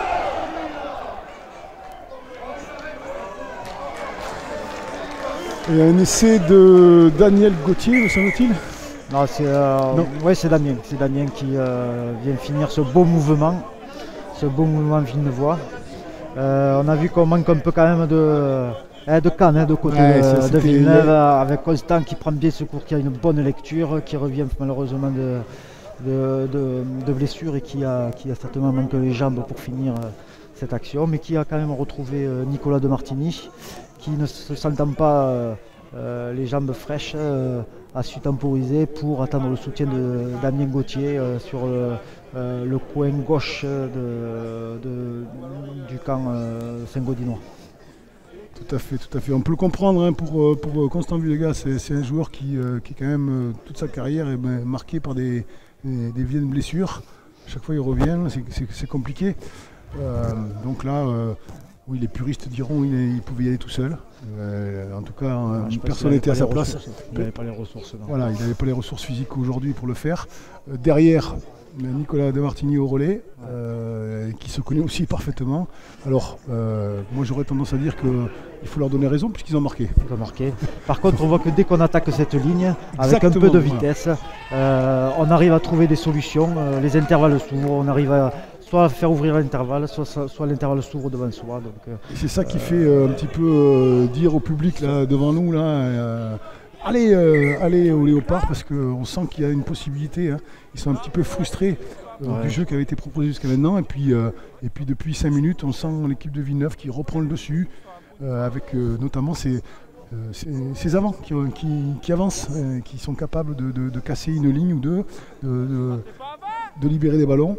Et un essai de Daniel Gauthier, me semble-t-il. Non, c'est euh, ouais, c'est Damien, c'est Damien qui euh, vient finir ce beau mouvement, ce beau mouvement villeneuvois. Euh, on a vu qu'on manque un peu quand même de, eh, de canne hein, de côté ouais, de, de Villeneuve, avec Constant qui prend bien secours, qui a une bonne lecture, qui revient malheureusement de, de, de, de blessure et qui a, qui a certainement manqué les jambes pour finir euh, cette action, mais qui a quand même retrouvé euh, Nicolas de Martini, qui ne se sentant pas euh, euh, les jambes fraîches, euh, a su temporiser pour attendre le soutien de Damien Gauthier euh, sur le, euh, le coin gauche de, de, du camp euh, Saint-Gaudinois. Tout à fait, tout à fait. On peut le comprendre hein, pour, pour Constant Villegas, c'est un joueur qui, euh, qui quand même toute sa carrière est ben, marqué par des, des, des vieilles blessures. Chaque fois il revient, c'est compliqué. Euh, donc là, euh, oui, les puristes diront qu'il pouvait y aller tout seul. Euh, en tout cas, ah, personne n'était à sa place. Il n'avait pas les ressources. Non. Voilà, il n'avait pas les ressources physiques aujourd'hui pour le faire. Euh, derrière, Nicolas de Martini au relais, euh, qui se connaît aussi parfaitement. Alors, euh, moi j'aurais tendance à dire qu'il faut leur donner raison puisqu'ils ont marqué. Ils ont marqué. Par contre, on voit que dès qu'on attaque cette ligne, avec Exactement, un peu de vitesse, voilà. euh, on arrive à trouver des solutions. Euh, les intervalles s'ouvrent, on arrive à soit faire ouvrir l'intervalle, soit, soit l'intervalle s'ouvre devant soi. Euh, C'est ça qui euh, fait euh, un petit peu euh, dire au public là, devant nous, là, euh, allez, euh, allez au Léopard, parce qu'on sent qu'il y a une possibilité. Hein. Ils sont un petit peu frustrés euh, ouais. du jeu qui avait été proposé jusqu'à maintenant. Et puis, euh, et puis depuis cinq minutes, on sent l'équipe de Villeneuve qui reprend le dessus, euh, avec euh, notamment ces, euh, ces, ces avants qui, qui, qui avancent, euh, qui sont capables de, de, de casser une ligne ou deux, de, de, de libérer des ballons.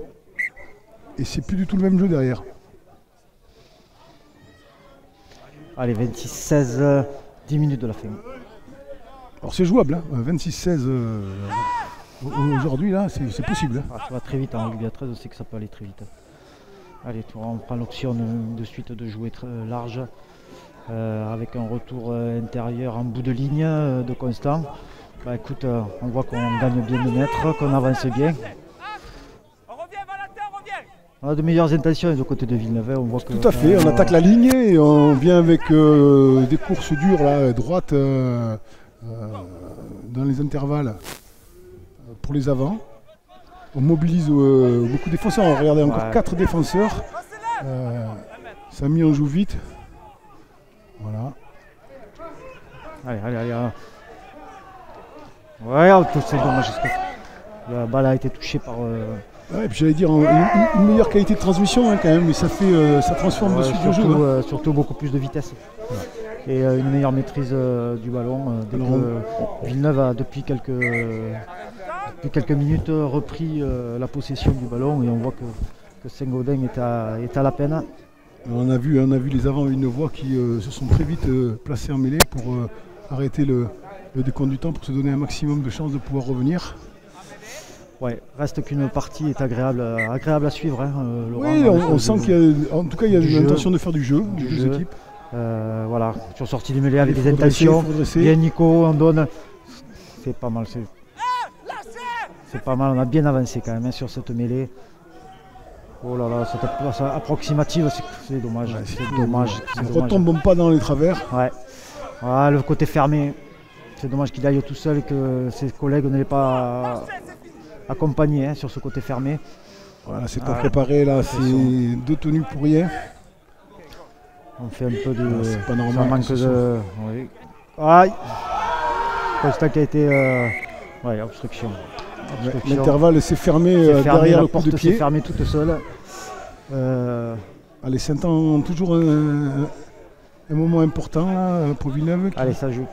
Et c'est plus du tout le même jeu derrière. Allez, vingt-six seize, euh, dix minutes de la fin. Alors c'est jouable, hein. vingt-six seize euh, aujourd'hui, là, c'est possible. Hein. Ah, ça va très vite en Ligue treize, on sait que ça peut aller très vite. Allez, on prend l'option de, de suite de jouer très large, euh, avec un retour euh, intérieur en bout de ligne euh, de Constant. Bah écoute, euh, on voit qu'on gagne bien de mètres, qu'on avance bien. On a de meilleures intentions de côté de Villeneuve. On voit que, Tout à fait, on, on attaque la ligne et on vient avec euh, des courses dures, là, droite euh, euh, dans les intervalles pour les avants. On mobilise euh, beaucoup de défenseurs, on regardait encore ouais. quatre défenseurs. Euh, Samy, on joue vite. Voilà. Allez, allez, allez. allez. Ouais, oh, c'est dommage. La balle a été touchée par. Euh... Ouais, puis j'allais dire une, une meilleure qualité de transmission hein, quand même, mais ça fait, euh, ça transforme ouais, de suite surtout, le jeu. Hein. Euh, surtout beaucoup plus de vitesse. Ouais. Et euh, une meilleure maîtrise euh, du ballon. Euh, dès Alors, que on... Villeneuve a depuis quelques, euh, depuis quelques minutes repris euh, la possession du ballon et on voit que, que Saint-Gaudens est à, est à la peine. Alors, on, a vu, on a vu les avants villeneuvois qui euh, se sont très vite euh, placés en mêlée pour euh, arrêter le, le décompte du temps pour se donner un maximum de chances de pouvoir revenir. Ouais, reste qu'une partie est agréable, agréable à suivre. Hein, euh, Laurent, oui, on, on sent qu'il y a, en tout cas, il y a l'intention de faire du jeu, du des jeu. deux équipes. Euh, voilà, sur sortie du mêlée avec des intentions. Bien Nico, on donne. C'est pas mal. C'est pas mal, on a bien avancé quand même hein, sur cette mêlée. Oh là là, cette place approximative, c'est dommage. Ouais, c'est dommage. Ne retombons pas dans les travers. Ouais. Voilà, le côté fermé. C'est dommage qu'il aille tout seul et que ses collègues ne l'aient pas accompagné hein, sur ce côté fermé. Voilà, c'est pas ah, préparé là, c'est deux tenues pour rien. On fait un peu de. C'est pas normal. Ça manque de. Oui. Aïe! Constat qui a été. Euh... Ouais, obstruction. obstruction. L'intervalle s'est fermé, euh, fermé derrière le porte de pied. C'est fermé toute seule. Euh... Allez, Saint-An ont toujours un, un moment important là, pour Villeneuve. Qui... Allez, ça joue.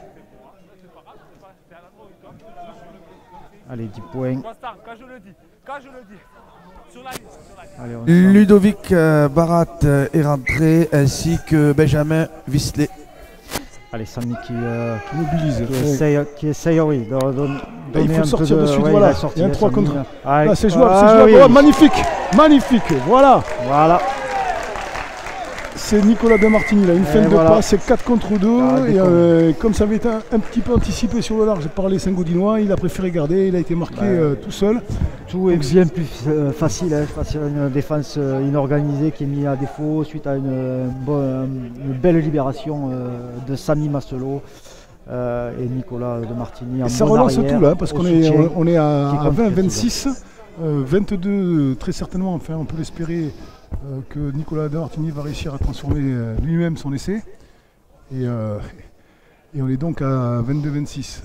Allez, dix points. Quand je le dis, quand je le dis. Sur la ligne, sur la ligne. Allez, Ludovic euh, Barat euh, est rentré ainsi que Benjamin Vislet. Allez, Samy qui, euh, qui mobilise. Qui essaye, qui essaye oui, de, de, de il faut un sortir peu de suite, ouais, voilà. Il, il y a un trois contre. Ah, là, c'est jouable, ah, c'est jouable. Oui. Oh, magnifique, magnifique, voilà. Voilà. C'est Nicolas de Martigny, là, une fin voilà. de passe, c'est quatre contre deux. Ah, et euh, comme ça avait été un, un petit peu anticipé sur le large par les Saint-Gaudinois, il a préféré garder, il a été marqué ouais. euh, tout seul. Tout est bien plus euh, facile hein, face à une défense euh, inorganisée qui est mise à défaut suite à une, euh, bonne, une belle libération euh, de Samy Masselot euh, et Nicolas de Martigny. En et ça bon relance arrière, tout là, parce qu'on est, on, on est à, à vingt vingt-six, euh, vingt-deux très certainement, enfin on peut l'espérer. Euh, que Nicolas de Martigny va réussir à transformer euh, lui-même son essai. Et, euh, et on est donc à vingt-deux vingt-six.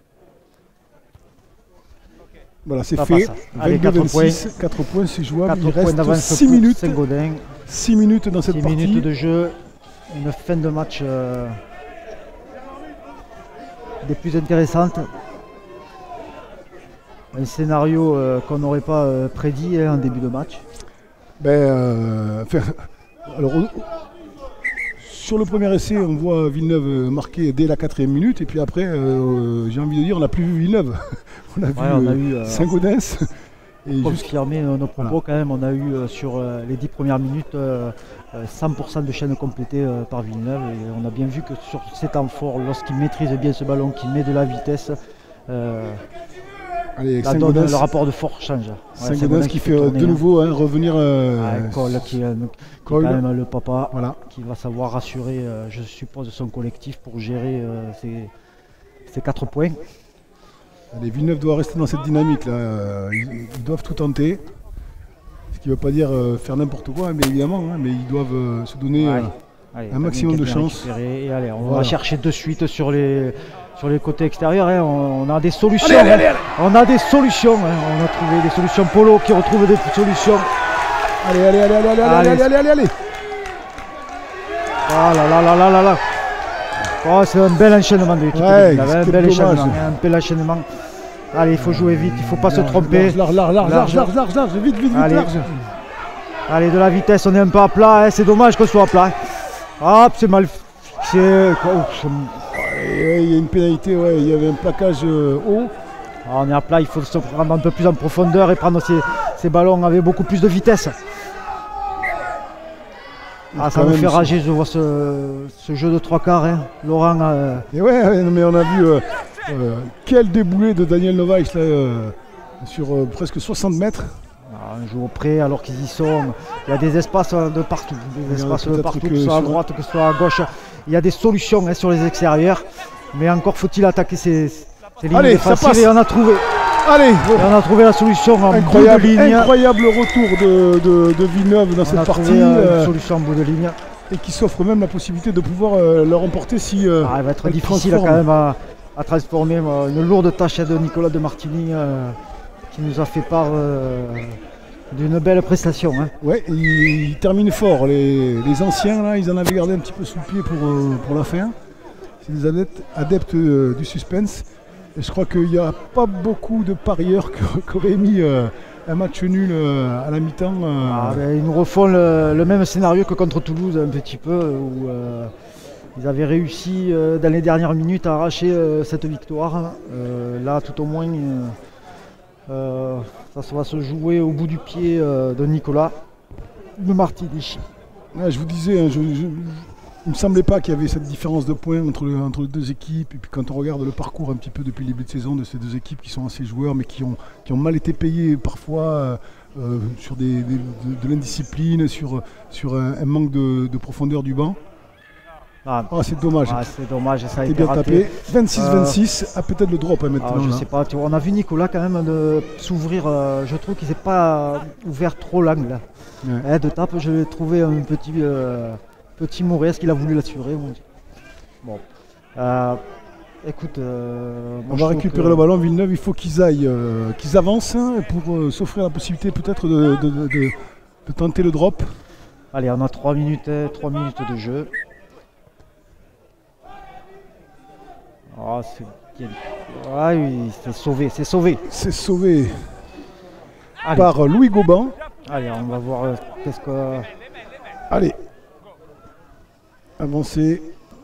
Voilà, c'est fait. vingt-deux vingt-six, quatre points, c'est jouable. Il reste six minutes. six minutes dans cette partie. six minutes de jeu. Une fin de match euh, des plus intéressantes. Un scénario euh, qu'on n'aurait pas euh, prédit hein, en début de match. Ben, euh, enfin, alors, sur le premier essai, on voit Villeneuve marquer dès la quatrième minute, et puis après, euh, j'ai envie de dire, on n'a plus vu Villeneuve. on a ouais, vu, on a euh, eu euh, Saint-Gaudens. Pour confirmer nos propos, voilà. Quand même, on a eu euh, sur euh, les dix premières minutes euh, cent pour cent de chaîne complétée euh, par Villeneuve, et on a bien vu que sur ces temps forts, lorsqu'il maîtrise bien ce ballon, qu'il met de la vitesse, euh, Allez, la donne, le rapport de force change. Ouais, Saint-Gaudens qui, qui fait tourner, de nouveau hein, revenir. Euh, ouais, Cole qui, euh, qui est quand même le papa, voilà. Qui va savoir rassurer, euh, je suppose, son collectif pour gérer euh, ses, ses quatre points. Allez, Villeneuve doit rester dans cette dynamique là. Ils, ils doivent tout tenter. Ce qui ne veut pas dire euh, faire n'importe quoi, mais évidemment, hein, mais ils doivent euh, se donner allez, euh, allez, un maximum de chance. Et allez, on voilà. va chercher de suite sur les. Sur les côtés extérieurs, hein, on, on a des solutions. Allez, allez, allez, allez. On a des solutions. Hein, on a trouvé des solutions. Polo qui retrouve des solutions. Allez, allez, allez, allez, allez, allez, allez, allez, allez, allez. Oh là là là là là là. Oh, c'est un bel enchaînement de l'équipe. Ouais, un bel enchaînement. Un bel enchaînement. Allez, il faut jouer vite, il ne faut pas large, se tromper. Large, large, large, large, large, large, large, vite, vite, vite, allez. large. Allez, de la vitesse, on est un peu à plat. Hein, c'est dommage qu'on soit à plat. Hop, c'est mal. C'est. Il y a une pénalité, ouais, il y avait un plaquage euh, haut. Alors on est à plat, il faut se prendre un peu plus en profondeur et prendre ces, ces ballons avec beaucoup plus de vitesse. Ah, ça me fait rager, je vois ce, ce jeu de trois quarts, hein. Laurent. Euh... Et ouais, ouais, mais on a vu euh, euh, quel déboulé de Daniel Novaes là, euh, sur euh, presque soixante mètres. Alors, un joue au près alors qu'ils y sont. Il y a des espaces de partout, des espaces de partout, que, que ce soit à droite, que ce soit à gauche. Il y a des solutions hein, sur les extérieurs, mais encore faut-il attaquer ces, ces lignes Allez, défensives et on a trouvé. Allez, et on a trouvé la solution en incroyable, bout de ligne. incroyable retour de, de, de Villeneuve dans on cette a partie. trouvé, euh, euh, une solution en bout de ligne. Et qui s'offre même la possibilité de pouvoir euh, le remporter si. Euh, ah, il va être elle difficile transforme. quand même à, à transformer euh, une lourde tâche de Nicolas de Martini euh, qui nous a fait part euh, d'une belle prestation. Hein. Ouais, il, il termine fort. Les, les anciens, là, ils en avaient gardé un petit peu sous le pied pour, euh, pour la fin. C'est des adeptes, adeptes euh, du suspense. Et je crois qu'il n'y a pas beaucoup de parieurs qui auraient mis euh, un match nul euh, à la mi-temps. Euh. Ah, ben, ils nous refont le, le même scénario que contre Toulouse, un petit peu, où euh, ils avaient réussi euh, dans les dernières minutes à arracher euh, cette victoire. Euh, là, tout au moins, euh, euh, ça, ça va se jouer au bout du pied euh, de Nicolas de Martini. Ouais, je vous disais, hein, je, je, il ne me semblait pas qu'il y avait cette différence de points entre, le, entre les deux équipes. Et puis quand on regarde le parcours un petit peu depuis le début de saison de ces deux équipes qui sont assez joueurs, mais qui ont, qui ont mal été payés parfois euh, euh, sur des, des, de, de l'indiscipline, sur, sur un, un manque de, de profondeur du banc. Ah, oh, c'est dommage. Ah, c'est dommage, ça a été été bien raté. tapé. vingt-six vingt-six, euh, a peut-être le drop hein, maintenant. Ah, je là. sais pas, tu vois, on a vu Nicolas quand même de s'ouvrir. Euh, je trouve qu'il s'est pas ouvert trop l'angle. Ouais. Eh, de tape, je l'ai trouvé un petit. Euh, Petit Mouret, est-ce qu'il a voulu l'assurer? Bon. Euh, écoute. Euh, on va récupérer que... le ballon. Villeneuve, il faut qu'ils aillent, euh, qu'ils avancent hein, pour euh, s'offrir la possibilité peut-être de, de, de, de, de tenter le drop. Allez, on a trois minutes, trois minutes de jeu. Oh, c'est ah, oui, c'est sauvé, c'est sauvé. C'est sauvé Allez. par Louis Gauban. Allez, on va voir euh, qu'est-ce que. Allez. Avancer.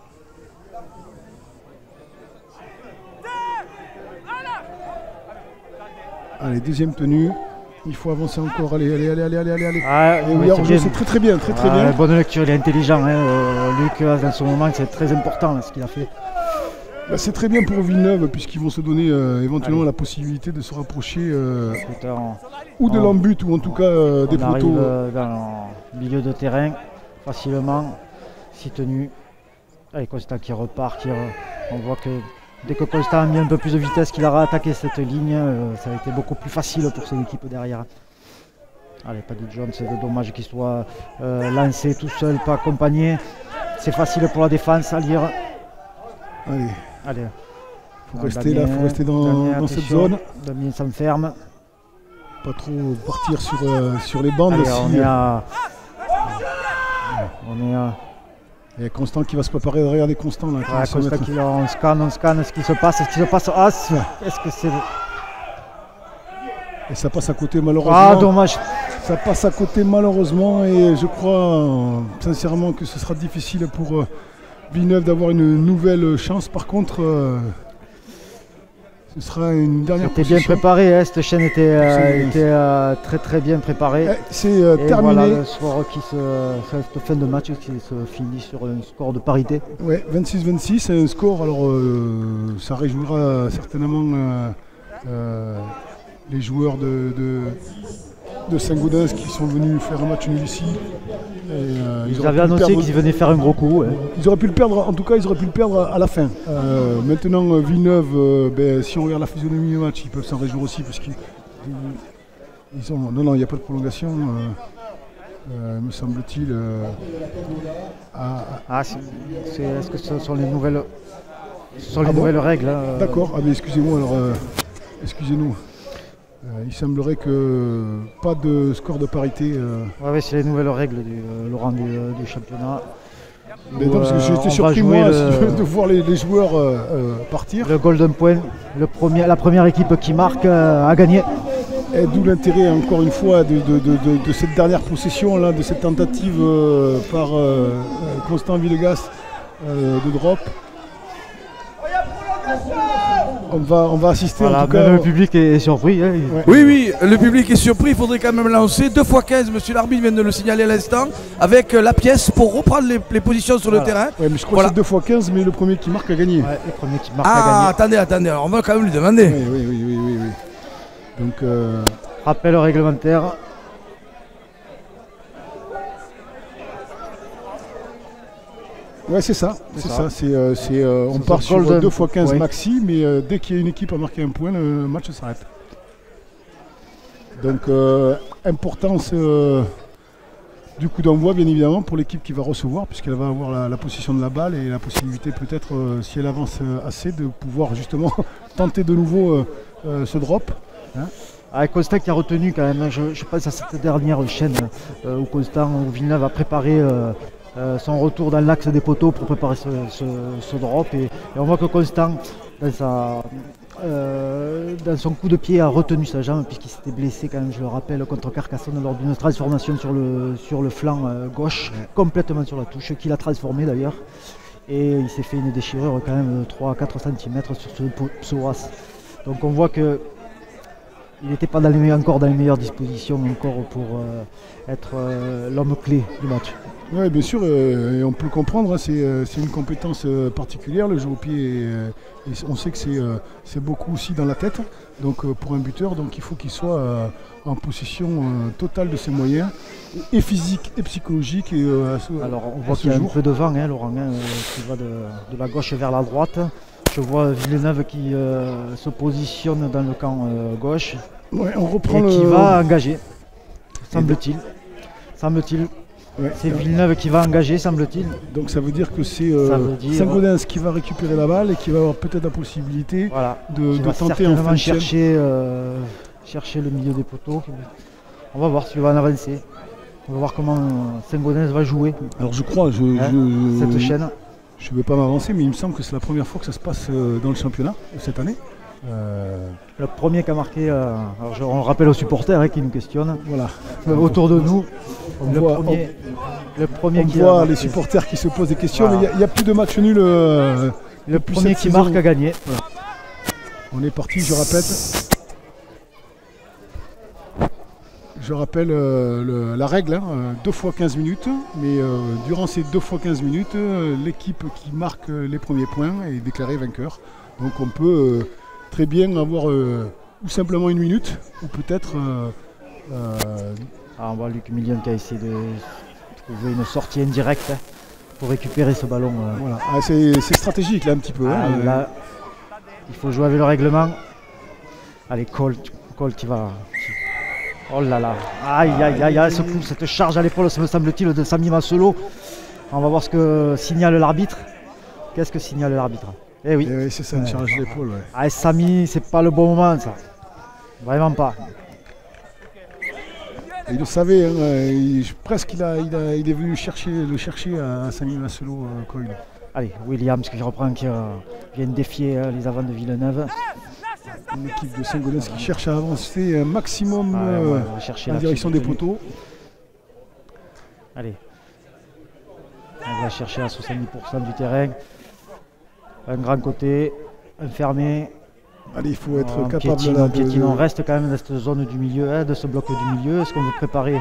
Allez, deuxième tenue. Il faut avancer encore. Allez, allez, allez, allez, allez, allez. Ah, Et oui, c'est, c'est très très bien, très très ah, bien. Bonne lecture, il est intelligent. Hein. Euh, Luc, dans ce moment, c'est très important là, ce qu'il a fait. Bah, c'est très bien pour Villeneuve puisqu'ils vont se donner euh, éventuellement allez. la possibilité de se rapprocher euh, on, ou de l'embut ou en tout cas euh, des poteaux. poteaux. Euh, dans le milieu de terrain facilement. Six tenues. Allez, Constant qui repart, qui re... on voit que dès que Constant a mis un peu plus de vitesse, qu'il a attaqué cette ligne, euh, ça a été beaucoup plus facile pour son équipe derrière. Allez, Paddy Jones, c'est dommage qu'il soit euh, lancé tout seul, pas accompagné. C'est facile pour la défense à lire. Allez, Allez. Faut rester Damien, là, faut rester dans, Damien, dans cette zone. Damien s'enferme. Pas trop partir sur, euh, sur les bandes. Allez, si, on est à... On est à... Il y a Constant qui va se préparer derrière des Constants. Là, ouais, Constant qui, on scanne, on scanne ce qui se passe, ce qui se passe. Ah, est-ce que c'est... Et ça passe à côté malheureusement. Ah, dommage. Ça passe à côté malheureusement et je crois euh, sincèrement que ce sera difficile pour euh, Villeneuve d'avoir une nouvelle chance. Par contre, euh, ce sera une dernière C'était bien préparé, hein, cette chaîne était, euh, était euh, très très bien préparée. C'est euh, terminé. Voilà le score qui se, cette fin de match qui se finit sur un score de parité. Ouais, vingt-six vingt-six, c'est un score, alors euh, ça réjouira certainement euh, euh, les joueurs de, de, de Saint-Gaudens qui sont venus faire un match nul ici. Et, euh, ils, ils avaient annoncé qu'ils venaient faire un gros coup. Ouais. Ils auraient pu le perdre, en tout cas ils auraient pu le perdre à la fin. Euh, maintenant Villeneuve, euh, ben, si on regarde la physionomie du match, ils peuvent s'en réjouir aussi parce qu'ils ils ont. Non, non, il n'y a pas de prolongation, euh, euh, me semble-t-il. Euh, à, ah, c'est, c'est, est-ce que ce sont les nouvelles, ce sont les ah nouvelles bon règles hein, D'accord, ah, mais excusez-moi alors, euh, excusez-nous. Euh, il semblerait que pas de score de parité. Euh... Oui, ouais, c'est les nouvelles règles du, euh, Laurent du, euh, du championnat. Mais non, parce que j'ai été surpris moi le... de voir les, les joueurs euh, euh, partir. Le golden point, le premier, la première équipe qui marque euh, a gagné. Et d'où l'intérêt encore une fois de, de, de, de, de cette dernière possession là, de cette tentative euh, par euh, Constant Villegas euh, de drop. On va, on va assister voilà, en tout cas. Le public est surpris. Hein. Ouais. Oui, oui, le public est surpris. Il faudrait quand même lancer deux fois quinze. Monsieur l'arbitre vient de le signaler à l'instant. Avec la pièce pour reprendre les, les positions sur voilà. le terrain. Ouais, mais je crois voilà. que c'est deux fois quinze, mais le premier qui marque a gagné. Ouais, le premier qui marque ah, a gagné. Ah, attendez, attendez. Alors on va quand même lui demander. Oui, oui, oui, oui, oui, oui. Donc, euh... rappel réglementaire. Ouais, c'est ça, c'est ça. ça. C'est, euh, c'est, euh, on part sur deux fois quinze maxi, mais euh, dès qu'il y a une équipe à marquer un point, le match s'arrête. Donc euh, importance euh, du coup d'envoi bien évidemment pour l'équipe qui va recevoir, puisqu'elle va avoir la, la possession de la balle et la possibilité peut-être, euh, si elle avance assez, de pouvoir justement tenter de nouveau euh, euh, ce drop. Hein. Avec Constant qui a retenu quand même, je, je pense à cette dernière chaîne euh, où Constant, où Villeneuve a préparé euh, euh, son retour dans l'axe des poteaux pour préparer ce, ce, ce drop. Et, et on voit que Constant, dans, sa, euh, dans son coup de pied, a retenu sa jambe puisqu'il s'était blessé quand même, je le rappelle, contre Carcassonne lors d'une transformation sur le, sur le flanc euh, gauche, complètement sur la touche, qu'il a transformé d'ailleurs. Et il s'est fait une déchirure quand même de trois à quatre centimètres sur ce psoas. Donc on voit que il n'était pas dans les meilleurs, encore dans les meilleures dispositions encore pour euh, être euh, l'homme clé du match. Oui, bien sûr, euh, et on peut le comprendre, hein, c'est euh, une compétence euh, particulière, le jeu au pied, et, euh, et on sait que c'est euh, beaucoup aussi dans la tête, donc euh, pour un buteur, donc il faut qu'il soit euh, en possession euh, totale de ses moyens, et physique et psychologique. Et, euh, à ce, Alors on voit qu'il y a un peu de vent, hein, Laurent, hein, qui va de, de la gauche vers la droite. Je vois Villeneuve qui euh, se positionne dans le camp euh, gauche, ouais, on reprend et le... qui va engager, semble-t-il. Semble-t-il. Ouais. C'est Villeneuve qui va engager, semble-t-il. Donc ça veut dire que c'est euh, Saint-Gaudens qui va récupérer la balle et qui va avoir peut-être la possibilité voilà. de, de tenter en fin de chercher, euh, chercher le milieu des poteaux. On va voir s'il va en avancer. On va voir comment Saint-Gaudens va jouer. Alors je crois, je, hein, je, cette chaîne. Je ne vais pas m'avancer, mais il me semble que c'est la première fois que ça se passe dans le championnat cette année. Euh... Le premier qui a marqué, euh, alors je, on rappelle aux supporters hein, qui nous questionnent, voilà. euh, autour de nous, on le voit, premier, on, le premier on qui voit a les supporters qui se posent des questions, voilà. Mais il n'y a, a plus de match nul. Euh, le premier qui marque a gagné. Voilà. On est parti, je répète. Je rappelle euh, le, la règle, hein, deux fois quinze minutes, mais euh, durant ces deux fois quinze minutes, euh, l'équipe qui marque les premiers points est déclarée vainqueur. Donc on peut euh, très bien avoir euh, ou simplement une minute, ou peut-être... Euh, euh, ah, on voit Luc Million qui a essayé de trouver une sortie indirecte hein, pour récupérer ce ballon. Euh. Voilà. Ah, c'est stratégique là un petit peu. Ah, hein, là, euh... il faut jouer avec le règlement. Allez, Colt, Colt il va... Oh là là, aïe aïe aïe aïe, ce coup, cette charge à l'épaule, me semble-t-il, de Sami Masolo. On va voir ce que signale l'arbitre. Qu'est-ce que signale l'arbitre? Eh oui, eh oui c'est ça, une charge à l'épaule. Ouais. Ah, Sami, c'est pas le bon moment, ça. Vraiment pas. Il le savait, hein, il, presque il, a, il, a, il est venu chercher, le chercher à, à Sami Masolo. Euh, Coyle. Allez, Williams qui reprend, qui euh, vient défier euh, les avants de Villeneuve. Une équipe de Saint-Gaudens qui cherche à avancer un maximum ah, euh, ouais, on va en direction des poteaux. Allez, on va chercher à soixante-dix pour cent du terrain. Un grand côté, un fermé. Allez, il faut être oh, capable piétine, là, piétine. de... On reste quand même dans cette zone du milieu, hein, de ce bloc du milieu. Est-ce qu'on veut préparer?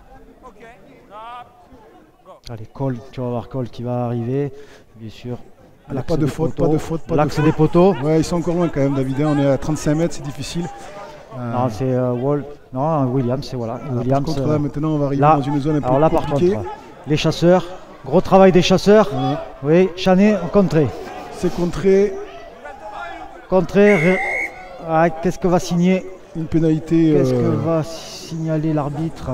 Allez, Cole, tu vas voir Cole qui va arriver, bien sûr. Là, pas de faute, poteaux. pas de faute, pas de L'axe faute. des poteaux. Ouais, ils sont encore loin quand même, David. On est à trente-cinq mètres, c'est difficile. Euh... Non, c'est euh, Wall. Non, Williams, c'est voilà. Alors, Williams, par contre, là, maintenant, on va arriver là, dans une zone un peu alors là, compliquée. par contre, les chasseurs, gros travail des chasseurs. Ouais. Oui, Chanet, contré. C'est contré. Contré. Ah, qu'est-ce que va signer? Une pénalité. Qu'est-ce euh... que va signaler l'arbitre?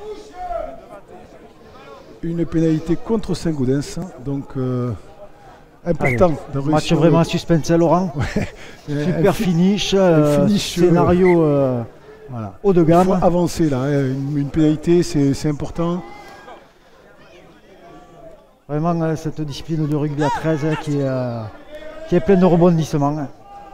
Une pénalité contre Saint-Gaudens. Donc. Euh... important de réussir. Match vraiment le... suspense, Laurent. Ouais. Super finish, euh, finish scénario euh, voilà. haut de gamme. Il faut avancer là, une, une pénalité, c'est important. Vraiment euh, cette discipline de rugby à treize euh, qui, est, euh, qui est pleine de rebondissements.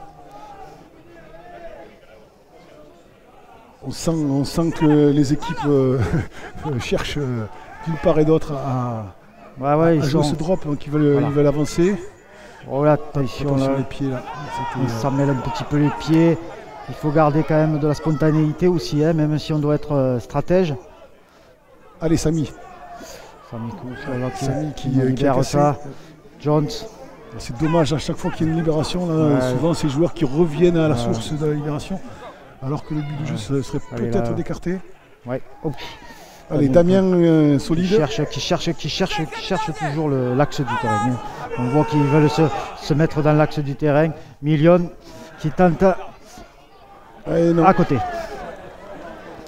On sent, on sent que les équipes euh, cherchent euh, d'une part et d'autre à... Ouais, ouais, ils jouer sont... ce drop, donc ils veulent, voilà. ils veulent avancer. Oh là, attention, attention là. les pieds là. Ils s'en mêlent un petit peu les pieds. Il faut garder quand même de la spontanéité aussi, hein, même si on doit être euh, stratège. Allez, Sami. Sami, là, qui, Sami qui, qui, qui libère ça. Jones. C'est dommage, à chaque fois qu'il y a une libération, là, ouais. souvent ces joueurs qui reviennent à la ouais. source de la libération, alors que le but du jeu ouais. serait peut-être d'écarter. Ouais. Oh. Allez, Damien euh, solide. Qui cherche, qui cherche, qui cherche, qui cherche toujours l'axe du terrain. On voit qu'ils veulent se, se mettre dans l'axe du terrain. Million qui tente Allez, à côté.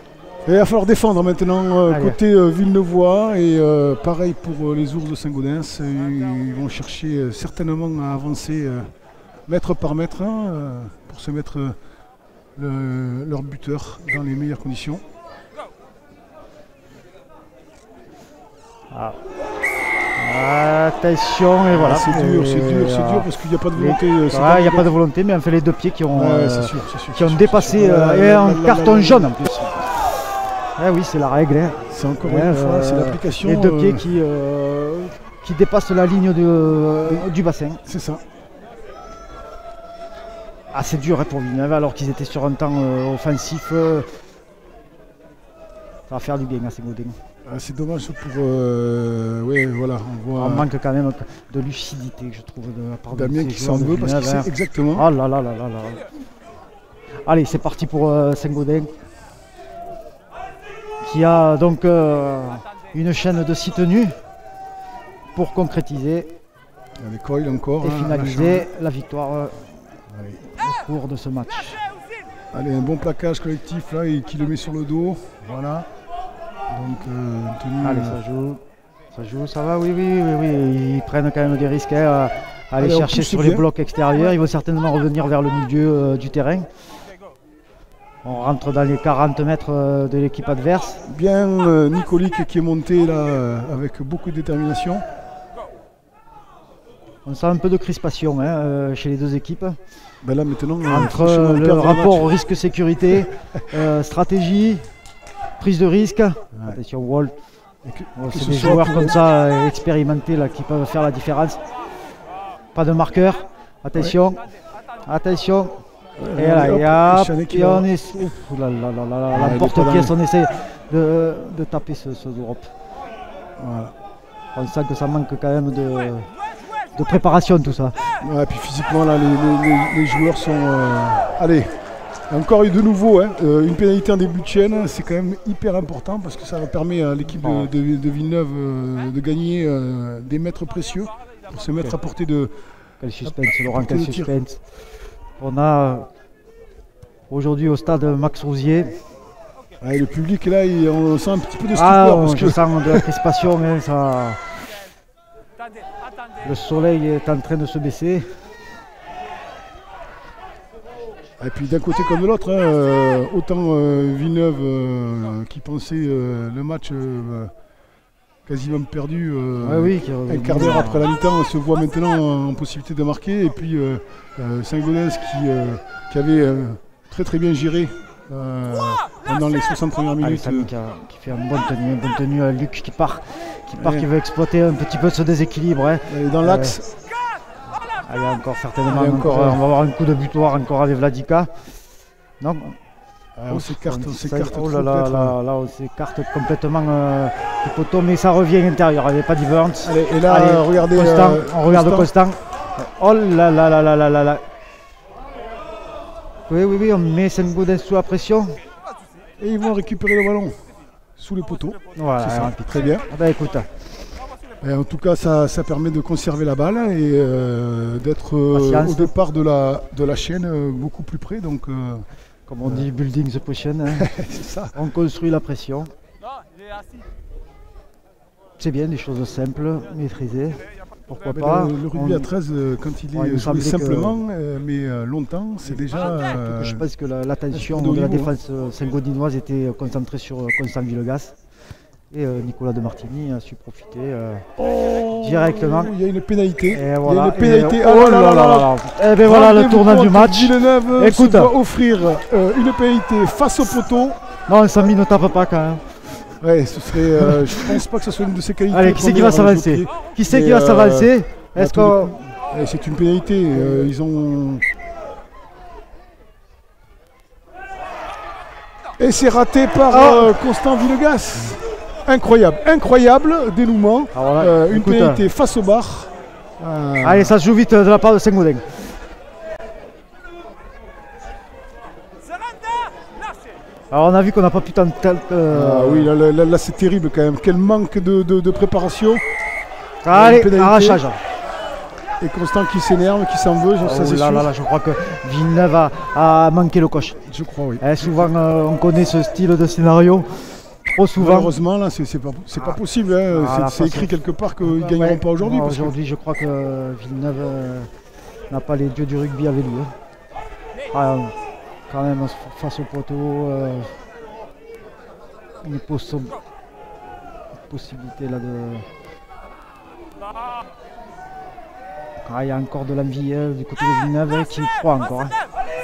Et il va falloir défendre maintenant euh, côté euh, Villeneuvois et euh, pareil pour euh, les Ours de Saint-Gaudens. Ils vont chercher euh, certainement à avancer euh, mètre par mètre hein, euh, pour se mettre euh, le, leur buteur dans les meilleures conditions. Ah. Attention et voilà. Ah, c'est dur, c'est dur, c'est dur parce qu'il n'y a pas de volonté. Il n'y a pas de volonté, mais on fait les deux pieds qui ont, ouais, euh, c'est sûr, c'est sûr, qui ont sûr, dépassé sûr. Euh, Ouais, et la, un la, la, carton la, la, jaune en plus. Eh oui, c'est la règle. Hein. C'est encore ouais, une fois, euh, c'est l'application. Les deux euh, pieds qui, euh, qui dépassent la ligne de, euh, du bassin. C'est ça. Ah, c'est dur hein, pour Villeneuve alors qu'ils étaient sur un temps euh, offensif. Euh, ça va faire du bien à ces Gaudens. Ah, c'est dommage pour. Euh, oui, voilà, on voit. On manque quand même de lucidité, je trouve, de la part de Damien qui s'en veut parce qu'il sait exactement. Oh là là là là là. Allez, c'est parti pour euh, Saint-Gaudens. Qui a donc euh, une chaîne de six tenues pour concrétiser les coils encore, et hein, finaliser la, la victoire euh, au cours de ce match. Allez, un bon plaquage collectif là et qui le met sur le dos. Voilà. Donc, euh, tenue, allez, ça joue, ça joue, ça va, oui, oui, oui, oui. Ils prennent quand même des risques hein, à aller allez, chercher sur bien. Les blocs extérieurs. Ils vont certainement revenir vers le milieu euh, du terrain. On rentre dans les quarante mètres euh, de l'équipe adverse. Bien, euh, Nicolic qui est monté là euh, avec beaucoup de détermination. On sent un peu de crispation hein, euh, chez les deux équipes. Ben là maintenant, entre euh, le rapport risque-sécurité, euh, stratégie, prise de risque. Ouais. Attention, Wall. Oh, c'est des joueurs pour... comme ça euh, expérimentés là, qui peuvent faire la différence. Pas de marqueur. Attention. Ouais. Attention. Ouais, et là, hop, et, et on est. Ouf, là, là, là, là, ouais, la porte-pièce, on essaie de, de taper ce, ce drop. Voilà. On sent que ça manque quand même de, de préparation tout ça. Ouais, et puis physiquement là, les, les, les joueurs sont. Euh... Allez. Encore eu de nouveau hein, euh, une pénalité en début de chaîne, c'est quand même hyper important parce que ça permet à l'équipe de, de, de Villeneuve euh, de gagner euh, des mètres précieux pour se mettre okay. à portée de. Quel suspense, Laurent, quel suspense. On a aujourd'hui au stade Max Rousier. Ah, et le public là, il, on sent un petit peu de stupeur. Ah, parce je que... sens de la crispation, mais ça. Le soleil est en train de se baisser. Et puis d'un côté comme de l'autre, hein, euh, autant euh, Villeneuve euh, qui pensait euh, le match euh, quasiment perdu euh, ah oui, un quart d'heure après la mi-temps, se voit maintenant en possibilité de marquer. Et puis euh, euh, Saint-Gaudens qui, euh, qui avait euh, très très bien géré euh, pendant les soixante premières minutes. Ah, euh, qui, a, qui fait une bonne tenue, une bonne tenue à Luc qui part, qui part, ouais. qui veut exploiter un petit peu ce déséquilibre. Hein. Dans l'axe. Euh, Allez, encore certainement, Allez, encore, encore, euh, on va avoir un coup de butoir encore avec Vladika. Non ah, on s'écarte, on s'écarte. Oh là là, là, là, on s'écarte complètement euh, du poteau, mais ça revient intérieur. Il n'y avait pas d'Iverns. Et là, Allez, regardez. Constant, euh, on regarde Constant. Oh là là là là là là là. Oui, oui, oui, on met Saint-Gaudens sous la pression. Et ils vont récupérer le ballon sous le poteau. Voilà, ça, très bien. Ah bah, écoute. Et en tout cas, ça, ça permet de conserver la balle et euh, d'être euh, au départ de la, de la chaîne euh, beaucoup plus près. Donc, euh, comme on euh, dit, building the potion. Hein. C'est ça. On construit la pression. C'est bien, des choses simples, maîtrisées. Pourquoi mais pas. Le, le rugby on... à treize, quand il est ouais, joué simplement, que... euh, mais euh, longtemps, c'est déjà. Euh, je pense que l'attention la, de la défense euh, saint-gaudinoise était concentrée sur euh, Constant Villegas. Et euh, Nicolas de Martini a su profiter euh, oh, directement. Il y a une pénalité. Et voilà. Il y a une pénalité. Et, oh là là là là. Et bien voilà le tournant du match. Villeneuve Écoute, se doit offrir euh, une pénalité face au poteau. Non, Samy ne tape pas quand même. Ouais, ce serait. Euh, je pense pas que ce soit une de ses qualités. Allez, qui c'est qui va s'avancer Qui c'est qui va s'avancer Est-ce que c'est une pénalité. Euh, ils ont. Et c'est raté par oh. euh, Constant Villegas. Incroyable, incroyable dénouement. Voilà, euh, une écoute, pénalité face au bar. Euh... Allez, ça se joue vite de la part de Saint-Gaudens. Alors on a vu qu'on n'a pas pu tenter. Euh... Ah oui, là, là, là c'est terrible quand même. Quel manque de, de, de préparation. Allez, arrachage. Et Constant qui s'énerve, qui s'en veut, ça oh c'est là, sûr. là, là, je crois que Villeneuve a, a manqué le coche. Je crois, oui. Eh, souvent, euh, on connaît ce style de scénario. Trop souvent. Malheureusement, là, c'est pas, ah. pas possible. Hein. Ah, c'est écrit quelque part qu'ils ne gagneront ouais. pas aujourd'hui. No, aujourd'hui, que... je crois que Villeneuve euh, n'a pas les dieux du rugby avec lui. Hein. Ah, quand même, face au poteau, euh, une, poss une possibilité là de. Ah, il y a encore de l'envie euh, du côté de Villeneuve qui croit encore. Hein.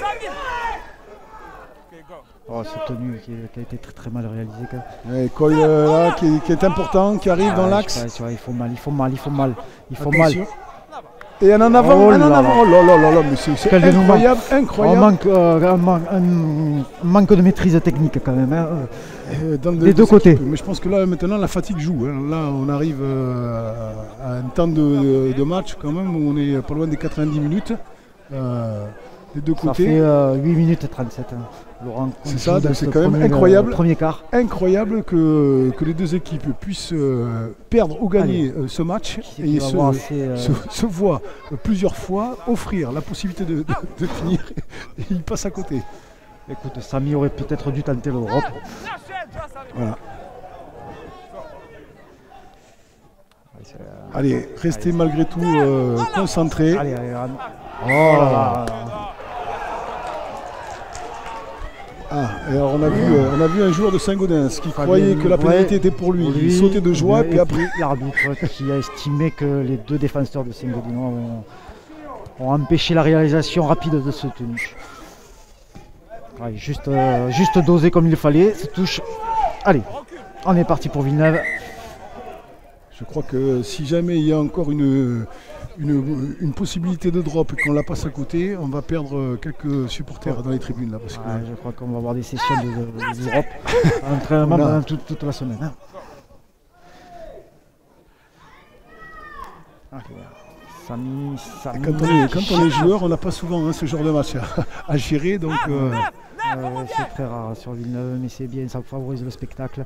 Oh, cette tenue qui, qui a été très très mal réalisée. Et Coy euh, là, qui, qui est important, qui arrive ah, dans l'axe. Il faut mal, il faut mal, il faut mal, il faut Attention. mal. Et un en avant, oh un en avant. Oh là là là là, mais c'est incroyable, incroyable. On manque, euh, un, man, un, un manque de maîtrise technique quand même. Hein. Euh, Dans des deux côtés. Équipes. Mais je pense que là maintenant la fatigue joue. Hein. Là on arrive euh, à un temps de, de match quand même où on est pas loin des quatre-vingt-dix minutes. Euh, des deux ça côtés. Ça fait euh, huit minutes trente-sept. Hein. Laurent, c'est ça, c'est quand même premier, incroyable. Euh, premier quart. Incroyable que, que les deux équipes puissent euh, perdre ou gagner euh, ce match et se, assez, euh... se, se voient plusieurs fois offrir la possibilité de, de, de finir et ils passent à côté. Écoute, Samy aurait peut-être dû tenter l'Europe. Voilà. Allez, restez malgré tout euh, concentrés. Allez, allez, allez. Oh là là. Ah, et alors on a, vu, euh, on a vu un joueur de Saint-Gaudens qui Fabien, croyait que la pénalité ouais, était pour lui. lui. Il sautait de joie, puis après. L'arbitre qui a estimé que les deux défenseurs de Saint-Gaudinois ont, ont empêché la réalisation rapide de ce tenue. Ouais, juste, euh, juste dosé comme il fallait, ça touche. Allez, on est parti pour Villeneuve. Je crois que si jamais il y a encore une, une, une possibilité de drop et qu'on la passe à côté, on va perdre quelques supporters dans les tribunes. Là, parce que... ouais, je crois qu'on va avoir des sessions de, de, de drop entraînement voilà. pendant toute, toute la semaine. Hein. Ah, Samy, Samy. Quand, on est, quand on est joueur, on n'a pas souvent hein, ce genre de match à, à gérer. Donc, euh... euh, c'est très rare sur Villeneuve, mais c'est bien, ça favorise le spectacle.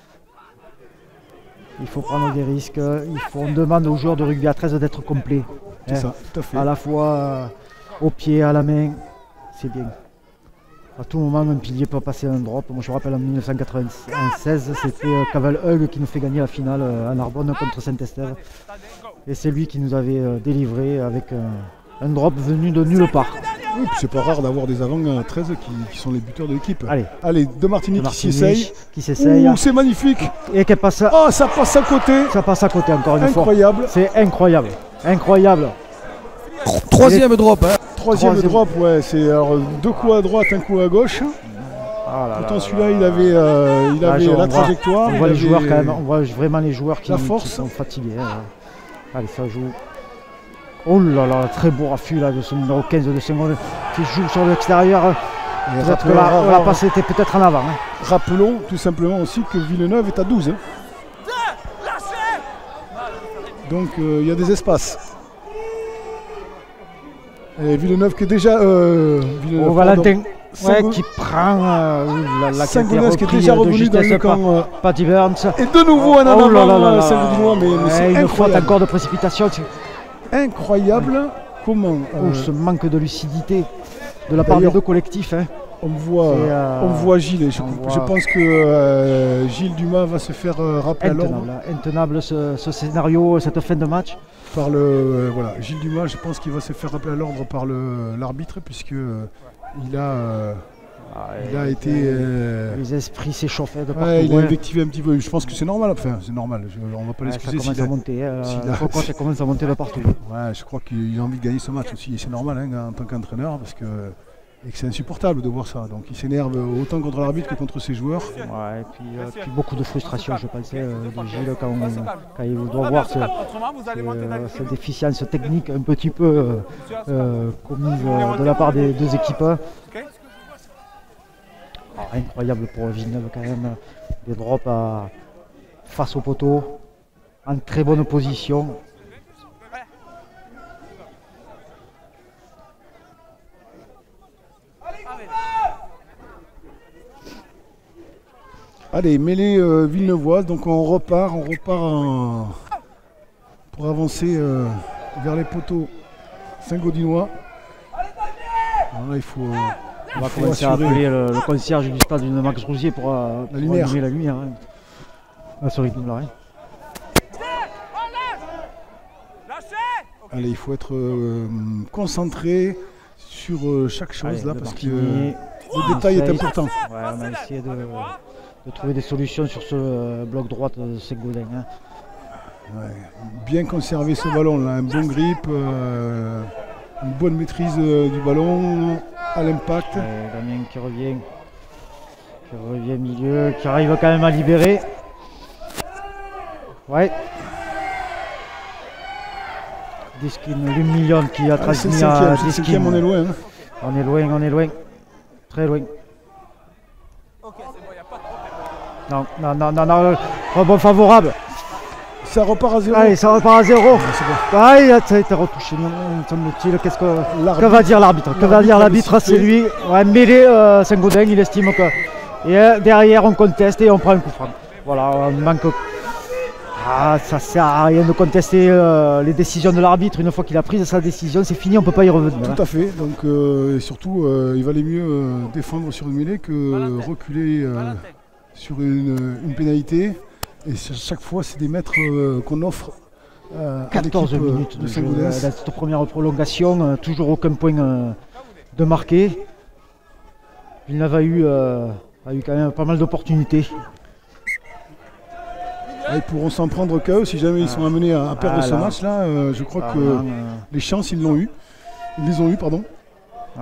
Il faut prendre des risques, il faut, on demande aux joueurs de rugby à treize d'être complets. C'est hein, ça, tout à fait. À la fois euh, au pied, à la main, c'est bien. À tout moment, un pilier peut passer un drop. Moi, je me rappelle en mille neuf cent quatre-vingt-seize, c'était euh, Caval Hug qui nous fait gagner la finale euh, à Narbonne contre Saint-Estève. Et c'est lui qui nous avait euh, délivré avec euh, un drop venu de nulle part. Oui, c'est pas rare d'avoir des avant treize qui, qui sont les buteurs de l'équipe. Allez, Allez, de Martinique, de qui s'essaye. Qui s'essaye. C'est magnifique. Et qu'elle passe. Oh, ça passe à côté. Ça passe à côté encore une incroyable. fois. C'est incroyable. Incroyable. Troisième est... drop. Hein. Troisième, Troisième drop, ouais. C'est alors deux coups à droite, un coup à gauche. Ah là Pourtant celui-là, il avait, euh, il avait ah, la trajectoire. On voit les avait... joueurs quand même. On voit vraiment les joueurs qui, la force. qui sont fatigués. Hein. Allez, ça joue. Oh là là, très beau raffut là de ce numéro quinze de Saint-Gaudens qui joue sur l'extérieur. Peut-être que la, la passe était peut-être en avant. Hein. Rappelons tout simplement aussi que Villeneuve est à douze. Hein. Donc il euh, y a des espaces. Et Villeneuve qui est déjà. Euh, Villeneuve, oh, Valentin ouais, qui prend. Euh, la, la Saint-Gaudens qui est déjà revenu dans le camp. Euh, Patty Burns. Et de nouveau un en oh avant Saint-Gaudinois, mais, mais ouais, c'est une faute encore de précipitation. Incroyable ouais. Comment euh, oh, ce manque de lucidité de la part des deux collectifs. Hein. On voit, euh, on voit Gilles. Je, voit... je pense que euh, Gilles Dumas va se faire euh, rappeler intenable, à l'ordre. Intenable ce, ce scénario, cette fin de match. Par le euh, voilà, Gilles Dumas, je pense qu'il va se faire rappeler à l'ordre par l'arbitre puisque euh, il a. Euh, Ah, il a été. Euh... Les esprits s'échauffaient de partout. Ouais, il a invectivé un petit peu. Je pense que c'est normal. Enfin, c'est normal. Je, on va pas ouais, l'excuser. Ça commence si à monter. Euh, si pourquoi ça commence à monter de partout. Ouais, je crois qu'il a envie de gagner ce match aussi. Et c'est normal hein, en tant qu'entraîneur parce que et que c'est insupportable de voir ça. Donc il s'énerve autant contre l'arbitre que contre ses joueurs. Ouais, et puis, euh, puis beaucoup de frustration, je pensais, euh, de Gilles quand, on, quand il doit voir ce, ce, cette déficience technique un petit peu euh, euh, commise euh, de la part des deux équipes. Oh, incroyable pour Villeneuve quand même, des drops à, face au poteau, en très bonne position. Allez, mêlée euh, Villeneuvoise, donc on repart, on repart en... pour avancer euh, vers les poteaux Saint-Gaudinois. Alors là, il faut. Euh, On va commencer à appeler le, le concierge du stade de Max Rousier pour, euh, la lumière. Pour allumer la lumière. Hein. Ah, sorry, là, hein. Allez, il faut être euh, concentré sur euh, chaque chose. Allez, là parce que euh, le détail est important. Ouais, on a essayé de, de trouver des solutions sur ce euh, bloc droit de Saint-Gaudin. Hein. Ouais, bien conserver ce ballon là, un bon grip, euh, une bonne maîtrise euh, du ballon à l'impact. Ouais, Damien qui revient, qui revient milieu, qui arrive quand même à libérer. Ouais. Diskin, l'humilion qui a ah, transmis à Diskin. On est loin. Hein. On est loin, on est loin. Très loin. Non, non, non, non, non. Rebond favorable. Ça repart à zéro. Allez, ça repart à zéro. Ah, il a été retouché, me semble-t-il. Qu'est-ce que, que va dire l'arbitre Que va dire l'arbitre C'est lui. Ouais, mêlé euh, Saint-Gaudin, il estime que. Et euh, derrière, on conteste et on prend un coup franc. Voilà, on manque. Ah, ça sert à rien de contester euh, les décisions de l'arbitre. Une fois qu'il a pris sa décision, c'est fini, on ne peut pas y revenir. Tout hein. à fait. Donc, euh, et surtout, euh, il valait mieux euh, défendre sur une mêlée que reculer euh, sur une, une pénalité. Et chaque fois, c'est des mètres euh, qu'on offre euh, à quatorze minutes de, de jeu dans cette première prolongation. Euh, toujours aucun point euh, de marqué. Villeneuve a eu, euh, a eu quand même pas mal d'opportunités. Ils pourront s'en prendre qu'à eux si jamais ils sont amenés à, à perdre ah, ce match-là. Euh, je crois ah, que non, euh... les chances, ils l'ont eu. Ils les ont eu, pardon. Ouais.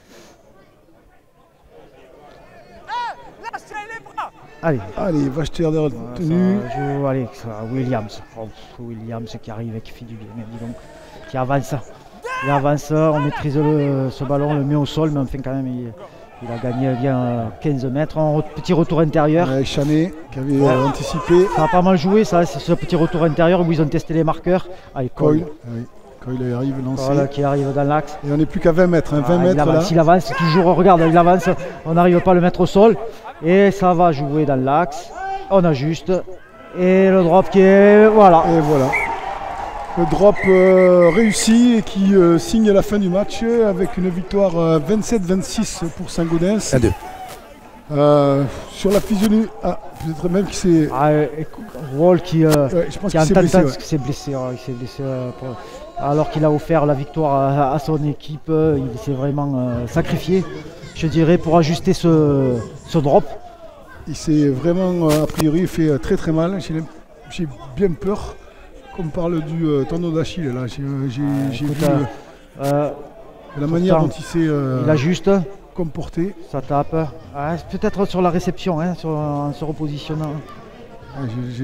Allez, allez, Vacheter de retenue. Allez, Williams. Oh, Williams qui arrive et qui fait du bien, dis donc. Qui avance. Il avance, on maîtrise le, ce ballon, on le met au sol, mais enfin quand même il, il a gagné bien quinze mètres. Un petit retour intérieur. Avec Chanet qui avait ouais. anticipé. Ça a pas mal joué, ça, c'est ce petit retour intérieur où ils ont testé les marqueurs. Allez, Coyle. Oui. Coyle arrive lancé. Voilà, qui arrive dans l'axe. Et on n'est plus qu'à vingt mètres. Hein, vingt ah, mètres il avance, là. il avance, toujours, regarde, il avance. On n'arrive pas à le mettre au sol. Et ça va jouer dans l'axe. On ajuste. Et le drop qui est. Voilà. Et voilà. Le drop euh, réussi et qui euh, signe la fin du match avec une victoire euh, vingt-sept vingt-six pour Saint-Gaudens. un deux. Euh, sur la physionomie, ah, peut-être même qu'il s'est. Ah, Wall qui, euh, ouais, je pense qui qu'il s'est blessé. Ouais. S'est blessé, ouais, il s'est blessé euh, pour... alors qu'il a offert la victoire à, à son équipe. Euh, il s'est vraiment euh, sacrifié, je dirais, pour ajuster ce, ce drop. Il s'est vraiment, euh, a priori, fait euh, très très mal. J'ai bien peur. On parle du euh, tendon d'Achille, là, j'ai euh, vu euh, euh, la manière dont il s'est euh, il ajuste, comporté. Ça tape. Ah, peut-être sur la réception, hein, sur, en se repositionnant. Ah, j'ai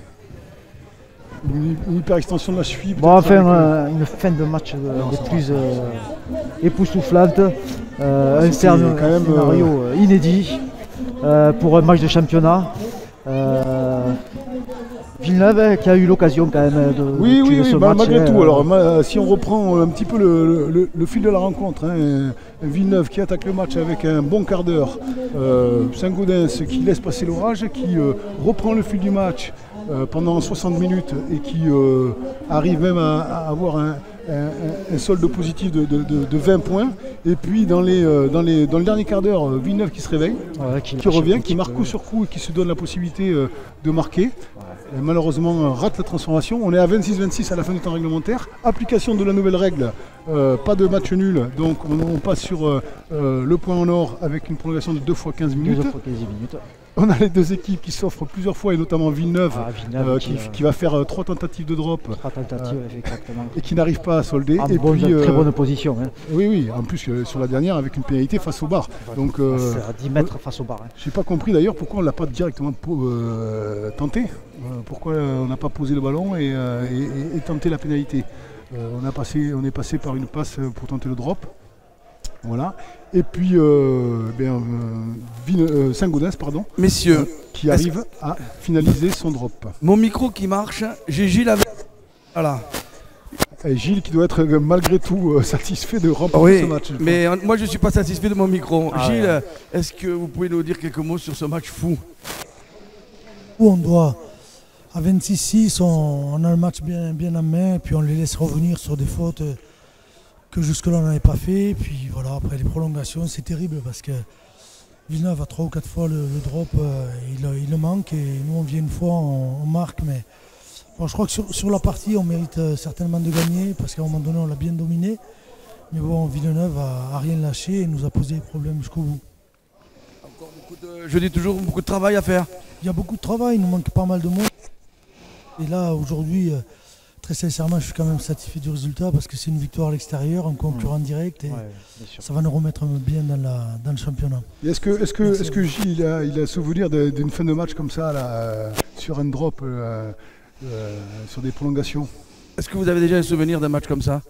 une, une hyper extension de la cheville. Bon, enfin, euh, une fin de match euh, non, des plus euh, époustouflante. Euh, un scénario euh, inédit euh, pour un match de championnat. Euh, Villeneuve qui a eu l'occasion quand même de oui, oui, de ce oui, match. Malgré hein, tout, euh, alors ma, si on reprend un petit peu le, le, le fil de la rencontre, hein, Villeneuve qui attaque le match avec un bon quart d'heure, euh, Saint-Gaudens qui laisse passer l'orage, qui euh, reprend le fil du match euh, pendant soixante minutes et qui euh, arrive même à, à avoir un, un, un solde positif de, de, de, de vingt points. Et puis dans, les, euh, dans, les, dans le dernier quart d'heure, Villeneuve qui se réveille, ouais, qui, qui revient, qui marque coup sur coup et qui se donne la possibilité euh, de marquer. Ouais. Et malheureusement rate la transformation. On est à vingt-six vingt-six à la fin du temps réglementaire. Application de la nouvelle règle, euh, pas de match nul. Donc on, on passe sur euh, euh, le point en or avec une prolongation de deux fois quinze minutes. deux fois quinze minutes. On a les deux équipes qui s'offrent plusieurs fois et notamment Villeneuve, ah, Villeneuve euh, qui, qui, qui va faire euh, trois tentatives de drop trois tentatives, euh, exactement. Et qui n'arrive pas à solder. En et bonne, puis, euh, très bonne position. Hein. Oui, oui, en plus euh, sur la dernière avec une pénalité face au bar. Donc, euh, à dix mètres face au bar. Hein. Je n'ai pas compris d'ailleurs pourquoi on ne l'a pas directement euh, tenté. Euh, pourquoi on n'a pas posé le ballon et, euh, et, et, et tenté la pénalité. Euh, on, a passé, on est passé par une passe pour tenter le drop. Voilà. Et puis euh, ben, euh, euh, Saint-Gaudens, pardon, messieurs, euh, qui arrive à finaliser son drop. Mon micro qui marche, j'ai Gilles avec. Voilà. Et Gilles qui doit être malgré tout euh, satisfait de remporter oui, ce match. Mais euh, moi je ne suis pas satisfait de mon micro. Ah, Gilles, ouais. Est-ce que vous pouvez nous dire quelques mots sur ce match fou? Où on doit, à vingt-six six, on, on a le match bien, bien en main, et puis on les laisse revenir sur des fautes. que jusque-là on n'avait pas fait. Et puis voilà, après les prolongations, c'est terrible parce que Villeneuve a trois ou quatre fois le, le drop, euh, il, il le manque et nous on vient une fois, on, on marque. Mais bon, je crois que sur, sur la partie, on mérite euh, certainement de gagner parce qu'à un moment donné, on l'a bien dominé. Mais bon, Villeneuve a, a rien lâché et nous a posé des problèmes jusqu'au bout. Encore beaucoup de, je dis toujours beaucoup de travail à faire. Il y a beaucoup de travail, il nous manque pas mal de monde. Et là, aujourd'hui, euh, très sincèrement, je suis quand même satisfait du résultat parce que c'est une victoire à l'extérieur, un concurrent mmh. direct et ouais, ça va nous remettre bien dans, la, dans le championnat. Est-ce que, est-ce que, est-ce que Gilles il a, il a souvenir d'une fin de match comme ça, là, euh, sur un drop, euh, euh, sur des prolongations? Est-ce que vous avez déjà un souvenir d'un match comme ça?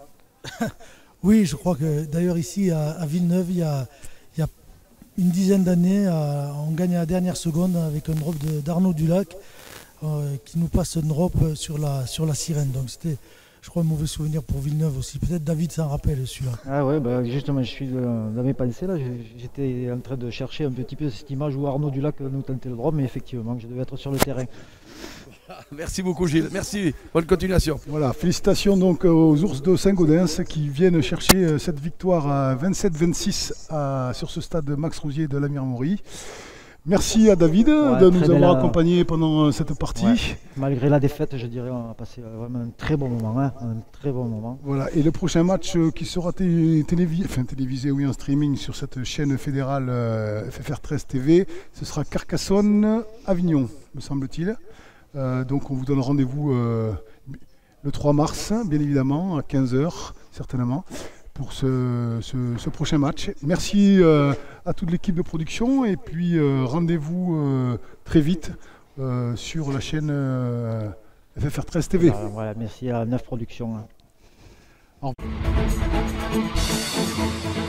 Oui, je crois que d'ailleurs ici à, à Villeneuve, il y a, il y a une dizaine d'années, on gagne à la dernière seconde avec un drop d'Arnaud Dulac. Euh, qui nous passe un drop sur la, sur la sirène. Donc c'était, je crois, un mauvais souvenir pour Villeneuve aussi. Peut-être David s'en rappelle celui-là. Ah ouais, bah justement, je suis dans mes pensées là. J'étais en train de chercher un petit peu cette image où Arnaud Dulac nous tentait le drop, mais effectivement, je devais être sur le terrain. Merci beaucoup Gilles, merci, bonne continuation. Voilà, félicitations donc aux Ours de Saint-Gaudens qui viennent chercher cette victoire à vingt-sept vingt-six sur ce stade Max Rousier de Lamire-Maury. Merci à David ouais, de nous avoir accompagnés pendant cette partie. Ouais. Malgré la défaite, je dirais, on a passé vraiment un très bon moment. Hein, un très bon moment. Voilà. Et le prochain match qui sera télévisé, enfin télévisé oui, en streaming sur cette chaîne fédérale euh, F F R treize T V, ce sera Carcassonne-Avignon, me semble-t-il. Euh, donc on vous donne rendez-vous euh, le trois mars, bien évidemment, à quinze heures, certainement, pour ce, ce, ce prochain match. Merci euh, à toute l'équipe de production et puis euh, rendez-vous euh, très vite euh, sur la chaîne euh, F F R treize T V. Voilà, voilà, merci à Neuf Productions. Hein. Au revoir.